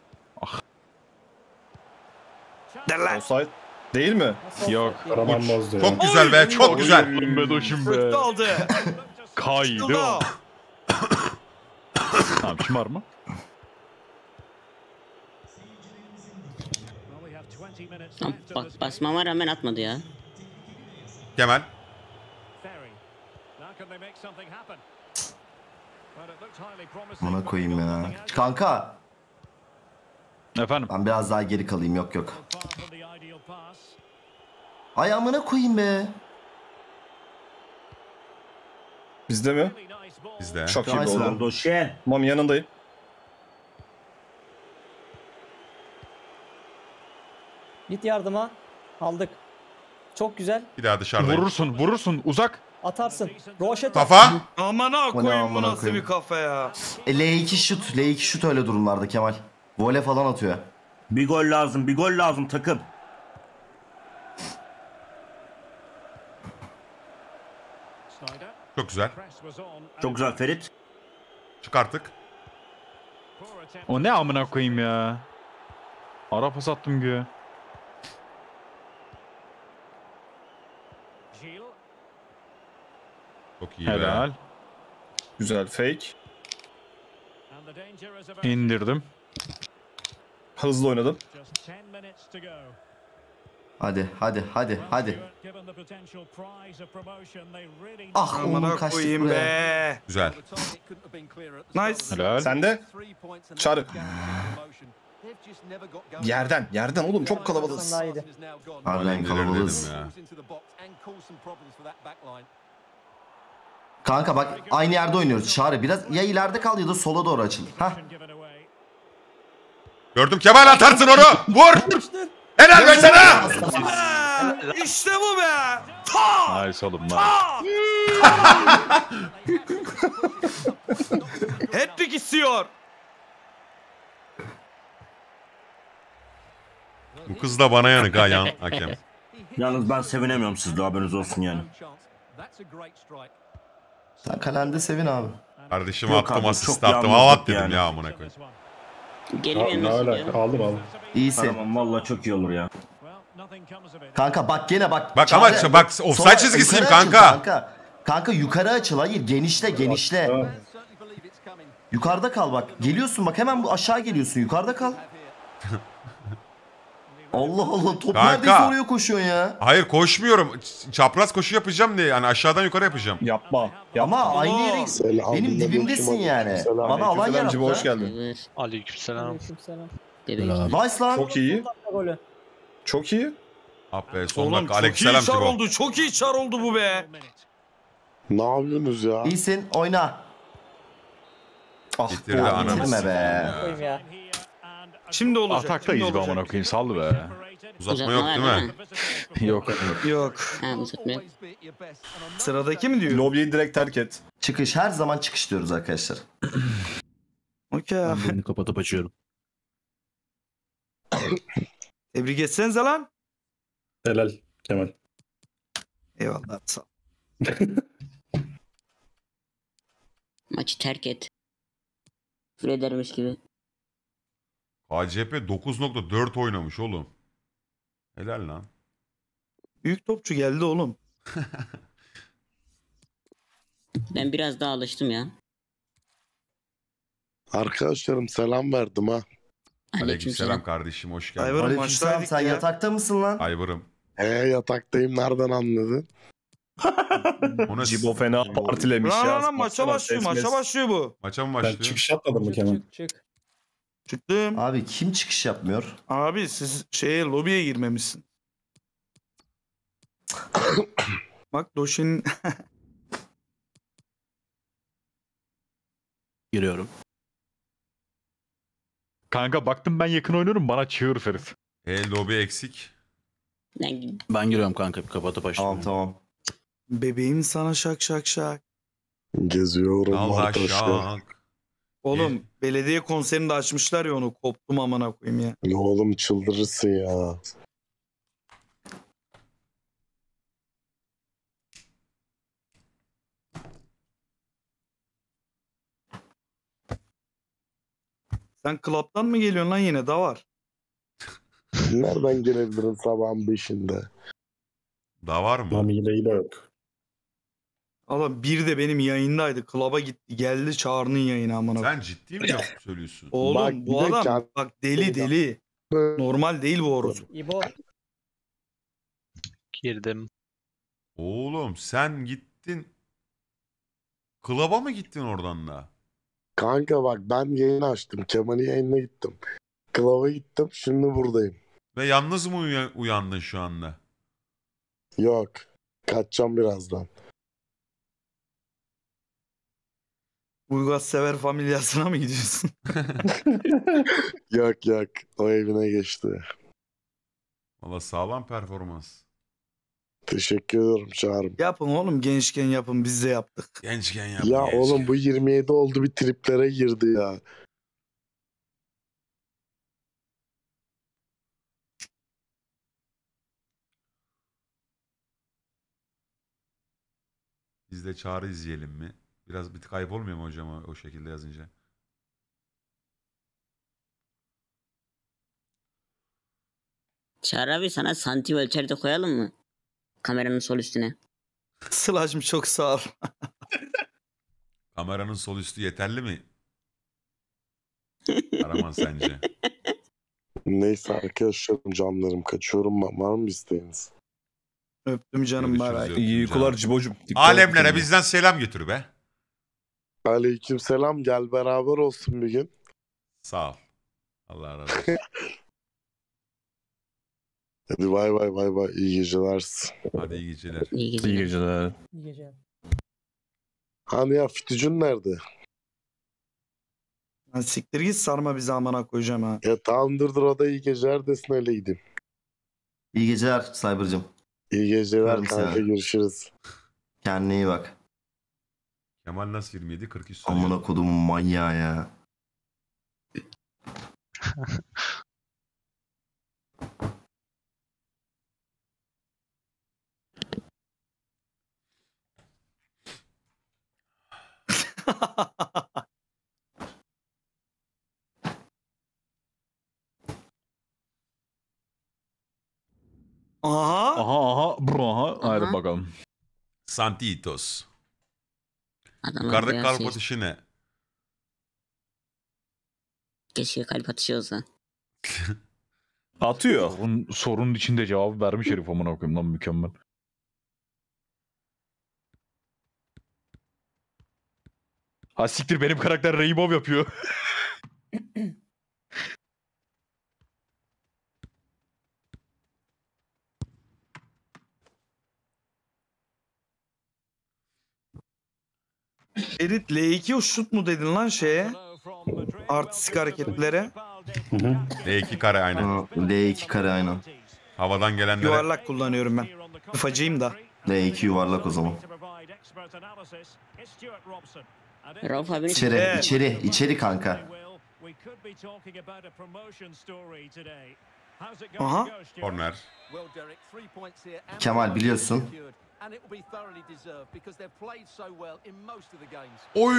Derler. Offside. Değil mi? Yok. Karaman bozdu ya. Çok güzel be, çok güzel. Oğlum be doşum be. Öktü aldı. Kaydı o. Tamam kim var mı? Tam bak basmama rağmen atmadı ya. Kemal. Bana koyayım ya. Kanka. Efendim? Ben biraz daha geri kalayım. Yok yok. Ay amına koyayım be. Bizde mi? Bizde. Çok iyi Nice oldu. lan. Doşe. Tamam yanındayım. Git yardıma. Aldık. Çok güzel. Bir daha dışarıdayım. Vurursun vurursun uzak. Atarsın. Roşet. Kafa. Amına O ne koyayım bu amına nasıl koyayım? bir kafa ya. E, L iki şut. L iki şut öyle durumlarda Kemal. Vole falan atıyor. Bir gol lazım. Bir gol lazım takım. Çok güzel. Çok güzel Ferit. Çık artık. O ne amına koyayım ya. Ara pas attım güya. Çok iyi be. Helal. Güzel fake. İndirdim. Hızlı oynadım. Hadi hadi hadi hadi. Ah Amına oğlum kaçtık koyayım buraya. be. Güzel. Nice. Helal. Sen de. Çağrı. Yerden. Yerden oğlum çok kalabalığız. Daha iyiydi. Harbiden İndirir kalabalığız. dedim ya. Kanka bak aynı yerde oynuyoruz. Çağrı biraz ya ileride kal ya da sola doğru açıl. Hah. Gördüm Kemal, atarsın onu. Vur. Helal be sana. İşte bu be. Ta! Nice oğlum lan. Ta! Hat-trick istiyor. Bu kız da bana yanık ha yan hakem. Yalnız ben sevinemiyorum sizde, haberiniz olsun yani. Sen kalende sevin abi. Kardeşim Yok attım, abi, asist çok attım. yalnızlık Havat dedim yani. ya amına koyayım. Geliyor Ne nasıl alaka? ya? Aldım aldım. İyisin. Tamam vallahi çok iyi olur ya. Kanka bak gene bak. Bak Çağrı, ama bak, offside sola- çizgisiyim yukarı açıl kanka. kanka. Kanka yukarı açıl, hayır genişle genişle. Tamam. Yukarıda kal bak. Geliyorsun bak, hemen bu aşağı geliyorsun, yukarıda kal. Allah Allah, top Kanka. neredeyse oraya koşuyorsun ya. Hayır koşmuyorum. Ç- Çapraz koşu yapacağım diye, yani aşağıdan yukarı yapacağım. Yapma. Ama aynı yere Selam. benim dibimdesin yani. Selam. Bana alan Aleykümselam Cibo, hoş yarattı. geldin. Evet. Aleykümselam. Aleykümselam. Bebek. Nice lan. Çok iyi. Golü. Çok iyi. Ah be, son Oğlum dakika. çok iyi Aleykümselam çar Cibo. oldu. Çok iyi çar oldu bu be. Ne yapıyorsunuz ya? İyisin, oyna. Ah Getirdi doğru. ananı. Bitirme be. Koyayım ya. Şimdi olacak. Ataktayız şimdi be olacak. amına koyayım, sallı be. Uzatma yok değil mi? Yok. Yok. Ha uzatma yok. Sıradaki mi diyor? Lobiyi direkt terk et. Çıkış, her zaman çıkış diyoruz arkadaşlar. Okey abi. Beni kapatıp açıyorum. Tebrik etsenize lan. Helal Kemal. Eyvallah sağ ol. Maçı terk et. Küfür edermiş gibi. A C P dokuz nokta dört oynamış oğlum. Helal lan. Büyük topçu geldi oğlum. Ben biraz daha alıştım ya. Arkadaşlarım selam verdim ha. Aleykümselam kardeşim, hoş geldin. Ayvarım Aleykümselam, maçtaydık sen ya. yatakta mısın lan? Ayvarım. He yataktayım, nereden anladın? Ona Cibo fena partilemiş Lan ya. lan lan maça Baksana, başlıyor ses maça mes. başlıyor bu. Maça mı Sen başlıyor? çıkış yapmadın mı Kemal? Çık çık. Çıktım. Abi kim çıkış yapmıyor? Abi siz şeye lobiye girmemişsin. Bak Doşin'in Giriyorum. Kanka baktım ben yakın oynuyorum bana çığır Ferit. E lobi eksik. Ben Ben giriyorum kanka, bir kapatıp açtım. Tamam tamam. bebeğim sana şak şak şak. Geziyorum Allah arkadaşlar. şak. Oğlum belediye konserini de açmışlar ya, onu koptum amına koyayım ya. Ne oğlum, çıldırırsın ya. Sen klaptan mı geliyorsun lan yine? Da var. Nereden gelebilirim sabahın beşinde? Daha var mı? Mami ile yok. Adam bir de benim yayındaydı. Klaba gitti. Geldi Çağrı'nın yayını amına koyayım. Sen ciddi mi söylüyorsun? Oğlum Bak, bu bir de adam kend- bak deli deli. Normal değil bu orospu. İbo. Girdim. Oğlum sen gittin. Klaba mı gittin oradan da? Kanka bak, ben yayın açtım. Kemal'in yayınına gittim. Klava gittim, şimdi buradayım. Ve yalnız mı uya- uyandın şu anda? Yok. Kaçacağım birazdan. Uygar sever familyasına mı gidiyorsun? Yok yok. O evine geçti. Valla sağlam performans. Teşekkür ederim Çağrım. Yapın oğlum, gençken yapın, biz de yaptık. Gençken yap. Ya gençken. oğlum bu yirmi yedi oldu, bir triplere girdi ya. Biz de Çağrı izleyelim mi? Biraz bir tık ayıp olmuyor mu hocam o, o şekilde yazınca? Çağrı abi sana santim ölçer de koyalım mı? Kameranın sol üstüne. Sılacım çok sağ ol. Kameranın sol üstü yeterli mi? Araman sence? Neyse arkadaşlarım, canlarım, kaçıyorum ben. Var mı isteğiniz? Öptüm canım, bay bay. Görüşürüz, İyi öptüm uykular canım. Cibo'cum. Alemlere bizden selam götür be. Aleyküm selam, gel beraber olsun bir gün. Sağ ol. Allah razı olsun. Hadi bay bay bay bay, iyi geceler. Hadi iyi geceler. İyi İyi geceler. geceler. İyi geceler. Hani ya Fütücün nerede? Lan siktir git, sarma bizi amına koyacağım ha. Ya tamam, dur dur, o da iyi geceler desin, öyle gideyim. İyi geceler Cyber'cığım. İyi geceler Öpüyorum kanka, seni. görüşürüz. Kendine iyi bak. Kemal nasıl yirmi yedi kırk üç sanıyor? Amına kodumun manyağı ya. Aha. Aha aha bro aha. Haydi Aha. bakalım. Santitos. Adamlar Yukarıdaki beyaz kalp şey. atışı ne? Keşke kalp atışı olsa. Atıyor. Sorun, sorunun içinde cevabı vermiş herif amına koyayım lan, mükemmel. Ha siktir, benim karakter Rainbow yapıyor. Ferit L iki o şut mu dedin lan şeye? Artistik hareketlere. L iki kare aynen. Aa, L iki kare aynen. Havadan gelenlere. Yuvarlak kullanıyorum ben. Ufacıyım da. L iki yuvarlak o zaman. Rauf abinin İçeri, Evet. içeri, içeri kanka. Aha. Korner. Kemal biliyorsun. Oy!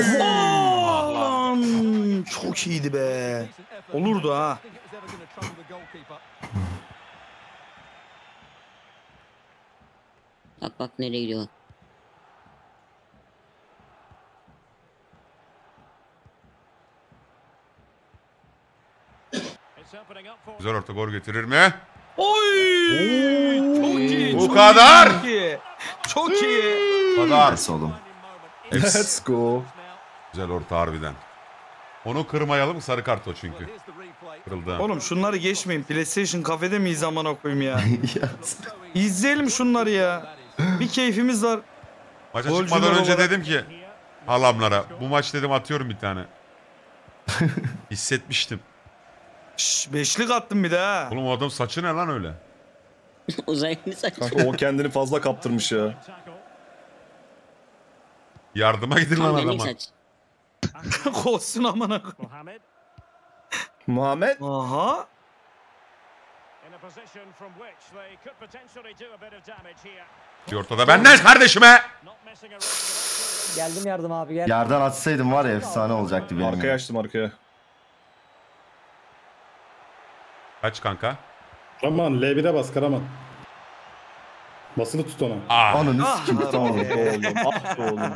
Lan çok iyiydi be. Olurdu ha. Bak bak nereye gidiyor. Güzel orta gol getirir mi? Oy! Çok iyi. Bu çok kadar. iyi, Çok iyi. Çok iyi. Bu kadar. Neyse oğlum. Let's go. Güzel orta harbiden. Onu kırmayalım, sarı kart o çünkü. Kırıldı. Oğlum şunları geçmeyin. PlayStation kafede miyiz amına koyayım ya? İzleyelim şunları ya. Bir keyfimiz var. Maça Golcüler çıkmadan önce olarak- dedim ki halamlara bu maç dedim atıyorum bir tane. Hissetmiştim. Şş, beşlik attım bir de ha. Oğlum o adam saçı ne lan öyle? Uzayını saç. Kanka o kendini fazla kaptırmış ya. Yardıma gidin lan Pandemik adama. saç. Olsun amına koyayım. Muhammed. Aha. Ki ortada benden kardeşime. Geldim yardım abi gel. Yerden atsaydım var ya efsane olacaktı benim. Arkaya açtım arkaya. Kaç kanka? Karaman L bire bas Karaman. Basılı tut ona. Ah. Ananı Ah, sikim ah tutamadım. be. Oğlum ah be oğlum.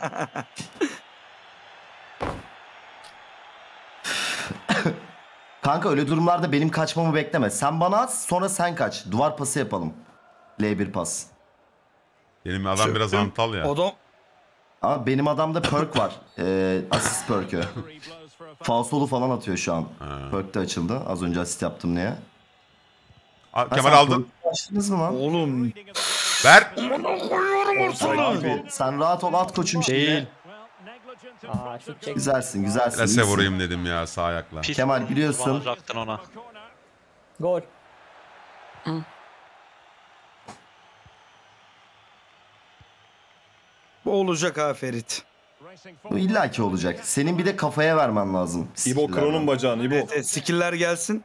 Kanka öyle durumlarda benim kaçmamı bekleme. Sen bana at sonra sen kaç. Duvar pası yapalım. L bir pas. Benim adam biraz antal ya. Adam Ama benim adamda perk var. Ee, asist perk'ü. Falsolu falan atıyor şu an. Perk de açıldı. Az önce asist yaptım diye. A- Ha, Kemal sen aldın. perk'ü açtınız mı lan? oğlum. Ver. Abi, sen rahat ol at koçum şimdi. Değil. Aa şut çek. Güzelsin güzelsin. Plase iyisin. vurayım dedim ya sağ ayakla. Pis Kemal biliyorsun. vuracaktın ona. Gol. Bu olacak ha Ferit. Bu illaki olacak. Senin bir de kafaya vermen lazım. İbo kır onun bacağını İbo. Evet, evet, skill'ler gelsin.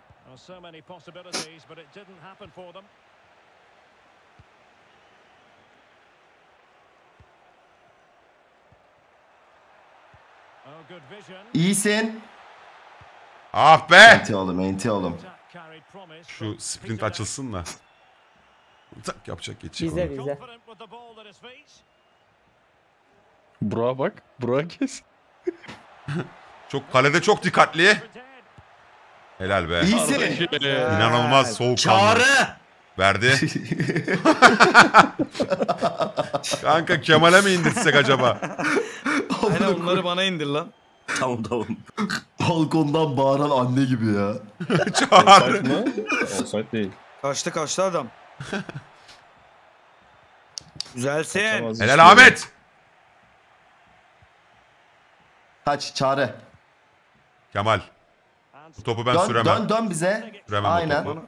İyisin. Ah be. Enti oğlum enti oğlum. Şu sprint açılsın da. Tak yapacak geçecek Bizde onu. bizde. Burak'a bak. Burak'a kes. Çok kalede çok dikkatli. Helal be. İyisin. İnanılmaz soğuk Çağrı. Verdi. Kanka Kemal'e mi indirsek acaba? Aynen onları bana indir lan. Tamam tamam. Balkondan bağıran anne gibi ya. Çağır. Offside mı? Offside değil. Kaçtı kaçtı adam. Güzelsin. Kaçamaz Helal hiçbir Ahmet. Kaç çağrı. Kemal. Bu topu ben Dön, süremem. dön dön bize. Süremem bu Aynen. topu.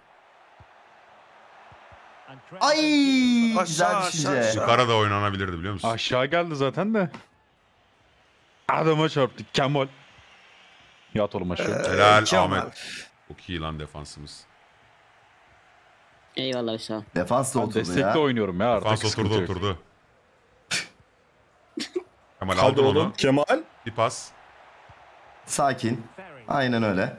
Ay Aşağı, güzel aşağı, düşünce. aşağı. Yukarı da oynanabilirdi biliyor musun? Aşağı geldi zaten de. Adama çarptı. Kemal. Yat oğlum aşağı. Helal Kemal. Ahmet. Çok iyi lan defansımız. Eyvallah sağ ol. Defans da Ben oturdu destekle ya. oynuyorum ya artık. Defans sıkıntı oturdu yok. oturdu. Kemal Hadi aldın oğlum onu. Kemal. Bir pas. Sakin. Aynen öyle.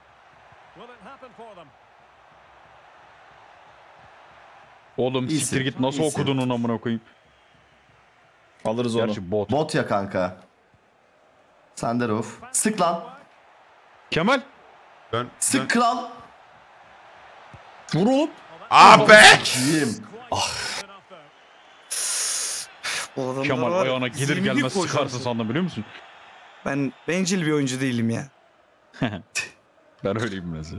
Oğlum İyisin, siktir git nasıl iyisin. okudun onu amına koyayım. Alırız onu. Gerçi bot. Bot ya kanka. Sen de Rauf. Sık lan. Kemal. Dön. dön. Sık kral. Vur oğlum. Ah be. Yiyeyim. Bu adamlar Kemal var, ayağına gelir zirveli gelmez koşarsın. sıkarsın sandım biliyor musun? Ben bencil bir oyuncu değilim ya. Ben öyleyim biraz.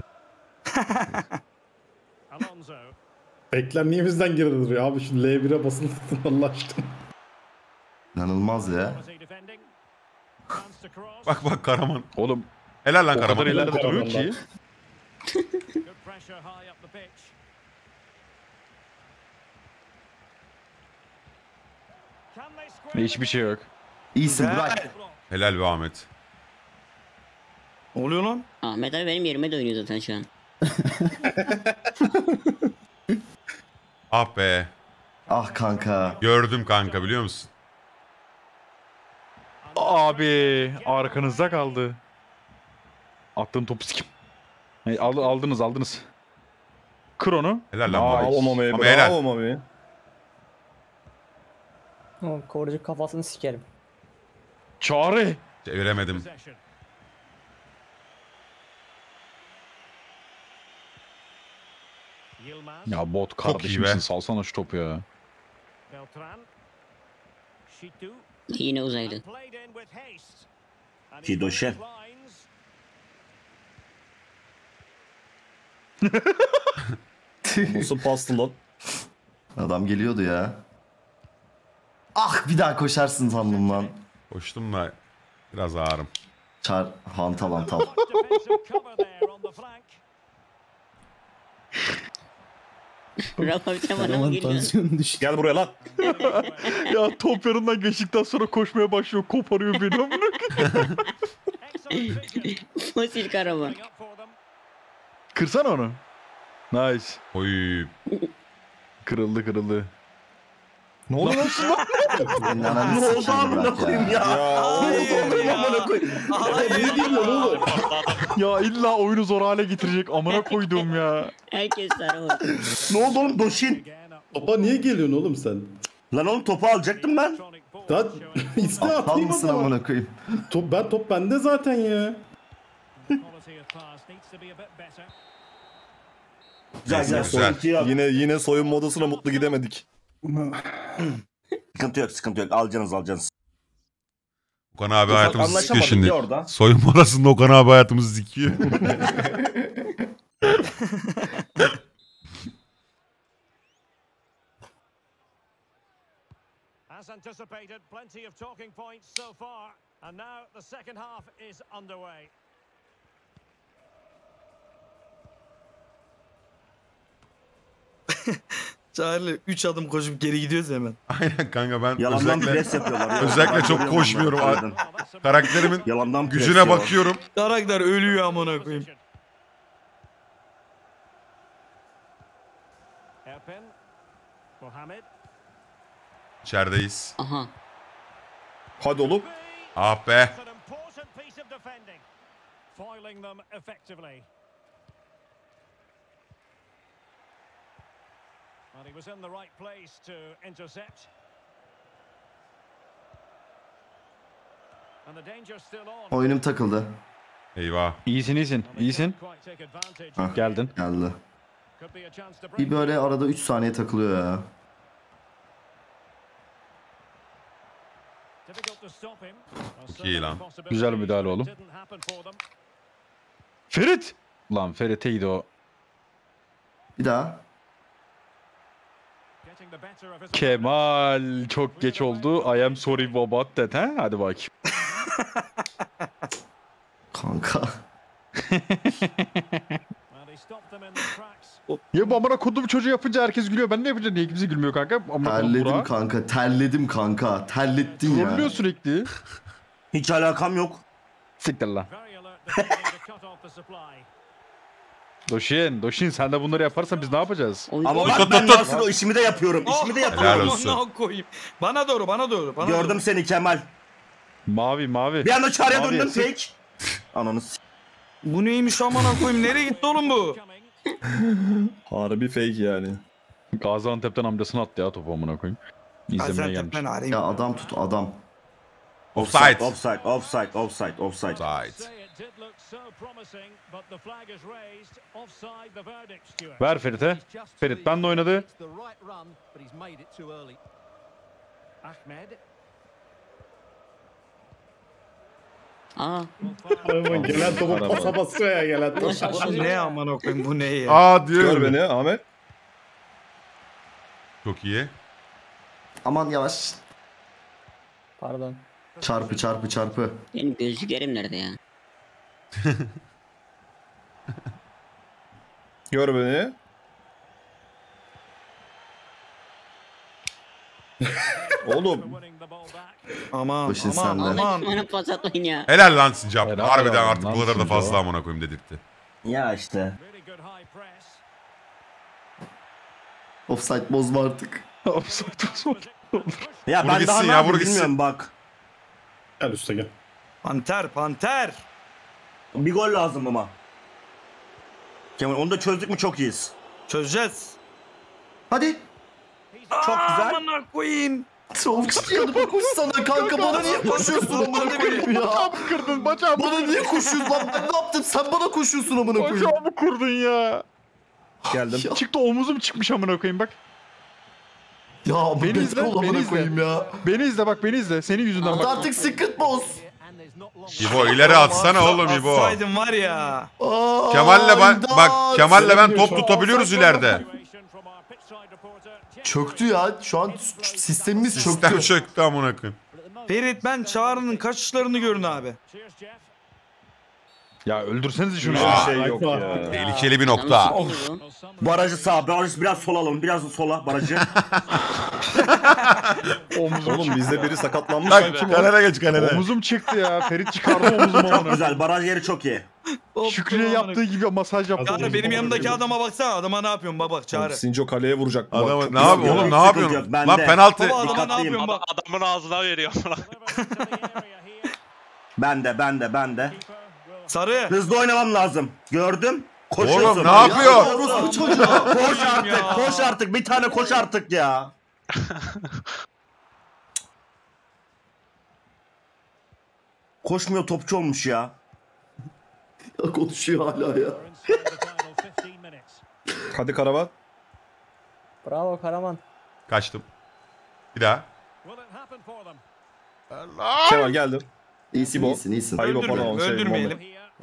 Beklenmeyemizden geri duruyor abi. Şu L bire basılı tutun Allah aşkına. İnanılmaz ya. Bak bak Karaman. Oğlum Helal lan o kadar Karaman. ileride duruyor ki. Hiçbir şey yok. İyisin Güzel. Burak. Helal be Ahmet. Ne oluyor lan? Ahmet abi benim yerime de oynuyor zaten şu an. Ah be. Ah kanka. Gördüm kanka biliyor musun? Abi arkanızda kaldı. Attığım topu sikim. Hey, aldı, aldınız aldınız. Kır onu. Helal lan Aa, Mami. Mami, Mami helal. bravo Mami. Oğlum korucu kafasını sikerim. Çağrı. Çeviremedim. Ya bot Çok kardeşim iyi be. misin? Salsana şu topu ya. Yine uzaylı. Fidoşen. Nasıl pastı lan? Adam geliyordu ya. Ah bir daha koşarsın sandım lan. Koştum da biraz ağırım. Çar hantal hantal. Karaman tansiyonu düştü. Gel buraya lan. Ya top yanından geçtikten sonra koşmaya başlıyor. Koparıyor beni amına koyayım. Fosil Karaman. Kırsana onu. Nice. Oy. Kırıldı kırıldı. Ne oldu lan şimdi? Senin ananı Ne oldu sikeyim amına bırak koyayım ya? Ya Ne oldu amına koyayım? ne diyeyim lan oğlum? Ya illa oyunu zor hale getirecek. Amına koyduğum ya. Herkes sarı oldu. Ne oldu oğlum Doşin? Topa niye geliyorsun oğlum sen? Lan oğlum topu alacaktım ben. Daha iste Aptal atayım o mısın zaman. amına koyayım? Top, ben top bende zaten ya. Güzel güzel. Güzel. Sıkıntı yok. Yine yine soyunma odasına mutlu gidemedik. Sıkıntı yok sıkıntı yok. Alacaksınız alacaksınız. Okan abi Ufak hayatımızı sikiyor anlaşamadık şimdi. ya orada. Soyunma odasında Okan abi hayatımızı sikiyor. As anticipated, plenty of talking points so far, and now the second half is underway. Charlie üç adım koşup geri gidiyoruz hemen. Aynen kanka ben Yalandan özellikle, pres yapıyorlar. ya. özellikle çok Görüyorum koşmuyorum. onları, gördüm. Karakterimin Yalandan pres gücüne ya. bakıyorum. Karakter ölüyor amına koyayım. Erpin, Mohamed. İçerideyiz. Aha. Hadi oğlum. Ah be. It's an important piece of defending, foiling them effectively. And he was in the right place to intercept. And the danger still on. Oyunum takıldı. Eyvah. İyisin iyisin. İyisin. Hah, Geldin. geldi. Could be a chance to break. Bir böyle arada üç saniye takılıyor ya. Difficult to stop him. Çok iyi lan. Güzel müdahale oğlum. Didn't happen for them. Ferit. Lan Ferit'eydi o. Bir daha. Getting the better of his Kemal çok geç oldu. I am sorry about that ha. Hadi bakayım. Kanka. and he stopped them in their tracks. Ya bu amına kodum çocuğu yapınca herkes gülüyor. Ben ne yapacağım? Niye kimse gülmüyor kanka? Amına kodum Terledim Burak. kanka. Terledim kanka. Terlettin ya. Trollüyor sürekli. Hiç alakam yok. Siktir lan. Very alert defending to cut off the supply. Doşin, Doşin sen de bunları yaparsan biz ne yapacağız? Ama bak ben nasıl o işimi de yapıyorum. İşimi de Helal yapıyorum. olsun. Amına koyayım. Bana doğru bana doğru. Bana Gördüm doğru. seni Kemal. Mavi mavi. Bir anda çağrıya Mavi döndüm yazık. fake. Ananı s- Bu neymiş amına koyayım? Nereye gitti oğlum bu? Harbi fake yani. Gaziantep'ten amcasını attı ya topu amına koyayım. İzlemeye gelmiş. Gaziantep'ten arayayım. Ya adam tut adam. Offside. Offside, offside, offside, offside. Offside. Say it did look so promising, but the flag is raised. Offside the verdict, Stuart. Ver Ferit'e. Ferit ben de oynadı. It's the right run, but he's made it too early. Ahmed. Aa. Aman gelen topu pasa basıyor ya gelen topu. Bu ne amına koyayım? Bu ne ya? Aa diyor. Gör beni Ahmet. Çok iyi. Aman yavaş. Pardon. Çarpı çarpı çarpı. Benim gözlüklerim nerede ya? Gör beni. Oğlum. Aman Başın aman sende. aman. Bana pas atmayın ya. Helal lan Sincap. Helal Harbiden lan, artık lan bu kadar da Sincap. fazla amına koyayım dedirtti. Ya işte. Really good high Offside bozma artık. Offside bozma. Ya Vur ben gitsin daha ne ya, yapayım vur gitsin. bilmiyorum bak. Gel üste gel. Panter panter. Bir gol lazım ama. Kemal onu da çözdük mü çok iyiyiz. Çözeceğiz. Hadi. Çok güzel. Amına koyayım. Çok yanıma koşsana kanka, bana niye koşuyorsun amına koyayım ya? Bacağımı kırdın bacağımı. Bana niye koşuyorsun lan, ben ne yaptım, sen bana koşuyorsun amına koyayım. Bacağımı kırdın ya. Geldim. Çıktı omuzum çıkmış amına koyayım bak. Ya Beni beni izle, izle, beni amına izle. koyayım ya. Beni izle bak beni izle. Senin yüzünden bak. Artık sıkınt boz. İbo ileri atsana oğlum İbo. Atsaydın var ya. Kemal'le ben bak Kemal'le ben Senin top diyor, tutabiliyoruz ileride. Çöktü ya, şu an sistemimiz Sistem çöktü. çöktü amına koyayım. Ferit ben Çağrı'nın kaçışlarını görün abi. Ya öldürseniz şunu. Hiçbir Ya. şey yok ya. Tehlikeli bir nokta. Barajı sağ, barajı biraz sola alalım. Biraz da sola barajı. Omuzum Oğlum bizde biri sakatlanmış. Bak Sen kim o? kalene geç kalene. Omuzum çıktı ya. Ferit çıkardı omuzumu Çok amına. güzel. Baraj yeri çok iyi. Şükrü'ye yaptığı gibi masaj yaptı. Çağrı benim yanımdaki adama baksana. Adama ne yapıyorsun baba Çağrı. Sinco kaleye vuracak. Bak, Adamı çok ne güzel yapıyorsun ya. oğlum, ne Sıkıntı yapıyorsun? yok, bende. Lan penaltı. Baba adama ne Dikkatliyim. yapıyorsun bak. Adamın ağzına veriyor amına. Ben de, ben de, ben de. Sarı. Hızlı oynamam lazım. Gördüm. Koşuyorsun. Oğlum ne yapıyor? Orospu çocuğa. Koş artık, koş artık. Bir tane koş artık ya. Koşmuyor, topçu olmuş ya. Ya konuşuyor hala ya. Hadi Karaman. Bravo Karaman. Kaçtım. Bir daha. Kemal geldim. İyisin, İbo. iyisin, iyisin. Hayır o bana Öldürmeyelim, on şey. öldürmeyelim.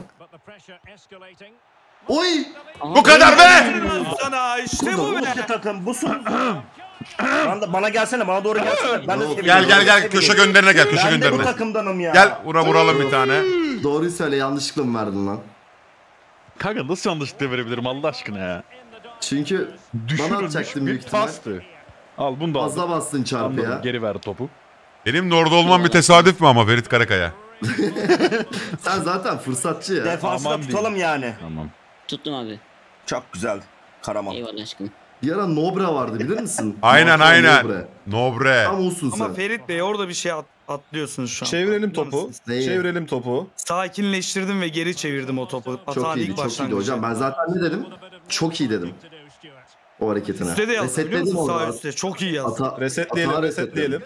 Oy! Bu kadar be! Sana işte bu Bu be. iki takım, bu son. Bana, bana gelsene, bana doğru gelsene. Ben de seni Gel gel gel biliyorum. köşe gönderine gel köşe Ben de bu gönderine. takımdanım ya. Gel buna vuralım bir tane. Doğruyu söyle, yanlışlıkla mı verdin lan? Kanka nasıl yanlışlıkla verebilirim Allah aşkına ya. Çünkü bana Düşürülmüş atacaktın bir büyük ihtimal. pastı. Al bunu da al. Fazla bastın çarpıya. Anladım, geri ver topu. Benim de orada olmam bir tesadüf mü ama Ferit Karakaya? Sen zaten fırsatçı ya. Defansı da Aman tutalım yani. Tamam. Tuttum abi. Çok güzel. Karaman. Eyvallah aşkım. Bir ara Nobra vardı, bilir misin? Aynen Marco aynen. Nobre. Nobre. Tam olsun Ama sen. Ferit Bey orada bir şey at- atlıyorsunuz şu an. Çevirelim topu. Neyi? Çevirelim topu. Sakinleştirdim ve geri çevirdim o topu. Çok Atağın iyiydi, ilk çok iyiydi başlangıcı. hocam. Ben zaten ne dedim? Çok iyi dedim. O hareketine. Üste de yazdı biliyor Resetledim musun onu. sağ üstte? Çok iyi yazdı. Ata, Resetleyelim, atağı resetleyelim.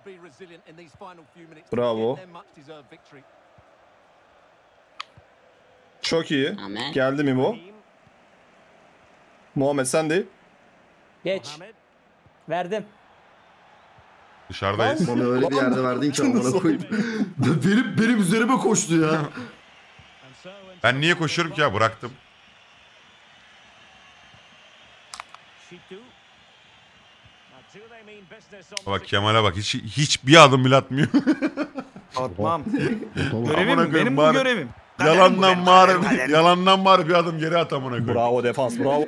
Bravo. Çok iyi. Amen. Geldi mi bu? Muhammed sen de. Geç. Verdim. Dışarıdayız. Onu öyle bir yerde verdin ki amına koyayım. benim, benim üzerime koştu ya. Ben niye koşuyorum ki ya, bıraktım. Bak Kemal'e bak, hiç hiçbir adım bile atmıyor. Atmam. Amına Görevim koyayım, benim bu bari- görevim. Yalandan bağır, yalandan bağır bir adım geri at amına koyayım. Bravo defans, bravo.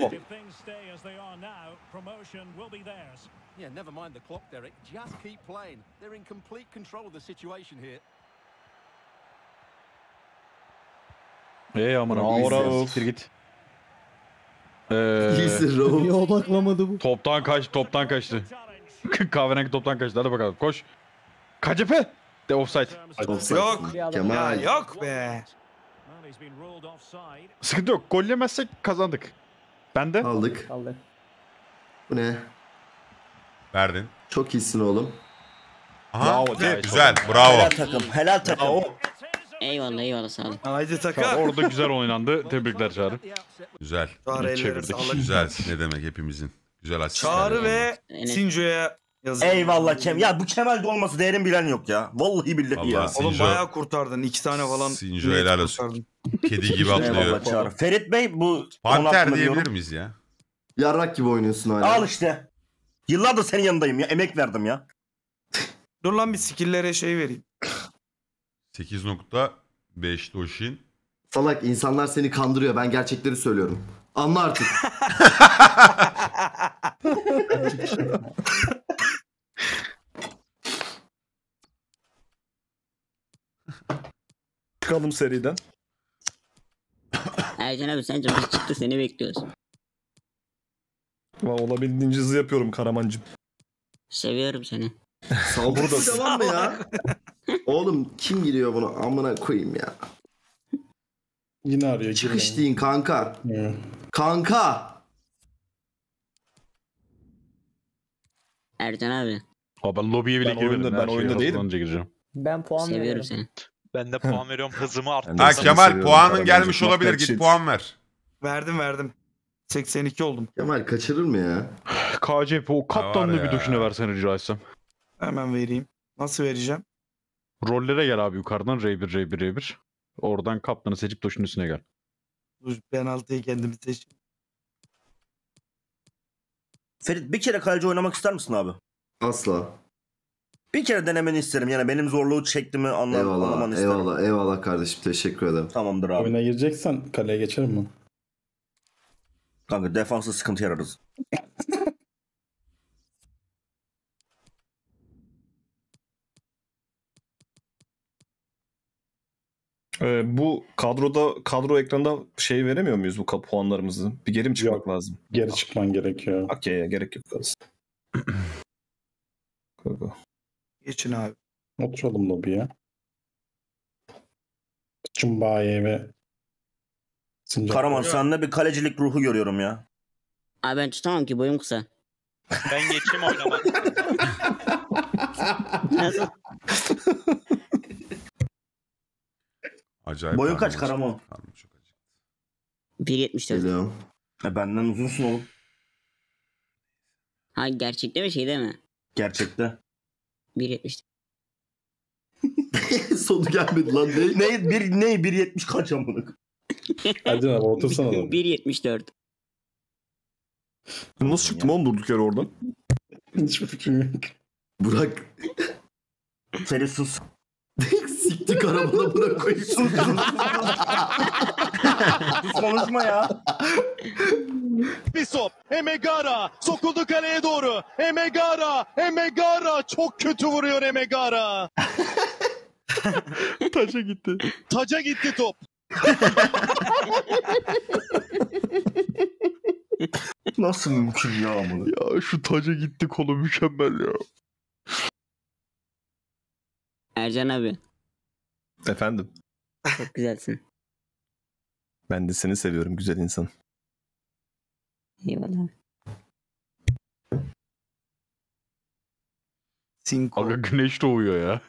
Yeah, never mind the clock, Derek. Just keep playing. They're in complete control of the situation here. Ey aman Bravo, Allah'ım. Rauf. Siktir git. Ee, İyisin Rauf. Niye odaklamadı bu? toptan kaç, toptan kaçtı. Kahverengi toptan kaçtı. Hadi bakalım koş. Kacepe. De offside. Offside. Yok. Ya Kemal. yok be. Sıkıntı yok. Gol yemezsek kazandık. Ben de. Aldık. Kaldı. Bu ne? Verdin. Çok iyisin oğlum. Aha, Bravo, güzel, güzel, bravo. Helal takım, helal takım. Eyvallah eyvallah sağ olun. Haydi Tamam, taka. orada güzel oynandı. Tebrikler Çağrı. Güzel. Çağrı elleri Çevirdik. sağlık. Güzel. Ne demek hepimizin. Güzel asistler. Çağrı ve Enes. Sinco'ya yazıyorum. Eyvallah Kem. Ya bu Kemal'de olması değerin bilen yok ya. Vallahi billahi ya. Vallahi Oğlum Sinco- bayağı kurtardın. İki tane falan. Sinco net helal olsun. kurtardın. Kedi gibi atlıyor. Eyvallah Çağrı. Ferit Bey bu konu Panter hakkında diyebilir diyorum. miyiz ya? Yarrak gibi oynuyorsun hala. Al işte. Yıllardır senin yanındayım ya. Emek verdim ya. Dur lan bir skill'lere şey vereyim. sekiz nokta beş Doshin. Salak, insanlar seni kandırıyor. Ben gerçekleri söylüyorum. Anla artık. Çıkalım seriden. Ercan abi sence biz çıktı seni bekliyoruz. Olabildiğince hızlı yapıyorum Karamancığım. Seviyorum seni. Saldırısı devam mı ya? Oğlum kim giriyor buna? Amına koyayım ya. Yine arıyor. Çıkış deyin kanka. Kanka. Ercan abi. Abi ben lobiye bile Ben girmedim. oyunda- ben Her şeye oyunda değilim. hazırlanınca gireceğim. Ben puan Seviyorum veriyorum. seni. Ben de puan veriyorum. Hızımı arttırdım. Ben Ha de seni Kemal seviyorum puanın Karamancığım. gelmiş olabilir. Not that Git shit. puan ver. Verdim verdim. seksen iki oldum. Kemal kaçırır mı ya? K C P o kaptanlığı ya. bir duşuna versene rica etsem. Hemen vereyim. Nasıl vereceğim? Rollere gel abi yukarıdan R bir R bir R bir. Oradan kaptanı seçip duşun üstüne gel. Dur penaltıyı kendimi seçeyim. Ferit bir kere kaleci oynamak ister misin abi? Asla. Bir kere denemeni isterim. Yani benim zorluğu çektiğimi anlam Eyvallah, anlamanı isterim. eyvallah, eyvallah kardeşim. Teşekkür ederim. Tamamdır abi. Oyuna gireceksen kaleye geçerim mi? Kanka defansı sıkıntı yararız. Ee, bu kadroda kadro ekranda şey veremiyor muyuz bu ka- puanlarımızı? Bir geri mi çıkmak Yok. lazım? Geri çıkman gerekiyor. Okey ya gerek yok. Geçin abi. Oturalım lobiye. Cumbaye ve Sincap. Karaman sende bir kalecilik ruhu görüyorum ya. Abi ben tutamam ki boyum kısa. Ben geçeyim oynamak. Nasıl? Acayip. Boyun kaç karnım Karaman? acıktı, karnım çok acıktı. bir yetmiş dört. Geliyorum. E benden uzunsun oğlum. Ha gerçekte mi şeyde mi? Gerçekte. bir yetmiş. Sonu gelmedi lan. Ne? Ne bir ne bir yetmiş kaç amına. Hadi abi otursana da. bir yetmiş dört. Nasıl çıktım oğlum durduk yere oradan? Hiçbir fikrim yok. Burak. Ferit sus. Sikti Karaman'a bırak Sus konuşma ya. Bir top. Emegara sokuldu kaleye doğru. Emegara, Emegara çok kötü vuruyor Emegara. Taça gitti. Taca gitti top. Nasıl mümkün ya amına? Ya şu taca gitti kolu mükemmel ya. Ercan abi. Efendim. Çok güzelsin. Ben de seni seviyorum güzel insan. Eyvallah. Cinco. Aga güneş doğuyor ya.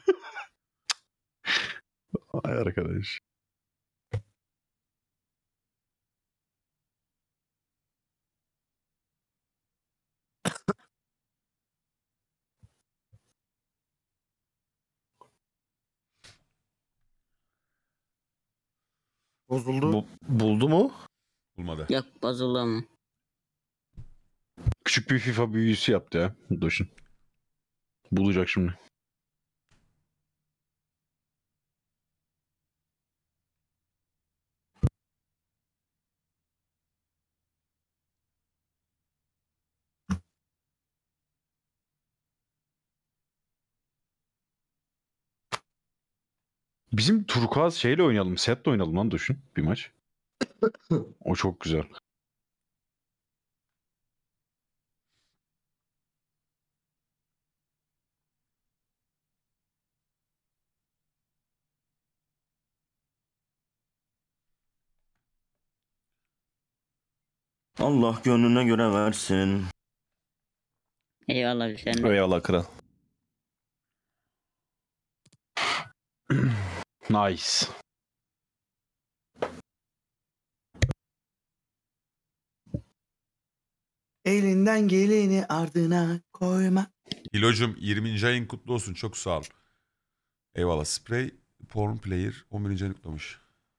Ay arkadaş. Bozuldu. Bu, buldu mu? Bulmadı. Yok bozuldu ama. Küçük bir FIFA büyüsü yaptı ya. Duşun. Bulacak şimdi. Bizim turkuaz şeyle oynayalım. Setle oynayalım lan Duşun bir maç. O çok güzel. Allah gönlüne göre versin. Eyvallah sen. Eyvallah kral. Nice. Elinden geleni ardına koyma. İlocum yirminci ayın kutlu olsun. Çok sağ ol. Eyvallah. Spray Porn Player on birinci ayını kutlamış.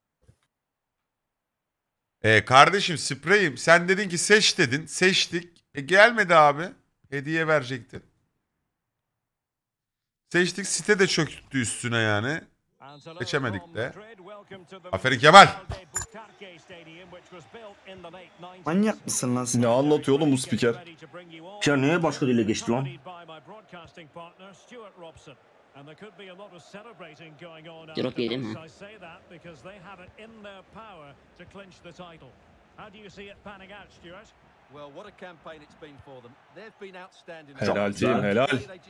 E kardeşim Spray'im sen dedin ki seç dedin. Seçtik. E gelmedi abi. Hediye verecektin. Seçtik. Site de çöktü üstüne yani. Seçemedik de. Aferin Kemal. Manyak mısın lan sen? Ne anlatıyor oğlum bu spiker? Ya niye başka dile geçti lan? Drop yedi mi? Helal team helal.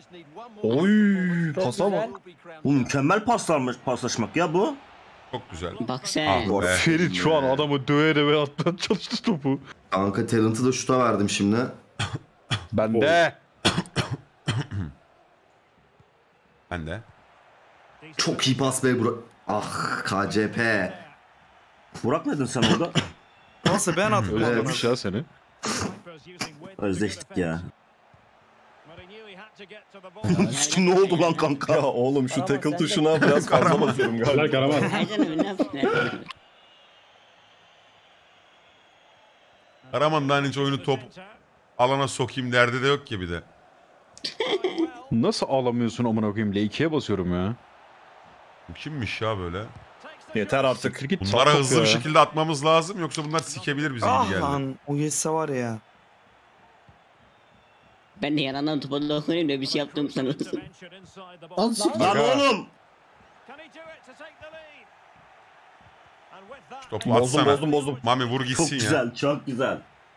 Oy pasa bak. Bu mükemmel paslarmış, paslaşmak ya bu. Çok güzel. Bak sen. Ah be. Ferit şu an adamı döve döve atmaya çalıştı topu. Kanka talent'ı da şuta verdim şimdi. Ben de. Ben de. Çok iyi pas be Burak. Ah K C P. Burak neydin sen orada? Nasıl ben attım? Özlemiş ya seni. Özleştik ya. Ne oldu lan kanka? Ya oğlum şu tackle tuşuna biraz fazla basıyorum galiba. Karaman. Karaman'dan hiç oyunu top alana sokayım derdi de yok ki bir de. Nasıl ağlamıyorsun amına koyayım? L ikiye basıyorum ya. Kimmiş ya böyle? Yeter artık. Bunlara hızlı bir şekilde atmamız lazım yoksa bunlar sikebilir bizi Ah gibi geldi. lan o geçse var ya. Ben de yanından topa dokunayım da bir şey yaptım sanırsın. Lan oğlum. Topu Bozdum atsana. bozdum bozdum. Mami vur gitsin Çok ya. güzel, çok güzel.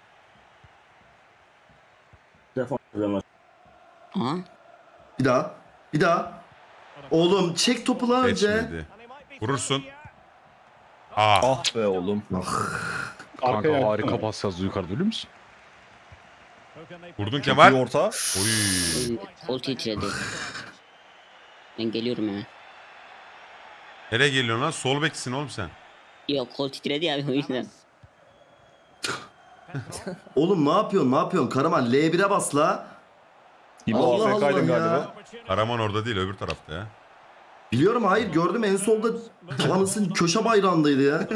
Defans demez. Aha. Bir daha. Bir daha. Oğlum çek topu lan önce. Geçmedi. Vurursun. Aa. Ah be oğlum. Kanka harika pas yazdı yukarıda biliyor musun? Vurdun Kemal. Bir orta. Oy. Kol titredi. Ben geliyorum hemen. Nereye geliyorsun lan? Sol beksin oğlum sen. Yok kol titredi ya o yüzden. Oğlum ne yapıyorsun ne yapıyorsun? Karaman L bire bas la. İbo Allah A F K'ydın Allah galiba. ya. Karaman orada değil öbür tarafta ya. Biliyorum hayır gördüm en solda anasının köşe bayrağındaydı ya.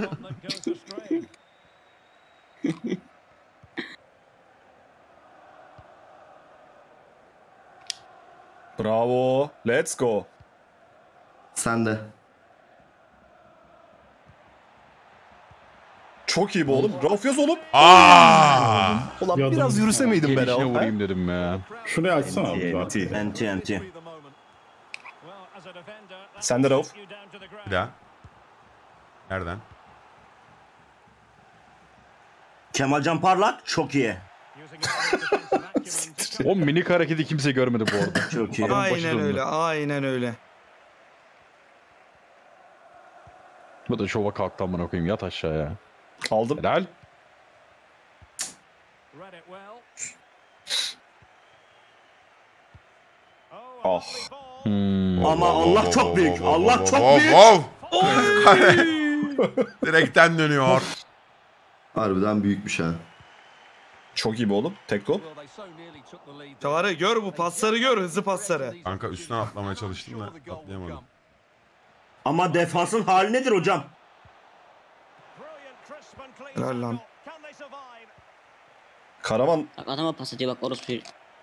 Bravo. Let's go. Sen de. Çok iyi bu oğlum. Rauf yaz oğlum. Aa! Ulan Yardım- biraz yürüse miydim ben Gelişine o? vurayım dedim ya. Şurayı açsana abi. Enti, zaten. enti, enti. Sen de Rauf. Bir daha. Nereden? Kemalcan Parlak çok iyi. O minik hareketi kimse görmedi bu arada. Çok iyi. Adam başı Aynen döndü. öyle, aynen öyle. Bu da şova kalktı amına koyayım yat aşağıya. Aldım. Helal. Ah. Hmm. Ama Allah çok büyük. Allah çok büyük. Kale. Direkten dönüyor. Harbiden büyükmüş ha. Çok iyi bu oğlum. Tek gol. Çağrı gör bu pasları gör, hızlı pasları. Kanka üstüne atlamaya çalıştım da atlayamadım. Ama defansın hali nedir hocam? Helal lan. Karaman. Bak adama pas atıyor bak orospu.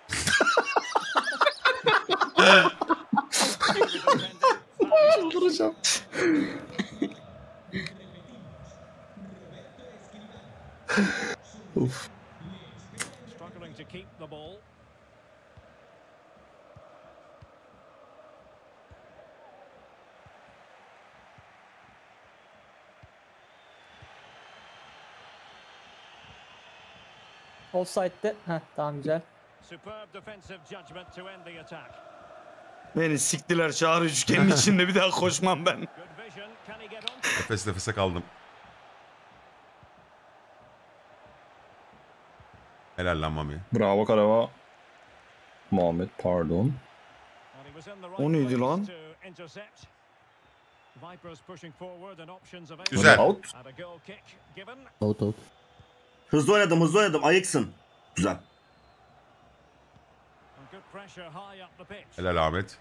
Çıldıracağım. Uf. Struggling to keep the ball. Offside'de. Heh tamam güzel. Superb defensive judgment to end the attack. Beni siktiler Çağrı üçgenin içinde bir daha koşmam ben. Good vision. Can he get on? Nefes nefese kaldım. Helal lan Mami. Bravo Karava. Muhammed pardon. And he was in the right O neydi lan? place to intercept. Vipers pushing forward and options available. Güzel. Out. And a goal kick given. Out out. Hızlı oynadım, hızlı oynadım. Ayıksın. Güzel. And good pressure high up the pitch. Helal Ahmet.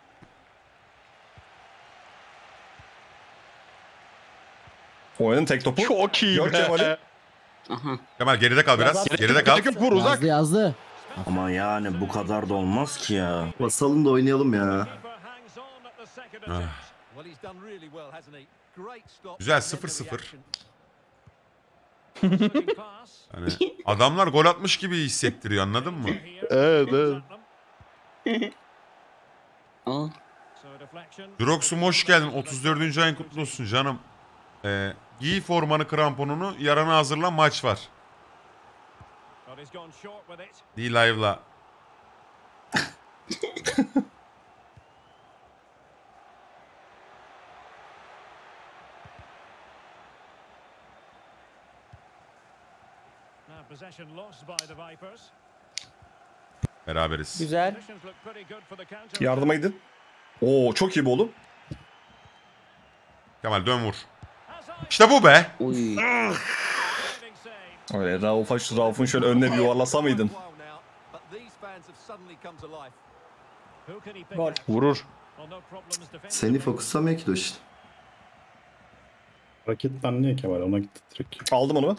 Oyunun tek topu. Çok iyi Yok be. Kemal'i. Aha. Kemal geride kal biraz. Geride kal. Vur uzak. Yazdı yazdı. Ama yani bu kadar da olmaz ki ya. Basalım da oynayalım ya. Keeper hangs on at the second Ah. attempt. Well, he's done really well, hasn't he? Great stop. Güzel, and then sıfır the sıfır. reaction. Looking pass. Hani adamlar gol atmış gibi hissettiriyor anladın mı? Evet evet. Aa. So deflection. Droxum hoş geldin. otuz dördüncü ayın kutlu olsun canım. Ee, giy formanı kramponunu yarana hazırlan maç var. D-Live'la. Beraberiz. Güzel. Yardıma gidin. Oo çok iyi bu oğlum. Kemal dön vur. İşte bu be. Öyle Rauf'a, Rauf'un şöyle önüne bir yuvarlasa mıydın? Gol. Vurur. Seni fokuslamıyor ki Doşin. Raketten niye Kemal ona gitti direkt. Aldım onu.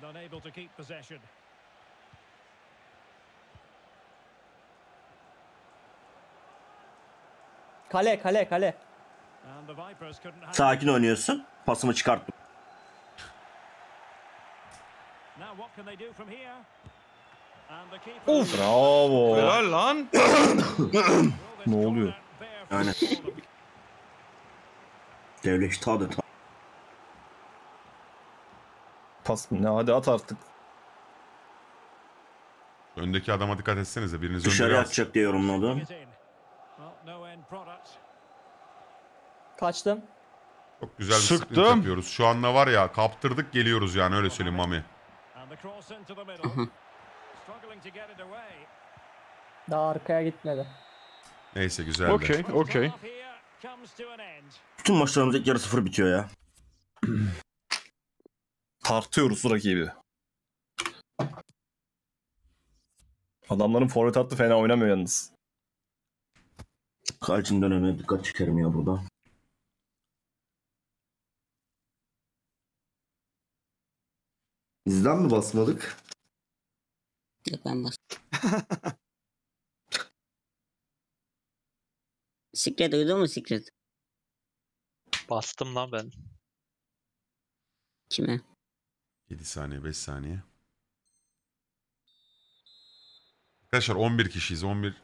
Kale kale kale. Sakin oynuyorsun. Pasımı çıkarttım. Of. Bravo. Helal lan. Ne oluyor? Yani. Devlet tadı. Pas ne, hadi at artık. Öndeki adama dikkat etsenize. Biriniz Dışarı öndeki atacak diye yorumladım. Kaçtım. Çok güzel bir Sıktım. sprint yapıyoruz. Şu anda var ya kaptırdık geliyoruz yani öyle söyleyeyim Mami. Daha arkaya gitmedi. Neyse güzeldi. Okey, okey. Bütün maçlarımız ilk yarı sıfır bitiyor ya. Tartıyoruz rakibi. Adamların forvet hattı fena oynamıyor yalnız. Kalcin dönemi dikkat çekerim ya burada. Bizden mi basmadık? Yok ben bastım. Secret duydun mu Secret? Bastım lan ben. Kime? yedi saniye beş saniye. Arkadaşlar on bir kişiyiz on bir.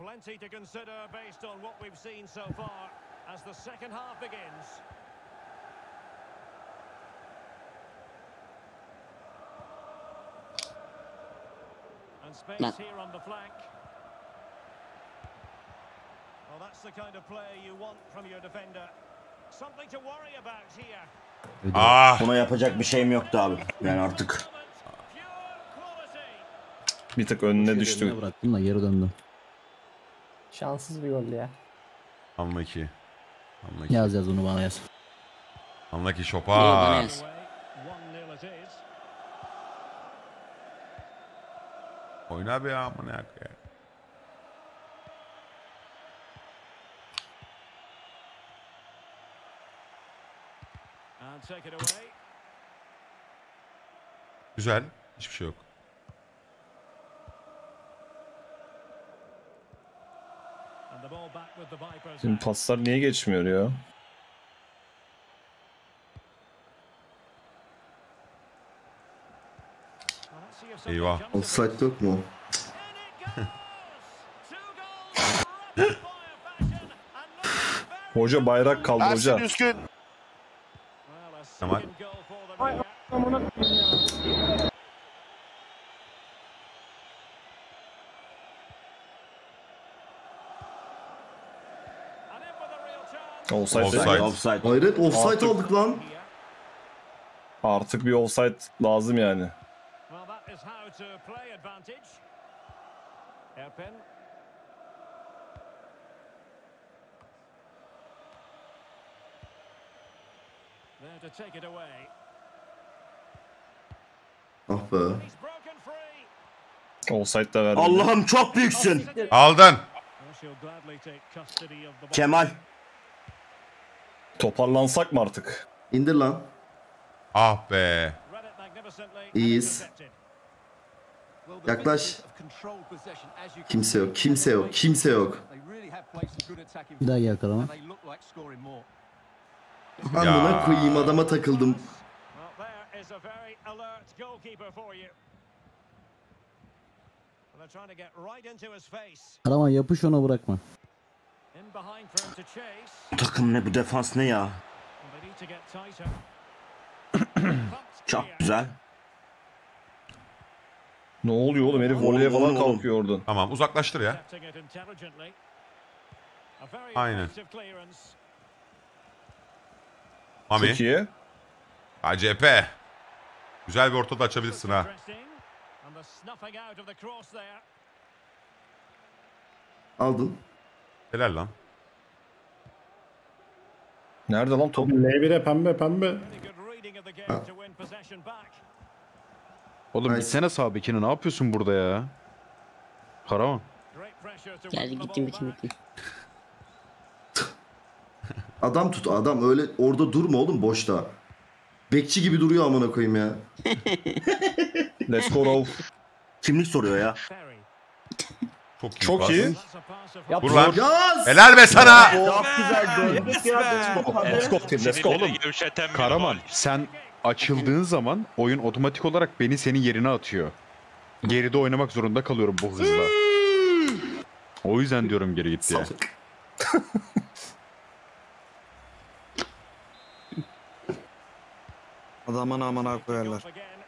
Bak. Ah. Buna yapacak bir şeyim yoktu abi. Yani artık. Bir tık önüne düştü. Bıraktım da geri döndüm. Şanssız bir gol ya. Unlucky. Unlucky. Yaz yaz onu bana yaz. Unlucky Yok, şopa. bana yaz. Oyna be ya amına ya. Güzel. Hiçbir şey yok. Şimdi paslar niye geçmiyor ya? Eyvah. Offside yok mu? Hoca bayrak kaldı hoca. Ersin Üskün. Kemal. Offside. Offside. Offside. Hayret offside Artık- aldık lan. Artık bir offside lazım yani. Ah be. Offside de verdi. Allah'ım çok büyüksün. Aldın. Kemal. Toparlansak mı artık? İndir lan. Ah be. İyiyiz. Yaklaş. Kimse yok, kimse yok, kimse yok. Bir daha gel Karaman. Amına koyayım adama takıldım. Karaman yapış ona bırakma. Bu takım ne, bu defans ne ya? Çok güzel. Ne oluyor oğlum? Herif voleye falan kalkıyor oradan. Tamam uzaklaştır ya. Aynen. Mami. Çok iyi. A C P. Güzel bir ortada açabilirsin ha. Aldın. Helal lan. Nerede lan top? L bire pembe pembe. Oğlum Nice. gitsene sağ bekine, ne yapıyorsun burada ya? Karaman. Geldi gittim gittim gittim. Adam tut adam, öyle orada durma oğlum boşta. Bekçi gibi duruyor amına koyayım ya. Let's go Rauf. Kimlik soruyor ya. Çok iyi. Çok pas. iyi. Yap. Vur lan. Yaz! Helal be sana. Çok güzel gördük ya. Let's go team, let's go oğlum. Gevşeten bir Karaman gol. sen açıldığın zaman oyun otomatik olarak beni senin yerine atıyor. Geride oynamak zorunda kalıyorum bu hızla. O yüzden diyorum geri git diye. Adamın amına koyarlar.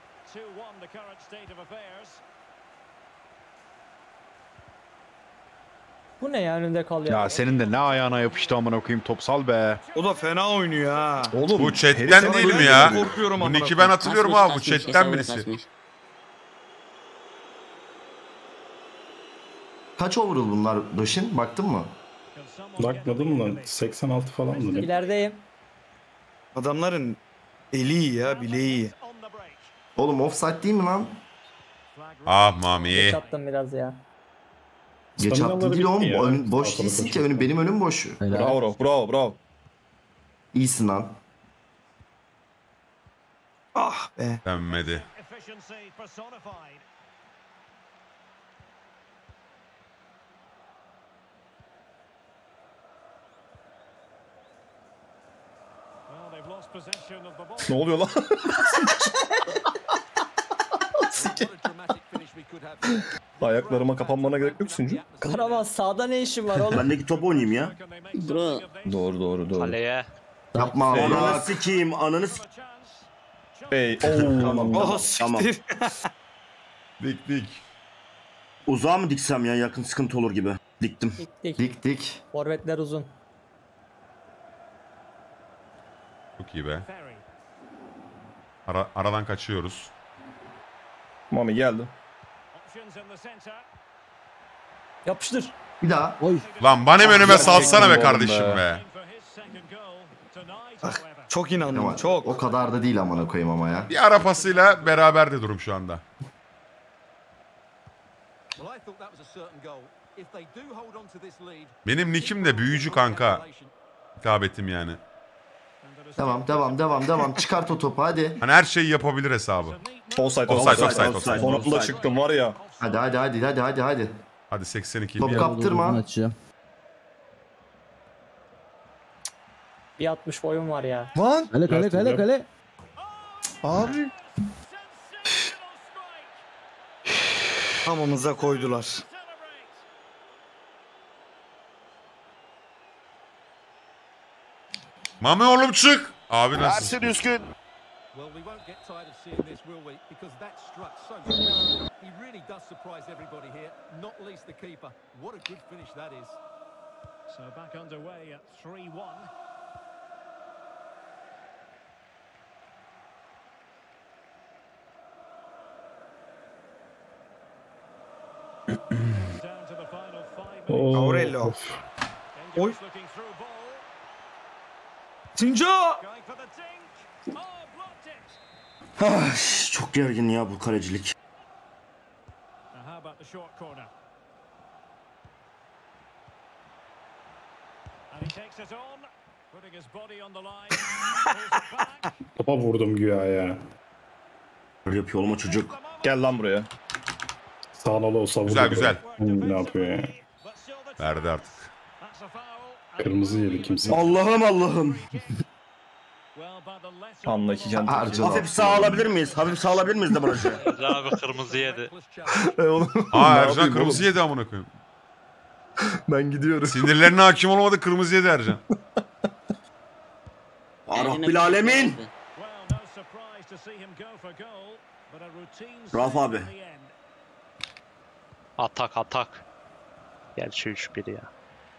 Bu ne ya, önünde kalıyor. Ya senin de ne ayağına yapıştı amına koyayım, top sal be. O da fena oynuyor ha. Oğlum Bu chatten değil mi ya? Korkuyorum Bu amına Nick'i ben koyayım. hatırlıyorum Kasmış, abi. Bu kasmış, chatten hesabı birisi. kasmış. Kaç overall bunlar Doşin? Baktın mı? Bakmadım lan. seksen altı falan dedim. İlerideyim. Adamların eli iyi ya, bileği iyi. Oğlum offside değil mi lan? Ah Mami. Geç attım biraz ya. Geç Staminaları attın değil oğlum. bitti ya. Ön- boş Arkada değilsin ki. koşuyor. Önüm, benim önüm boş. Helal. Bravo Rauf, bravo bravo. İyisin lan. Ah be. Dönmedi. Ne oluyor lan? Ayaklarıma kapanmana gerek yok Sunucu. Karaman sağda ne işin var oğlum? Bendeki top oynayayım ya. Bro. Doğru doğru doğru. Kaleye. Yapma Ananı Allah. sikeyim, ananı s- Hey. Tamam, tamam, Oh tamam. siktir. Dik dik. Uzağa mı diksem ya, yakın sıkıntı olur gibi. Diktim. Dik dik. Dik dik. Forvetler uzun. Çok iyi be. Ara, aradan kaçıyoruz. Mami geldi. Yapıştır. Bir daha. Oy. Lan benim önüme Gerçekten salsana be oğlum kardeşim be. be. Çok inandım, Kemal, çok. O kadar da değil amına koyayım ama ya. Bir ara pasıyla beraber de durum şu anda. Benim nickim de büyücü kanka. Hitabetim yani. Devam devam devam devam. Çıkart o topu hadi. Hani her şeyi yapabilir hesabı. Offside, Offside, offside, offside. Sonunda çıktım var ya. Hadi hadi hadi hadi hadi hadi. Hadi seksen iki. Top bir- kaptırma. Uzun açacağım. Bir altmış boyum var ya. Lan. Kale kale kale kale. Abi. Hamamıza koydular. Mami oğlum çık. Abi Ersin nasıl? Üskün. Well, we won't get tired of seeing this, will we? Because that struck so well. He really does surprise everybody here, not least the keeper. What a good finish that is. So back underway at three one. Down to the final five minutes. Oo, Aurelio. of. Oy. Looking through ball. Sinco! Going for the dink. Oh, blocked it. Ah, çok gergin ya bu kalecilik. Now how about the short corner? And he takes it on, putting his body on the line. Pulls it back. Topa vurdum güya ya. Böyle yapıyor oğlum o çocuk. Gel lan buraya. Sağ nolu olsa vurdu. Güzel güzel. Hmm, ne yapıyor ya? Verdi artık. That's a foul. Kırmızı yedi kimse. Allah'ım Allah'ım. Well, by the lesser Anla iki kendi. Harcı Hafif sağ alabilir miyiz? Hafif sağ alabilir miyiz de barajı? Abi kırmızı yedi. Aa Ne Ercan yapayım kırmızı oğlum? yedi amına koyayım. Ben gidiyorum. Sinirlerine hakim olamadı, kırmızı yedi Ercan. Rabbil alemin. Well, no surprise to see him go for goal, but a routine Rauf save abi. in the end. Atak atak. Gel şu üç bir ya.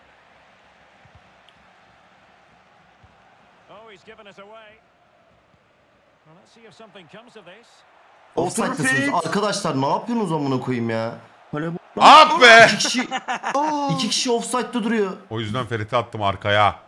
Oh, he's given us away. Well, let's see if something comes of this. Offside'dasınız. Arkadaşlar ne yapıyorsunuz amına koyayım ya? Böyle Ah be! İki kişi, iki kişi offside'da duruyor. O yüzden Ferit'i attım arkaya.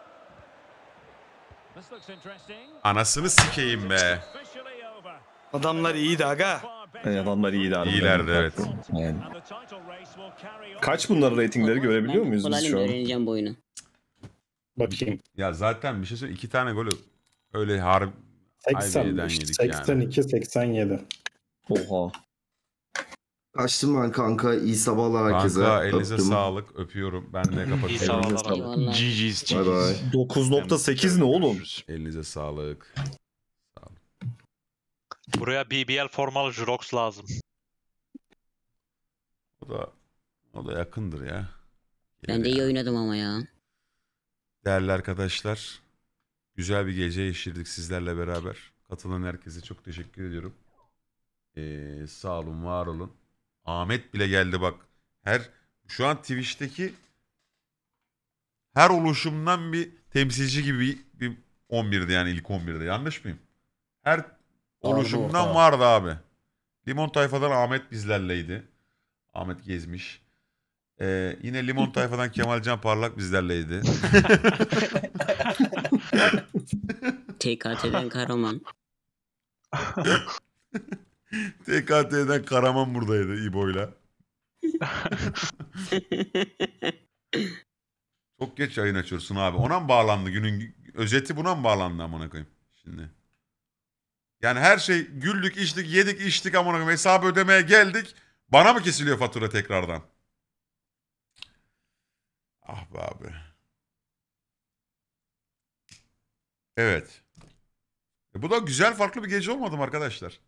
This looks interesting. Anasını sikeyim be. Adamlar iyiydi aga. Yani adamlar iyiydi abi. İyilerdi evet. Yani. Kaç bunların ratingleri görebiliyor muyuz biz Kolayla şu an? öğreneceğim bu oyunu. Bakayım. Ya zaten bir şey söyleyeyim. iki tane golü öyle harbi seksen, yedik seksen iki seksen yedi. Oha. Açtım ben kanka. İyi sabahlar herkese. Kanka elinize Öptüm. sağlık. Öpüyorum. Ben de İyi kapatıyorum. sabahlar. Eyvallah. G G's Bay bay. dokuz nokta sekiz ne oğlum? Elinize sağlık. Buraya B B L formalı Jurox lazım. O da o da yakındır ya. Ben de iyi oynadım ama ya. Değerli arkadaşlar, güzel bir gece geçirdik sizlerle beraber. Katılan herkese çok teşekkür ediyorum. Ee, sağ olun, var olun. Ahmet bile geldi bak. Her şu an Twitch'teki her oluşumdan bir temsilci gibi bir, bir on birdi yani ilk on birde. Yanlış mıyım? Her oluşumdan vardı abi. Limon Tayfa'dan Ahmet bizlerleydi. Ahmet gezmiş. Ee, yine Limon Tayfa'dan Kemalcan Parlak bizlerleydi. T K T'den Karaman. T K T'den Karaman buradaydı İbo'yla. Çok geç yayın açıyorsun abi. Ona mı bağlandı günün özeti, buna mı bağlandı amına koyayım şimdi? Yani her şey güldük, içtik, yedik, içtik amına koyayım. Hesabı ödemeye geldik. Bana mı kesiliyor fatura tekrardan? Ah be abi. Evet. E bu da güzel, farklı bir gece olmadı mı arkadaşlar?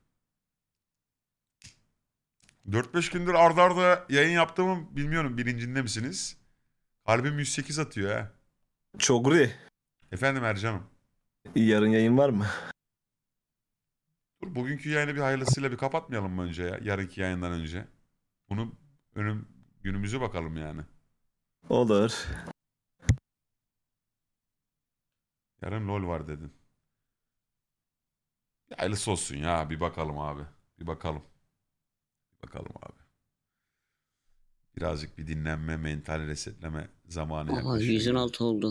dört beş gündür arda arda yayın yaptığımı bilmiyorum, bilincinde misiniz? Kalbim yüz sekiz atıyor ha. Çogri. Efendim Ercan'ım. Yarın yayın var mı? Dur, bugünkü yayını bir hayırlısıyla bir kapatmayalım mı önce ya? Yarınki yayından önce. Bunu önüm günümüze bakalım yani. Olur. Yarın LOL var dedin. Hayırlısı olsun ya, bir bakalım abi. Bir bakalım. Bir bakalım abi. Birazcık bir dinlenme, mental resetleme zamanı Aha yaklaşıyor. yüz on altı oldu.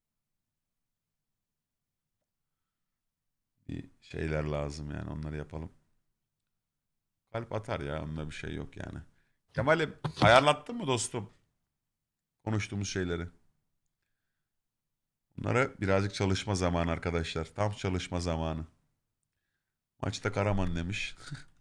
Bir şeyler lazım yani, onları yapalım. Kalp atar ya, onda bir şey yok yani. Kemal'im ayarlattın mı dostum? Konuştuğumuz şeyleri. Bunlara birazcık çalışma zamanı arkadaşlar. Tam çalışma zamanı. Maçta Karaman demiş.